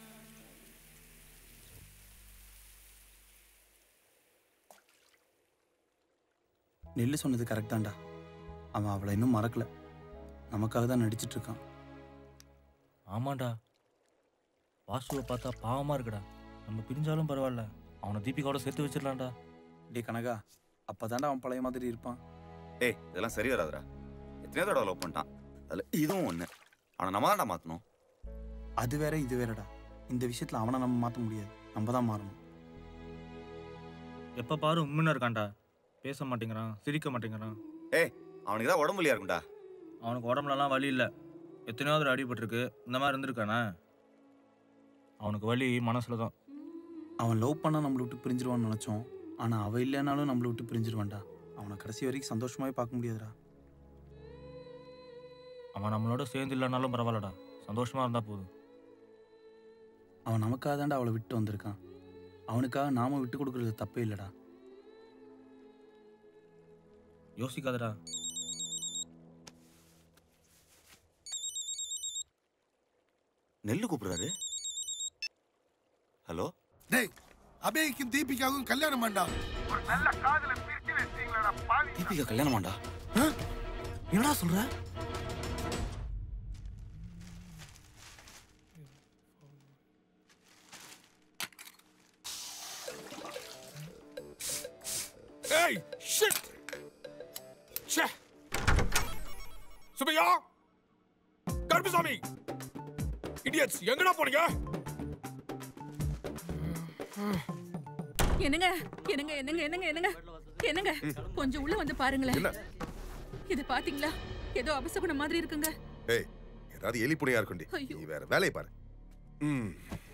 நெல்லு சொன்னது கரெக்ட் தான்டா அவன் அவளை இன்னும் மறக்கல நமக்காக தான் நடிச்சிட்டு இருக்கான் ஆமாண்டா வாசுவை பார்த்தா பாவமா இருக்குடா நம்ம பிரிஞ்சாலும் பரவாயில்ல அவனை தீபிகாவோட சேர்த்து வச்சிடலாம்டா டே கனகா அப்பதான்டா அவன் பழைய மாதிரி இருப்பான் ஏய் இதெல்லாம் சரி வராதுடா எத்தனையோ தடவை லவ் பண்ணிட்டான் அதில் இதுவும் ஒன்று அவனை நம்ம தான்டா மாற்றணும் அது வேற இது வேறடா இந்த விஷயத்துல அவனை நம்ம மாற்ற முடியாது நம்ம தான் மாறணும் எப்போ பாரு உண்மையா இருக்கான்டா பேச மாட்டேங்கிறான் சிரிக்க மாட்டேங்கிறான் ஏய் அவனுக்கு தான் உடம்புலியா இருக்கும்டா அவனுக்கு உடம்புலலாம் வலி இல்லை எத்தனையாவது அடிபட்டிருக்கு இந்த மாதிரி இருந்திருக்கானே அவனுக்கு வலி மனசுல தான் அவன் லவ் பண்ணா நம்மளை விட்டு பிரிஞ்சிருவான்னு நினைச்சோம் ஆனா அவ இல்லைனாலும் நம்மளை விட்டு பிரிஞ்சிருவான்டா அவனை கடைசி வரைக்கும் சந்தோஷமாவே பார்க்க முடியாதுடா அவன் நம்மளோட சேர்ந்து இல்லைனாலும் பரவாயில்லடா சந்தோஷமா இருந்தா போதும் அவன் நமக்காக தான்டா அவளை விட்டு வந்திருக்கான் அவனுக்காக நாம விட்டு கொடுக்கறது தப்பே இல்லைடா யோசிக்காதடா. நெல்லு கூப்பிடுறாரு. ஹலோ டேய், அபேய்க்கும் தீபிகாவுக்கும் கல்யாணம் பண்ணா. ஒரு நல்ல காதல பிரிச்சு வச்சிட்டீங்களா பாவி. தீபிகா கல்யாணமாண்டா? என்னடா சொல்ற? ஏய் ஷிட். ச்சே. சுபையா, கருப்புசாமி, இடியட்ஸ், எங்கடா போறீங்க? என்னங்க என்னங்க என்னங்க என்னங்க என்னங்க என்னங்க கொஞ்சம் உள்ள வந்து பாருங்களேன். இது பாத்தீங்களா? ஏதோ அபசகுணம் மாதிரி இருக்குங்க. ஏய், ஏதாவது எலி புனையா இருக்குண்டி. நீ வேற வேலையை பாரு. ம்.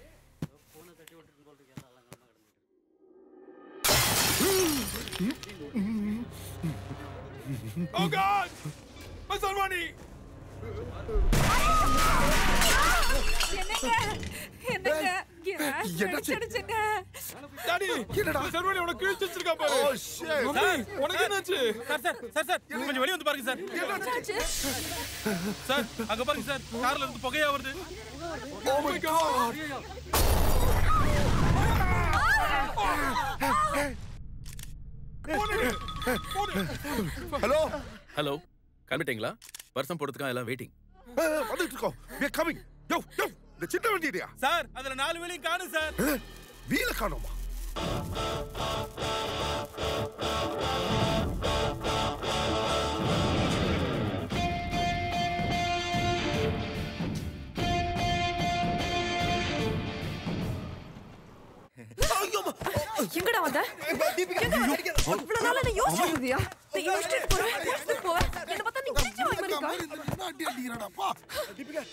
Oh God! மசல்வாணி! என்னங்க என்னங்க என்னாச்சுங்க? டாடி, என்னடா சர்வனி உனக்கு கிழிச்சு வச்சிருக்கா பாரு. Oh shit. மம்மி, உனக்கு என்னாச்சு? சார் சார் சார் சார் நீங்க கொஞ்சம் வெளிய வந்து பாருங்க சார். என்னாச்சு? சார் அங்க பாருங்க சார், கார்ல இருந்து புகையா வருது. Oh my God! Hello hello, கிளம்பிட்டீங்களா? வருஷம் போடுறதுக்காக எல்லாம் வெயிட்டிங். வந்துட்டு இருக்கோம். we are coming. யோ யோ, இந்த சின்ன வண்டியா? சார் அதுல நாலு வீலையும் காணும் சார். வீல காணோமா? எங்கடா வந்த? இவ்வளவு நாளா நீ யோசிச்சுட்டு இருந்தியா? நீ யோசிச்சுட்டு போற, யோசிச்சுட்டு போவ. என்ன பார்த்தா நீ கிழிச்சு வாய் மாதிரி இருக்கா? அடி அடிக்கிறாடாப்பா. தீபிகா.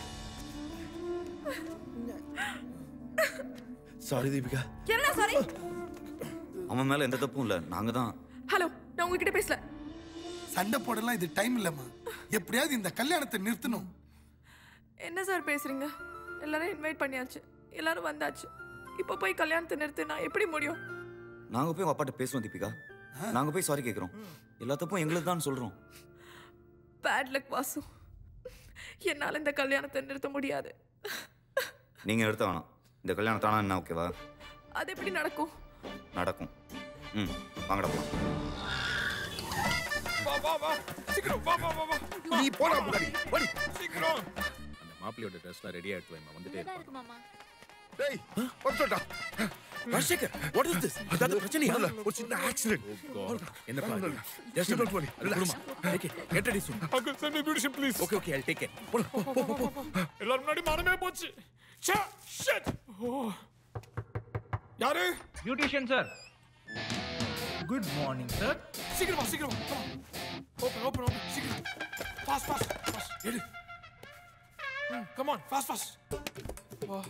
சாரி தீபிகா. என்னடா சாரி? அவன் மேல எந்த தப்பும் இல்ல. நாங்க தான். ஹலோ, நான் உங்ககிட்ட பேசல. சண்டை போடலாம் இது டைம் இல்லம்மா. எப்படியாவது இந்த கல்யாணத்தை நிறுத்தணும். என்ன சார் பேசுறீங்க? எல்லாரும் இன்வைட் பண்ணியாச்சு, எல்லாரும் வந்தாச்சு. இப்போ போய் கல்யாணத்தை நிறுத்தினா எப்படி முடியும்? நாங்க போய் அப்பாட்ட பேசுவோம் தீபிகா. நாங்க போய் சாரி கேக்குறோம். எல்லா தப்பும் எங்களுக்கு தான் சொல்றோம். Bad luck Vasu. என்னால இந்த கல்யாணத்தை நிறுத்த முடியாது. நீங்க நிறுத்த வேணாம். இந்த கல்யாணம் தானா என்ன ஓகேவா? அது எப்படி நடக்கும்? நடக்கும். ம், வாங்கடா போலாம். வா வா வா, சீக்கிரம் வா வா வா வா. நீ போடா முன்னாடி. வடி. சீக்கிரம். அந்த மாப்பிள்ளையோட ட்ரெஸ்லாம் ரெடி ஆயிட்டு வைமா, வந்துட்டே இருப்பாங்க. மாமா. டேய், வந்துடா. Rajasekar, what is this? அதாவது பிரச்சனையா? ஒரு சின்ன ஆக்சிடென்ட். என்ன பாரு. Just don't worry. Relax. Okay, get ready soon. Uncle, send me beautician, please. Okay, okay, I'll take it. எல்லாரும் முன்னாடி மானமே போச்சு. ச்சே, shit. யாரு? Beautician sir. Good morning sir. சீக்கிரம் வா, சீக்கிரம் வா. Come on. Open, open, open. சீக்கிரம். Fast, fast, fast. எடு. Come on, fast, fast. வா.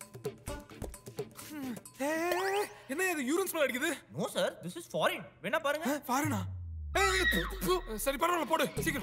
என்ன இது யூரின் ஸ்மெல் அடிக்குது? No sir, this is foreign. வேணா பாருங்க. ஃபாரினா? ஏய், சரி பரவாயில்ல, போடு சீக்கிரம்.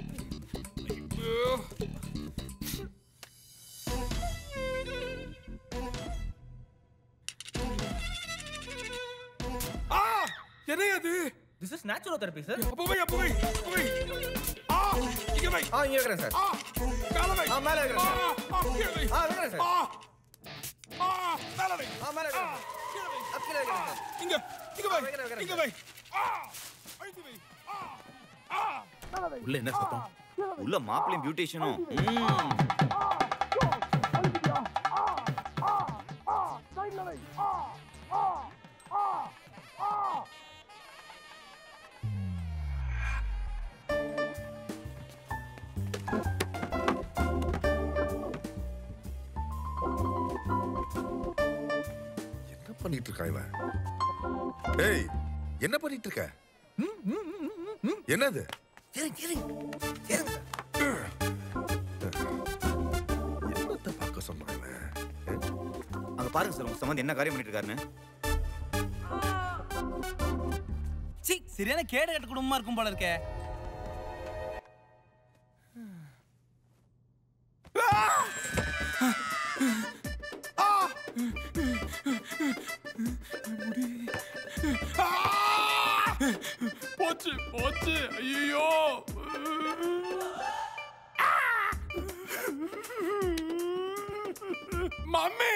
ஆ, என்ன இது? This is natural therapy sir. அப்போ வை, அப்போ வை, அப்போ வை. ஆ, இங்க வை. ஆ, இங்க வைக்கிறேன் சார். ஆ, கால வை. ஆ, மேல வைக்கிறேன் சார். ஆ, கீழ வை. ஆ, வைக்கிறேன் சார். ஆ, ஆ, மேல வை. ஆ, மேல வைக்கிறேன். கீழ வை. அப் கீழ வைக்கிறேன் சார். இங்க, இங்க வை. வைக்கிறேன், வைக்கிறேன் இங்க வை. ஆ, அழுத்தி வை. ஆ, ஆ, மேல வை. உள்ள என்ன சத்தம்? உள்ள மாப்பிள்ளையும் பியூட்டிஷியனும். என்ன பண்ணிட்டு இருக்கா இவன்? ஏய், என்ன பண்ணிட்டு இருக்க? என்னது? என்னத்தை பார்க்க சொன்னான் இவன்? அங்க பாருங்க சார், உங்க சம்பந்தி என்ன காரியம் பண்ணிட்டு இருக்காருன்னு. சீ, சரியான கேடு கட்ட குடும்பமா இருக்கும் போல இருக்கே. போச்சு போச்சு ஐயோ மம்மி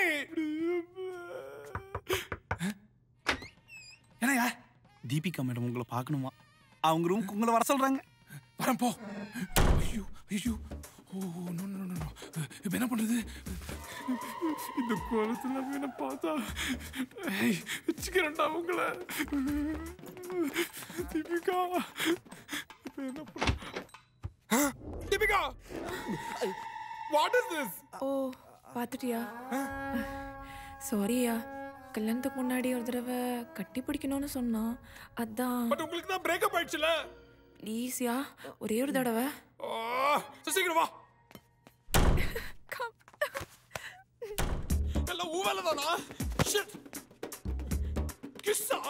என்னையா தீபிகா மேடம் உங்களை பார்க்கணுமா? அவங்க ரூமுக்கு உங்களை வர சொல்றாங்க. வரேன் போ. ஐயோ ஐயோ ஓ நோ நோ நோ இப்போ என்ன பண்றது? இந்த கோலத்துல என்ன பார்த்தா ஏய் வச்சுக்கிறேன்டா உங்களை. தீபிகா இப்போ என்ன பண்ற? Deepika what is this? ஓ பார்த்துட்டியா? சாரியா, கல்யாணத்துக்கு முன்னாடி ஒரு தடவை கட்டி பிடிக்கணும்னு சொன்னான், அதான். பட் உங்களுக்கு தான் பிரேக்கப் ஆயிடுச்சுல. ப்ளீஸ்யா, ஒரே ஒரு தடவை. சீக்கிரம் வா. எல்லாம் ஊவேல தானா? ஷிட். கிஸ்ஸா?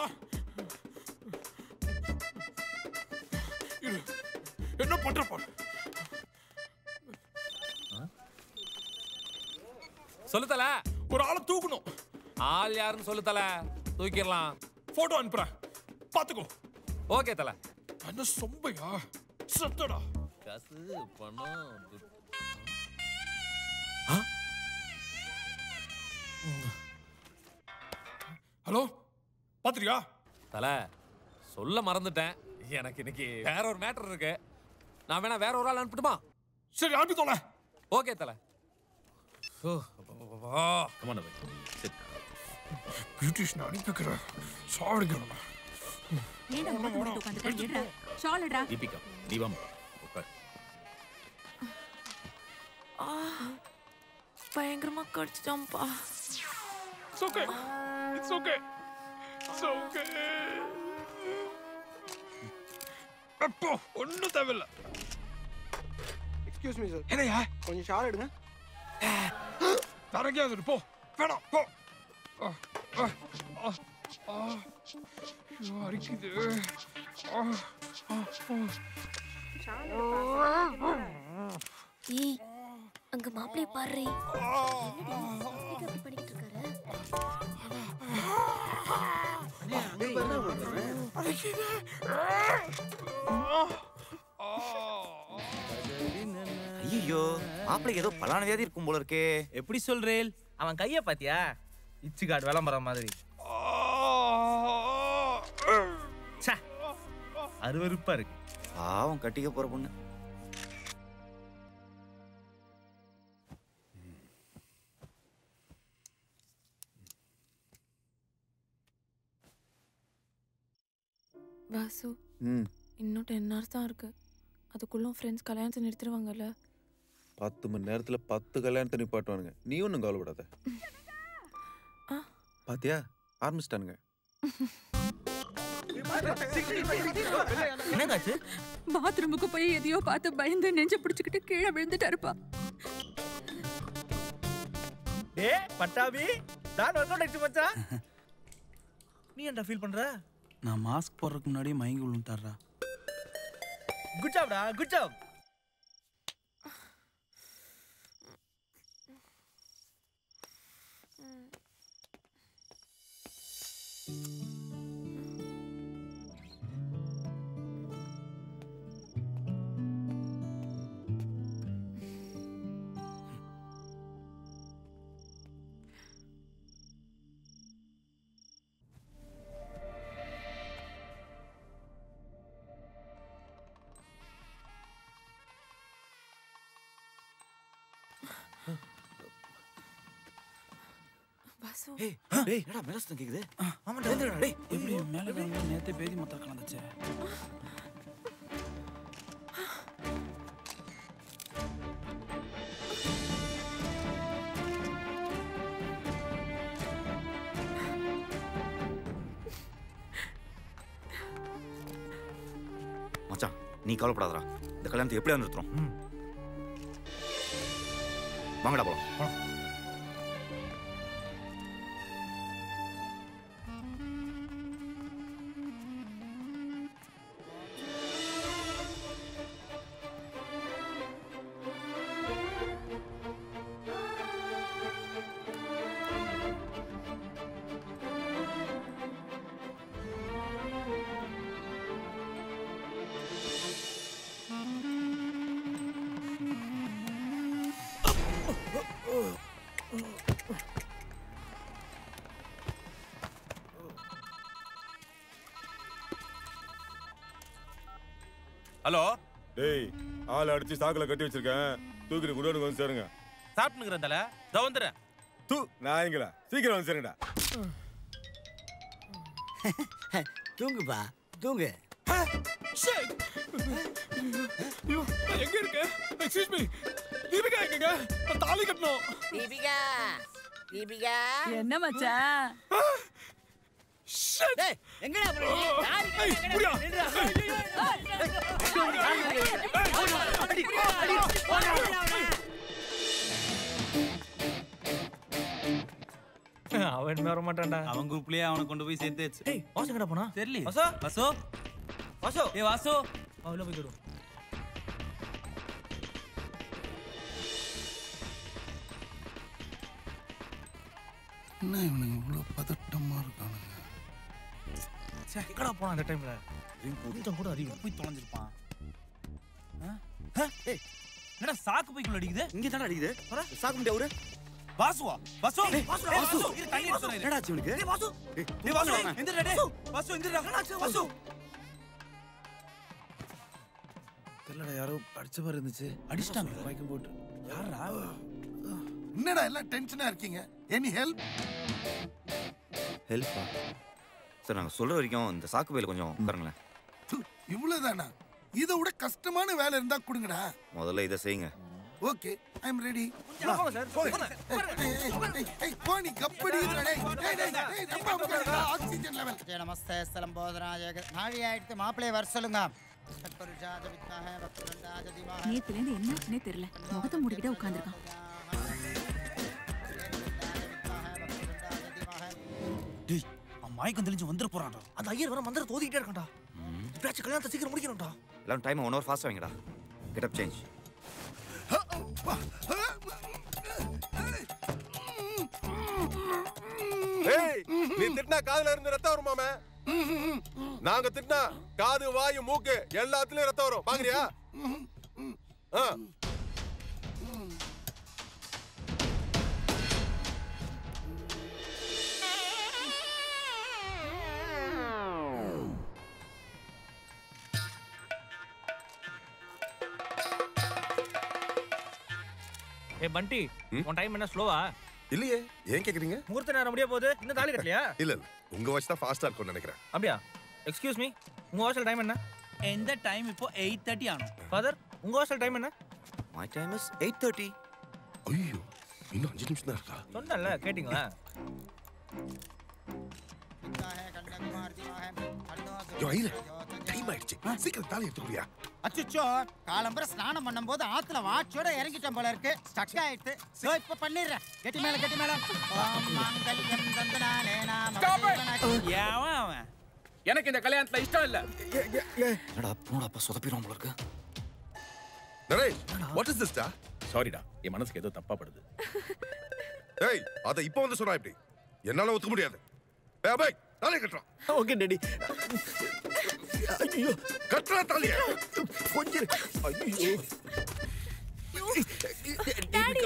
என்ன பண்ற பாரு. சொல்லு தல. ஒரு ஆளை தூக்கணும். ஆள் யாருன்னு சொல்லு தல. தூக்கிடலாம். போட்டோ அனுப்புறேன், பாத்துக்கோ. ஓகே தல. என்ன சொம்பையா சத்தடா. காசு பணம். ஹலோ பாத்திரியா? தல சொல்ல மறந்துட்டேன். எனக்கு இன்னைக்கு வேற ஒரு மேட்டர் இருக்கு. நான் வேணா வேற ஒரு ஆள் அனுப்பட்டுமா? சரி அனுப்பி தோல. ஓகே தல. Come on, sit. பியூட்டிஷியன் அனுப்பிக்கிறேன். சாவடிக்கிறேன். ஏடா மூட்டு மூட்டு உட்கார்ந்துட்ட? ஏடா ஷால்டா. தீபிகா நீ வா உட்கார். ஆ பயங்கரமா கடிச்சிட்டாம்பா. It's okay. It's okay. It's okay. அப்போ ஒண்ணும் தேவையில்ல. Excuse me sir. என்னையா? கொஞ்சம் ஷால் எடுங்க. தரங்கியாது போ. வேணாம் போ. ஆ ஆ ஆ ஐயோ அரிக்குது. ஆ ஆ ஏய் அங்க மாப்பிளை பாரு. என்னடி பண்ணிட்டு இருக்காரு? அங்க பாரு. அரிக்குது. ஐயோ மாப்பிளைக்கு ஏதோ பலான வியாதி இருக்கும் போல இருக்கே. எப்படி சொல்றேன்? அவன் கைய பாத்தியா? இச்சு கார்டு விளம்பரம் மாதிரி. அருவருப்பா இருக்கு. பாவம் கட்டிக்க போற பொண்ணு. வாசு, ம் இன்னும் டென் ஹவர்ஸ் தான் இருக்கு. அதுக்குள்ளும் ஃப்ரெண்ட்ஸ் கல்யாணத்தை நிறுத்திடுவாங்கல்ல. பத்து மணி நேரத்துல பத்து கல்யாணத்தை நிப்பாட்டுவானுங்க. நீ ஒன்றும் கவலைப்படாத. பாத்தியா ஆரம்பிச்சிட்டானுங்க. என்னங்காச்சு? பாத்ரூமுக்கு போய் எதையோ பார்த்து பயந்து நெஞ்ச பிடிச்சுக்கிட்டு கீழே விழுந்துட்டாருப்பா. டே பட்டாபி, நான் வர்க் அவுட் மச்சா. நீ என்ன ஃபீல் பண்ற? நான் மாஸ்க் போடுறதுக்கு முன்னாடியே மயங்கி விழுந்துட்டாரா. குட் ஜாப்டா, குட் ஜாப். வாசு, ஏய் டேய் என்னடா மேல சத்தம் கேக்குது? ஆமாடா. எழுந்துடா டேய். எப்படி மேல வந்து நேத்தே பேதி மொத்தம் கலந்துச்சு. மச்சான் நீ கவலைப்படாதடா. இந்த கல்யாணத்தை எப்படியா நிறுத்துறோம்? வாங்கடா போலாம். ஹலோ டேய் ஆள் அடிச்சு சாக்குல கட்டி வச்சிருக்கேன் தூக்கிட்டு குடோனுக்கு வந்து சேருங்க சாப்பிட்டுக்கிறேன் தல இதோ வந்துடுறேன் தூ நாயங்களா சீக்கிரம் வந்து சேருங்கடா தூங்குப்பா தூங்கு எங்க இருக்கு எக்ஸ்கியூஸ் மீ தீபிகா எங்கங்க தாலி கட்டணும் தீபிகா தீபிகா என்ன மச்சான் டேய் எங்கடா போற தாலி கட்டணும் நில்றா அடி அடி அவன் வர மாட்டான்டா. அவன் குரூப்லயே அவனை கொண்டு போய் சேர்த்தாச்சு. ஏய் வாசு எங்கடா போனா? தெரியல. வாசு வாசு வாசு ஏய் வாசு அவள போய் கேடு. என்ன இவனுங்க இவ்வளவு பதட்டமா இருக்கானுங்க? சே எங்கடா போனா அந்த டைம்ல? கொஞ்சம் கூட அறிவு போய் தொலைஞ்சிருப்பான். ஏய் என்னடா சாக்கு பைக்குள்ள அடிக்குது? இங்க தான அடிக்குது. சாக்கு முடியா அவரு? வாசுவா வாசு வாசு வாசு இரு தண்ணி எடுத்து வரேன். என்னடா ஆச்சு உனக்கு? டேய் வாசு டேய் வாசு எந்திரடா டேய் வாசு எந்திரடா என்னடா வாசு தெரியலடா யாரோ அடிச்ச மாதிரி இருந்துச்சு. அடிச்சிட்டாங்க மயக்கம் போட்டு. யாரா? என்னடா எல்லாம் டென்ஷனா இருக்கீங்க? Any help? ஹெல்ப்பா? சார் நாங்க சொல்ற வரைக்கும் இந்த சாக்கு பையில கொஞ்சம் உட்காருங்களேன். இவ்வளவுதானா? இதை விட கஷ்டமான வேலை இருந்தா கொடுங்கடா. முதல்ல இதை செய்யுங்க. Okay I am ready. போங்க சார் போங்க. ஏய் போனி கப்படி இதுடா டேய். டேய் டேய் டேய் நம்ம உட்காருடா ஆக்ஸிஜன் லெவல். ஜெய நமஸ்தே ஸ்தலம் போதராஜ நாழி ஆயிடுத்து மாப்பிளை வர சொல்லுங்க. சத்பருஜாத வித்மஹே வக்ரண்டாஜ தீமஹே. நேத்துல இருந்து என்னாச்சுனே தெரியல. முகத்தை மூடிக்கிட்டே உட்கார்ந்திருக்கான். டேய் அவன் மயக்கம் தெளிஞ்சு வந்துற போறான்டா. அந்த ஐயர் வர மந்திர தோதிட்டே இருக்கான்டா. இப்படியாச்சு கல்யாணத்தை சீக்கிரம் முடிக்கணும்டா. எல்லாம் டைம் ஒன் ஹவர் ஃபாஸ்டா வைங்கடா. Get up change. ஏய் நீ திட்டினா காதுல இருந்து ரத்தம் வருமாமே. நாங்க திட்டினா காது வாயு மூக்கு எல்லாத்துலயும் ரத்தம் வரும் பாக்குறியா? ஏய் பண்டி உன் டைம் என்ன ஸ்லோவா? இல்லையே ஏன் கேக்குறீங்க? முகூர்த்த நேரம் முடிய போகுது இன்னும் தாலி கட்டலையா? இல்ல இல்ல உங்க வாட்ச் தான் ஃபாஸ்டா இருக்கும்னு நினைக்கிறேன். அப்படியா? எக்ஸ்கியூஸ் மீ உங்க வாட்ச்ல டைம் என்ன? இந்த டைம் இப்போ எயிட் தேர்ட்டி ஆனோம். ஃபாதர் உங்க வாட்ச்ல டைம் என்ன? My time is eight thirty. ஐயோ இன்னும் அஞ்சு நிமிஷம் தான் இருக்கா? சொன்னல கேட்டிங்களா? யோ ஐல டைம் ஆயிடுச்சு. சீக்கிரம் தாலி எடுத்துக்குறியா? அச்சச்சோ காலம்பர ஸ்நானம் பண்ணும்போது ஆத்துல வாட்சோட இறங்கிட்டோம் போல இருக்கு. ஸ்டக் ஆயிடுச்சு. சோ இப்ப பண்ணிடுறேன். கெட்டி மேல கெட்டி மேல. ஓம் மங்கல்யம் தந்தனானே நாம. ஏவன் அவன் எனக்கு இந்த கல்யாணத்துல இஷ்டம் இல்ல. என்னடா போடா சொதப்பிரும் போல இருக்கு. நரேஷ் வாட் இஸ் திஸ் டா? சாரிடா என் மனசுக்கு ஏதோ தப்பா படுது. ஏய் அத இப்போ வந்து சொன்னா இப்படி என்னால ஒத்துக்க முடியாது. ஏய் பை தாலி கட்டறோம். Okay daddy. ஐயோ கட்டற தாலி. கொஞ்சம் ஐயோ டாடி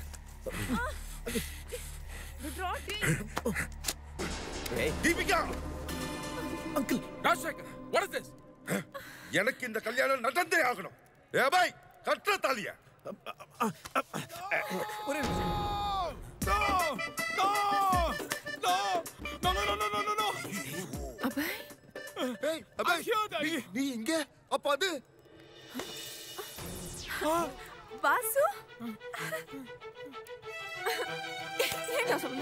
ருட்ராட்டி. ஏய் Deepika uncle Rajasekhar what is this? எனக்கு இந்த கல்யாணம் நடந்தே ஆகணும். ஏய் பை கட்டற தாலியா? ஒரு no no no no no no no no no. Abhay ஏய் அபை நீ நீ இங்க அப்ப அது வாசு என்ன சொல்ல?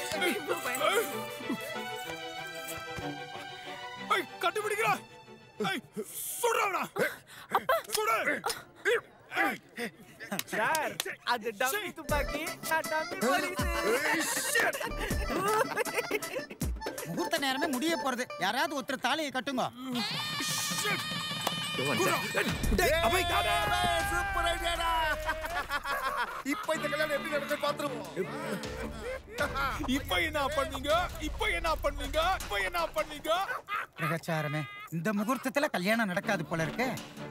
ஐய் கட்டி பிடிக்கிறா. ஐய் சுடுறா. அப்பா சுடு. சார் அது டம்மி துப்பாக்கி நான் டம்மி போலீஸ். முகூர்த்த நேரமே முடிய போறது. யாராவது ஒருத்தர் தாலியை கட்டுங்க. அபை சூப்பர் ஐடியாடா. இப்போ இந்த கல்யாணம் எப்படி நடக்குது பாத்துருவோம். இப்போ என்ன பண்ணீங்க? இப்போ என்ன பண்ணீங்க? இப்போ என்ன பண்ணீங்க? பிரகச்சாரமே இந்த முகூர்த்தத்துல கல்யாணம் நடக்காது போல இருக்கு.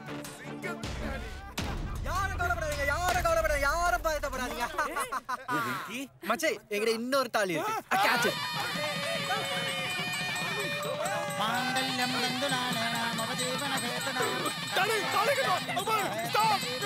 யாரும் கவலைப்படாதீங்க யாரும் கவலைப்படாதீங்க யாரும் பயப்படாதீங்க. மச்சே எங்கட இன்னொரு தாலி இருக்கு. கேட்ச். மாங்கல்யம் தந்தனானே நாம ஜீவன வேதனா டாடி தாளிக்கணும் அப்பா ஸ்டாப்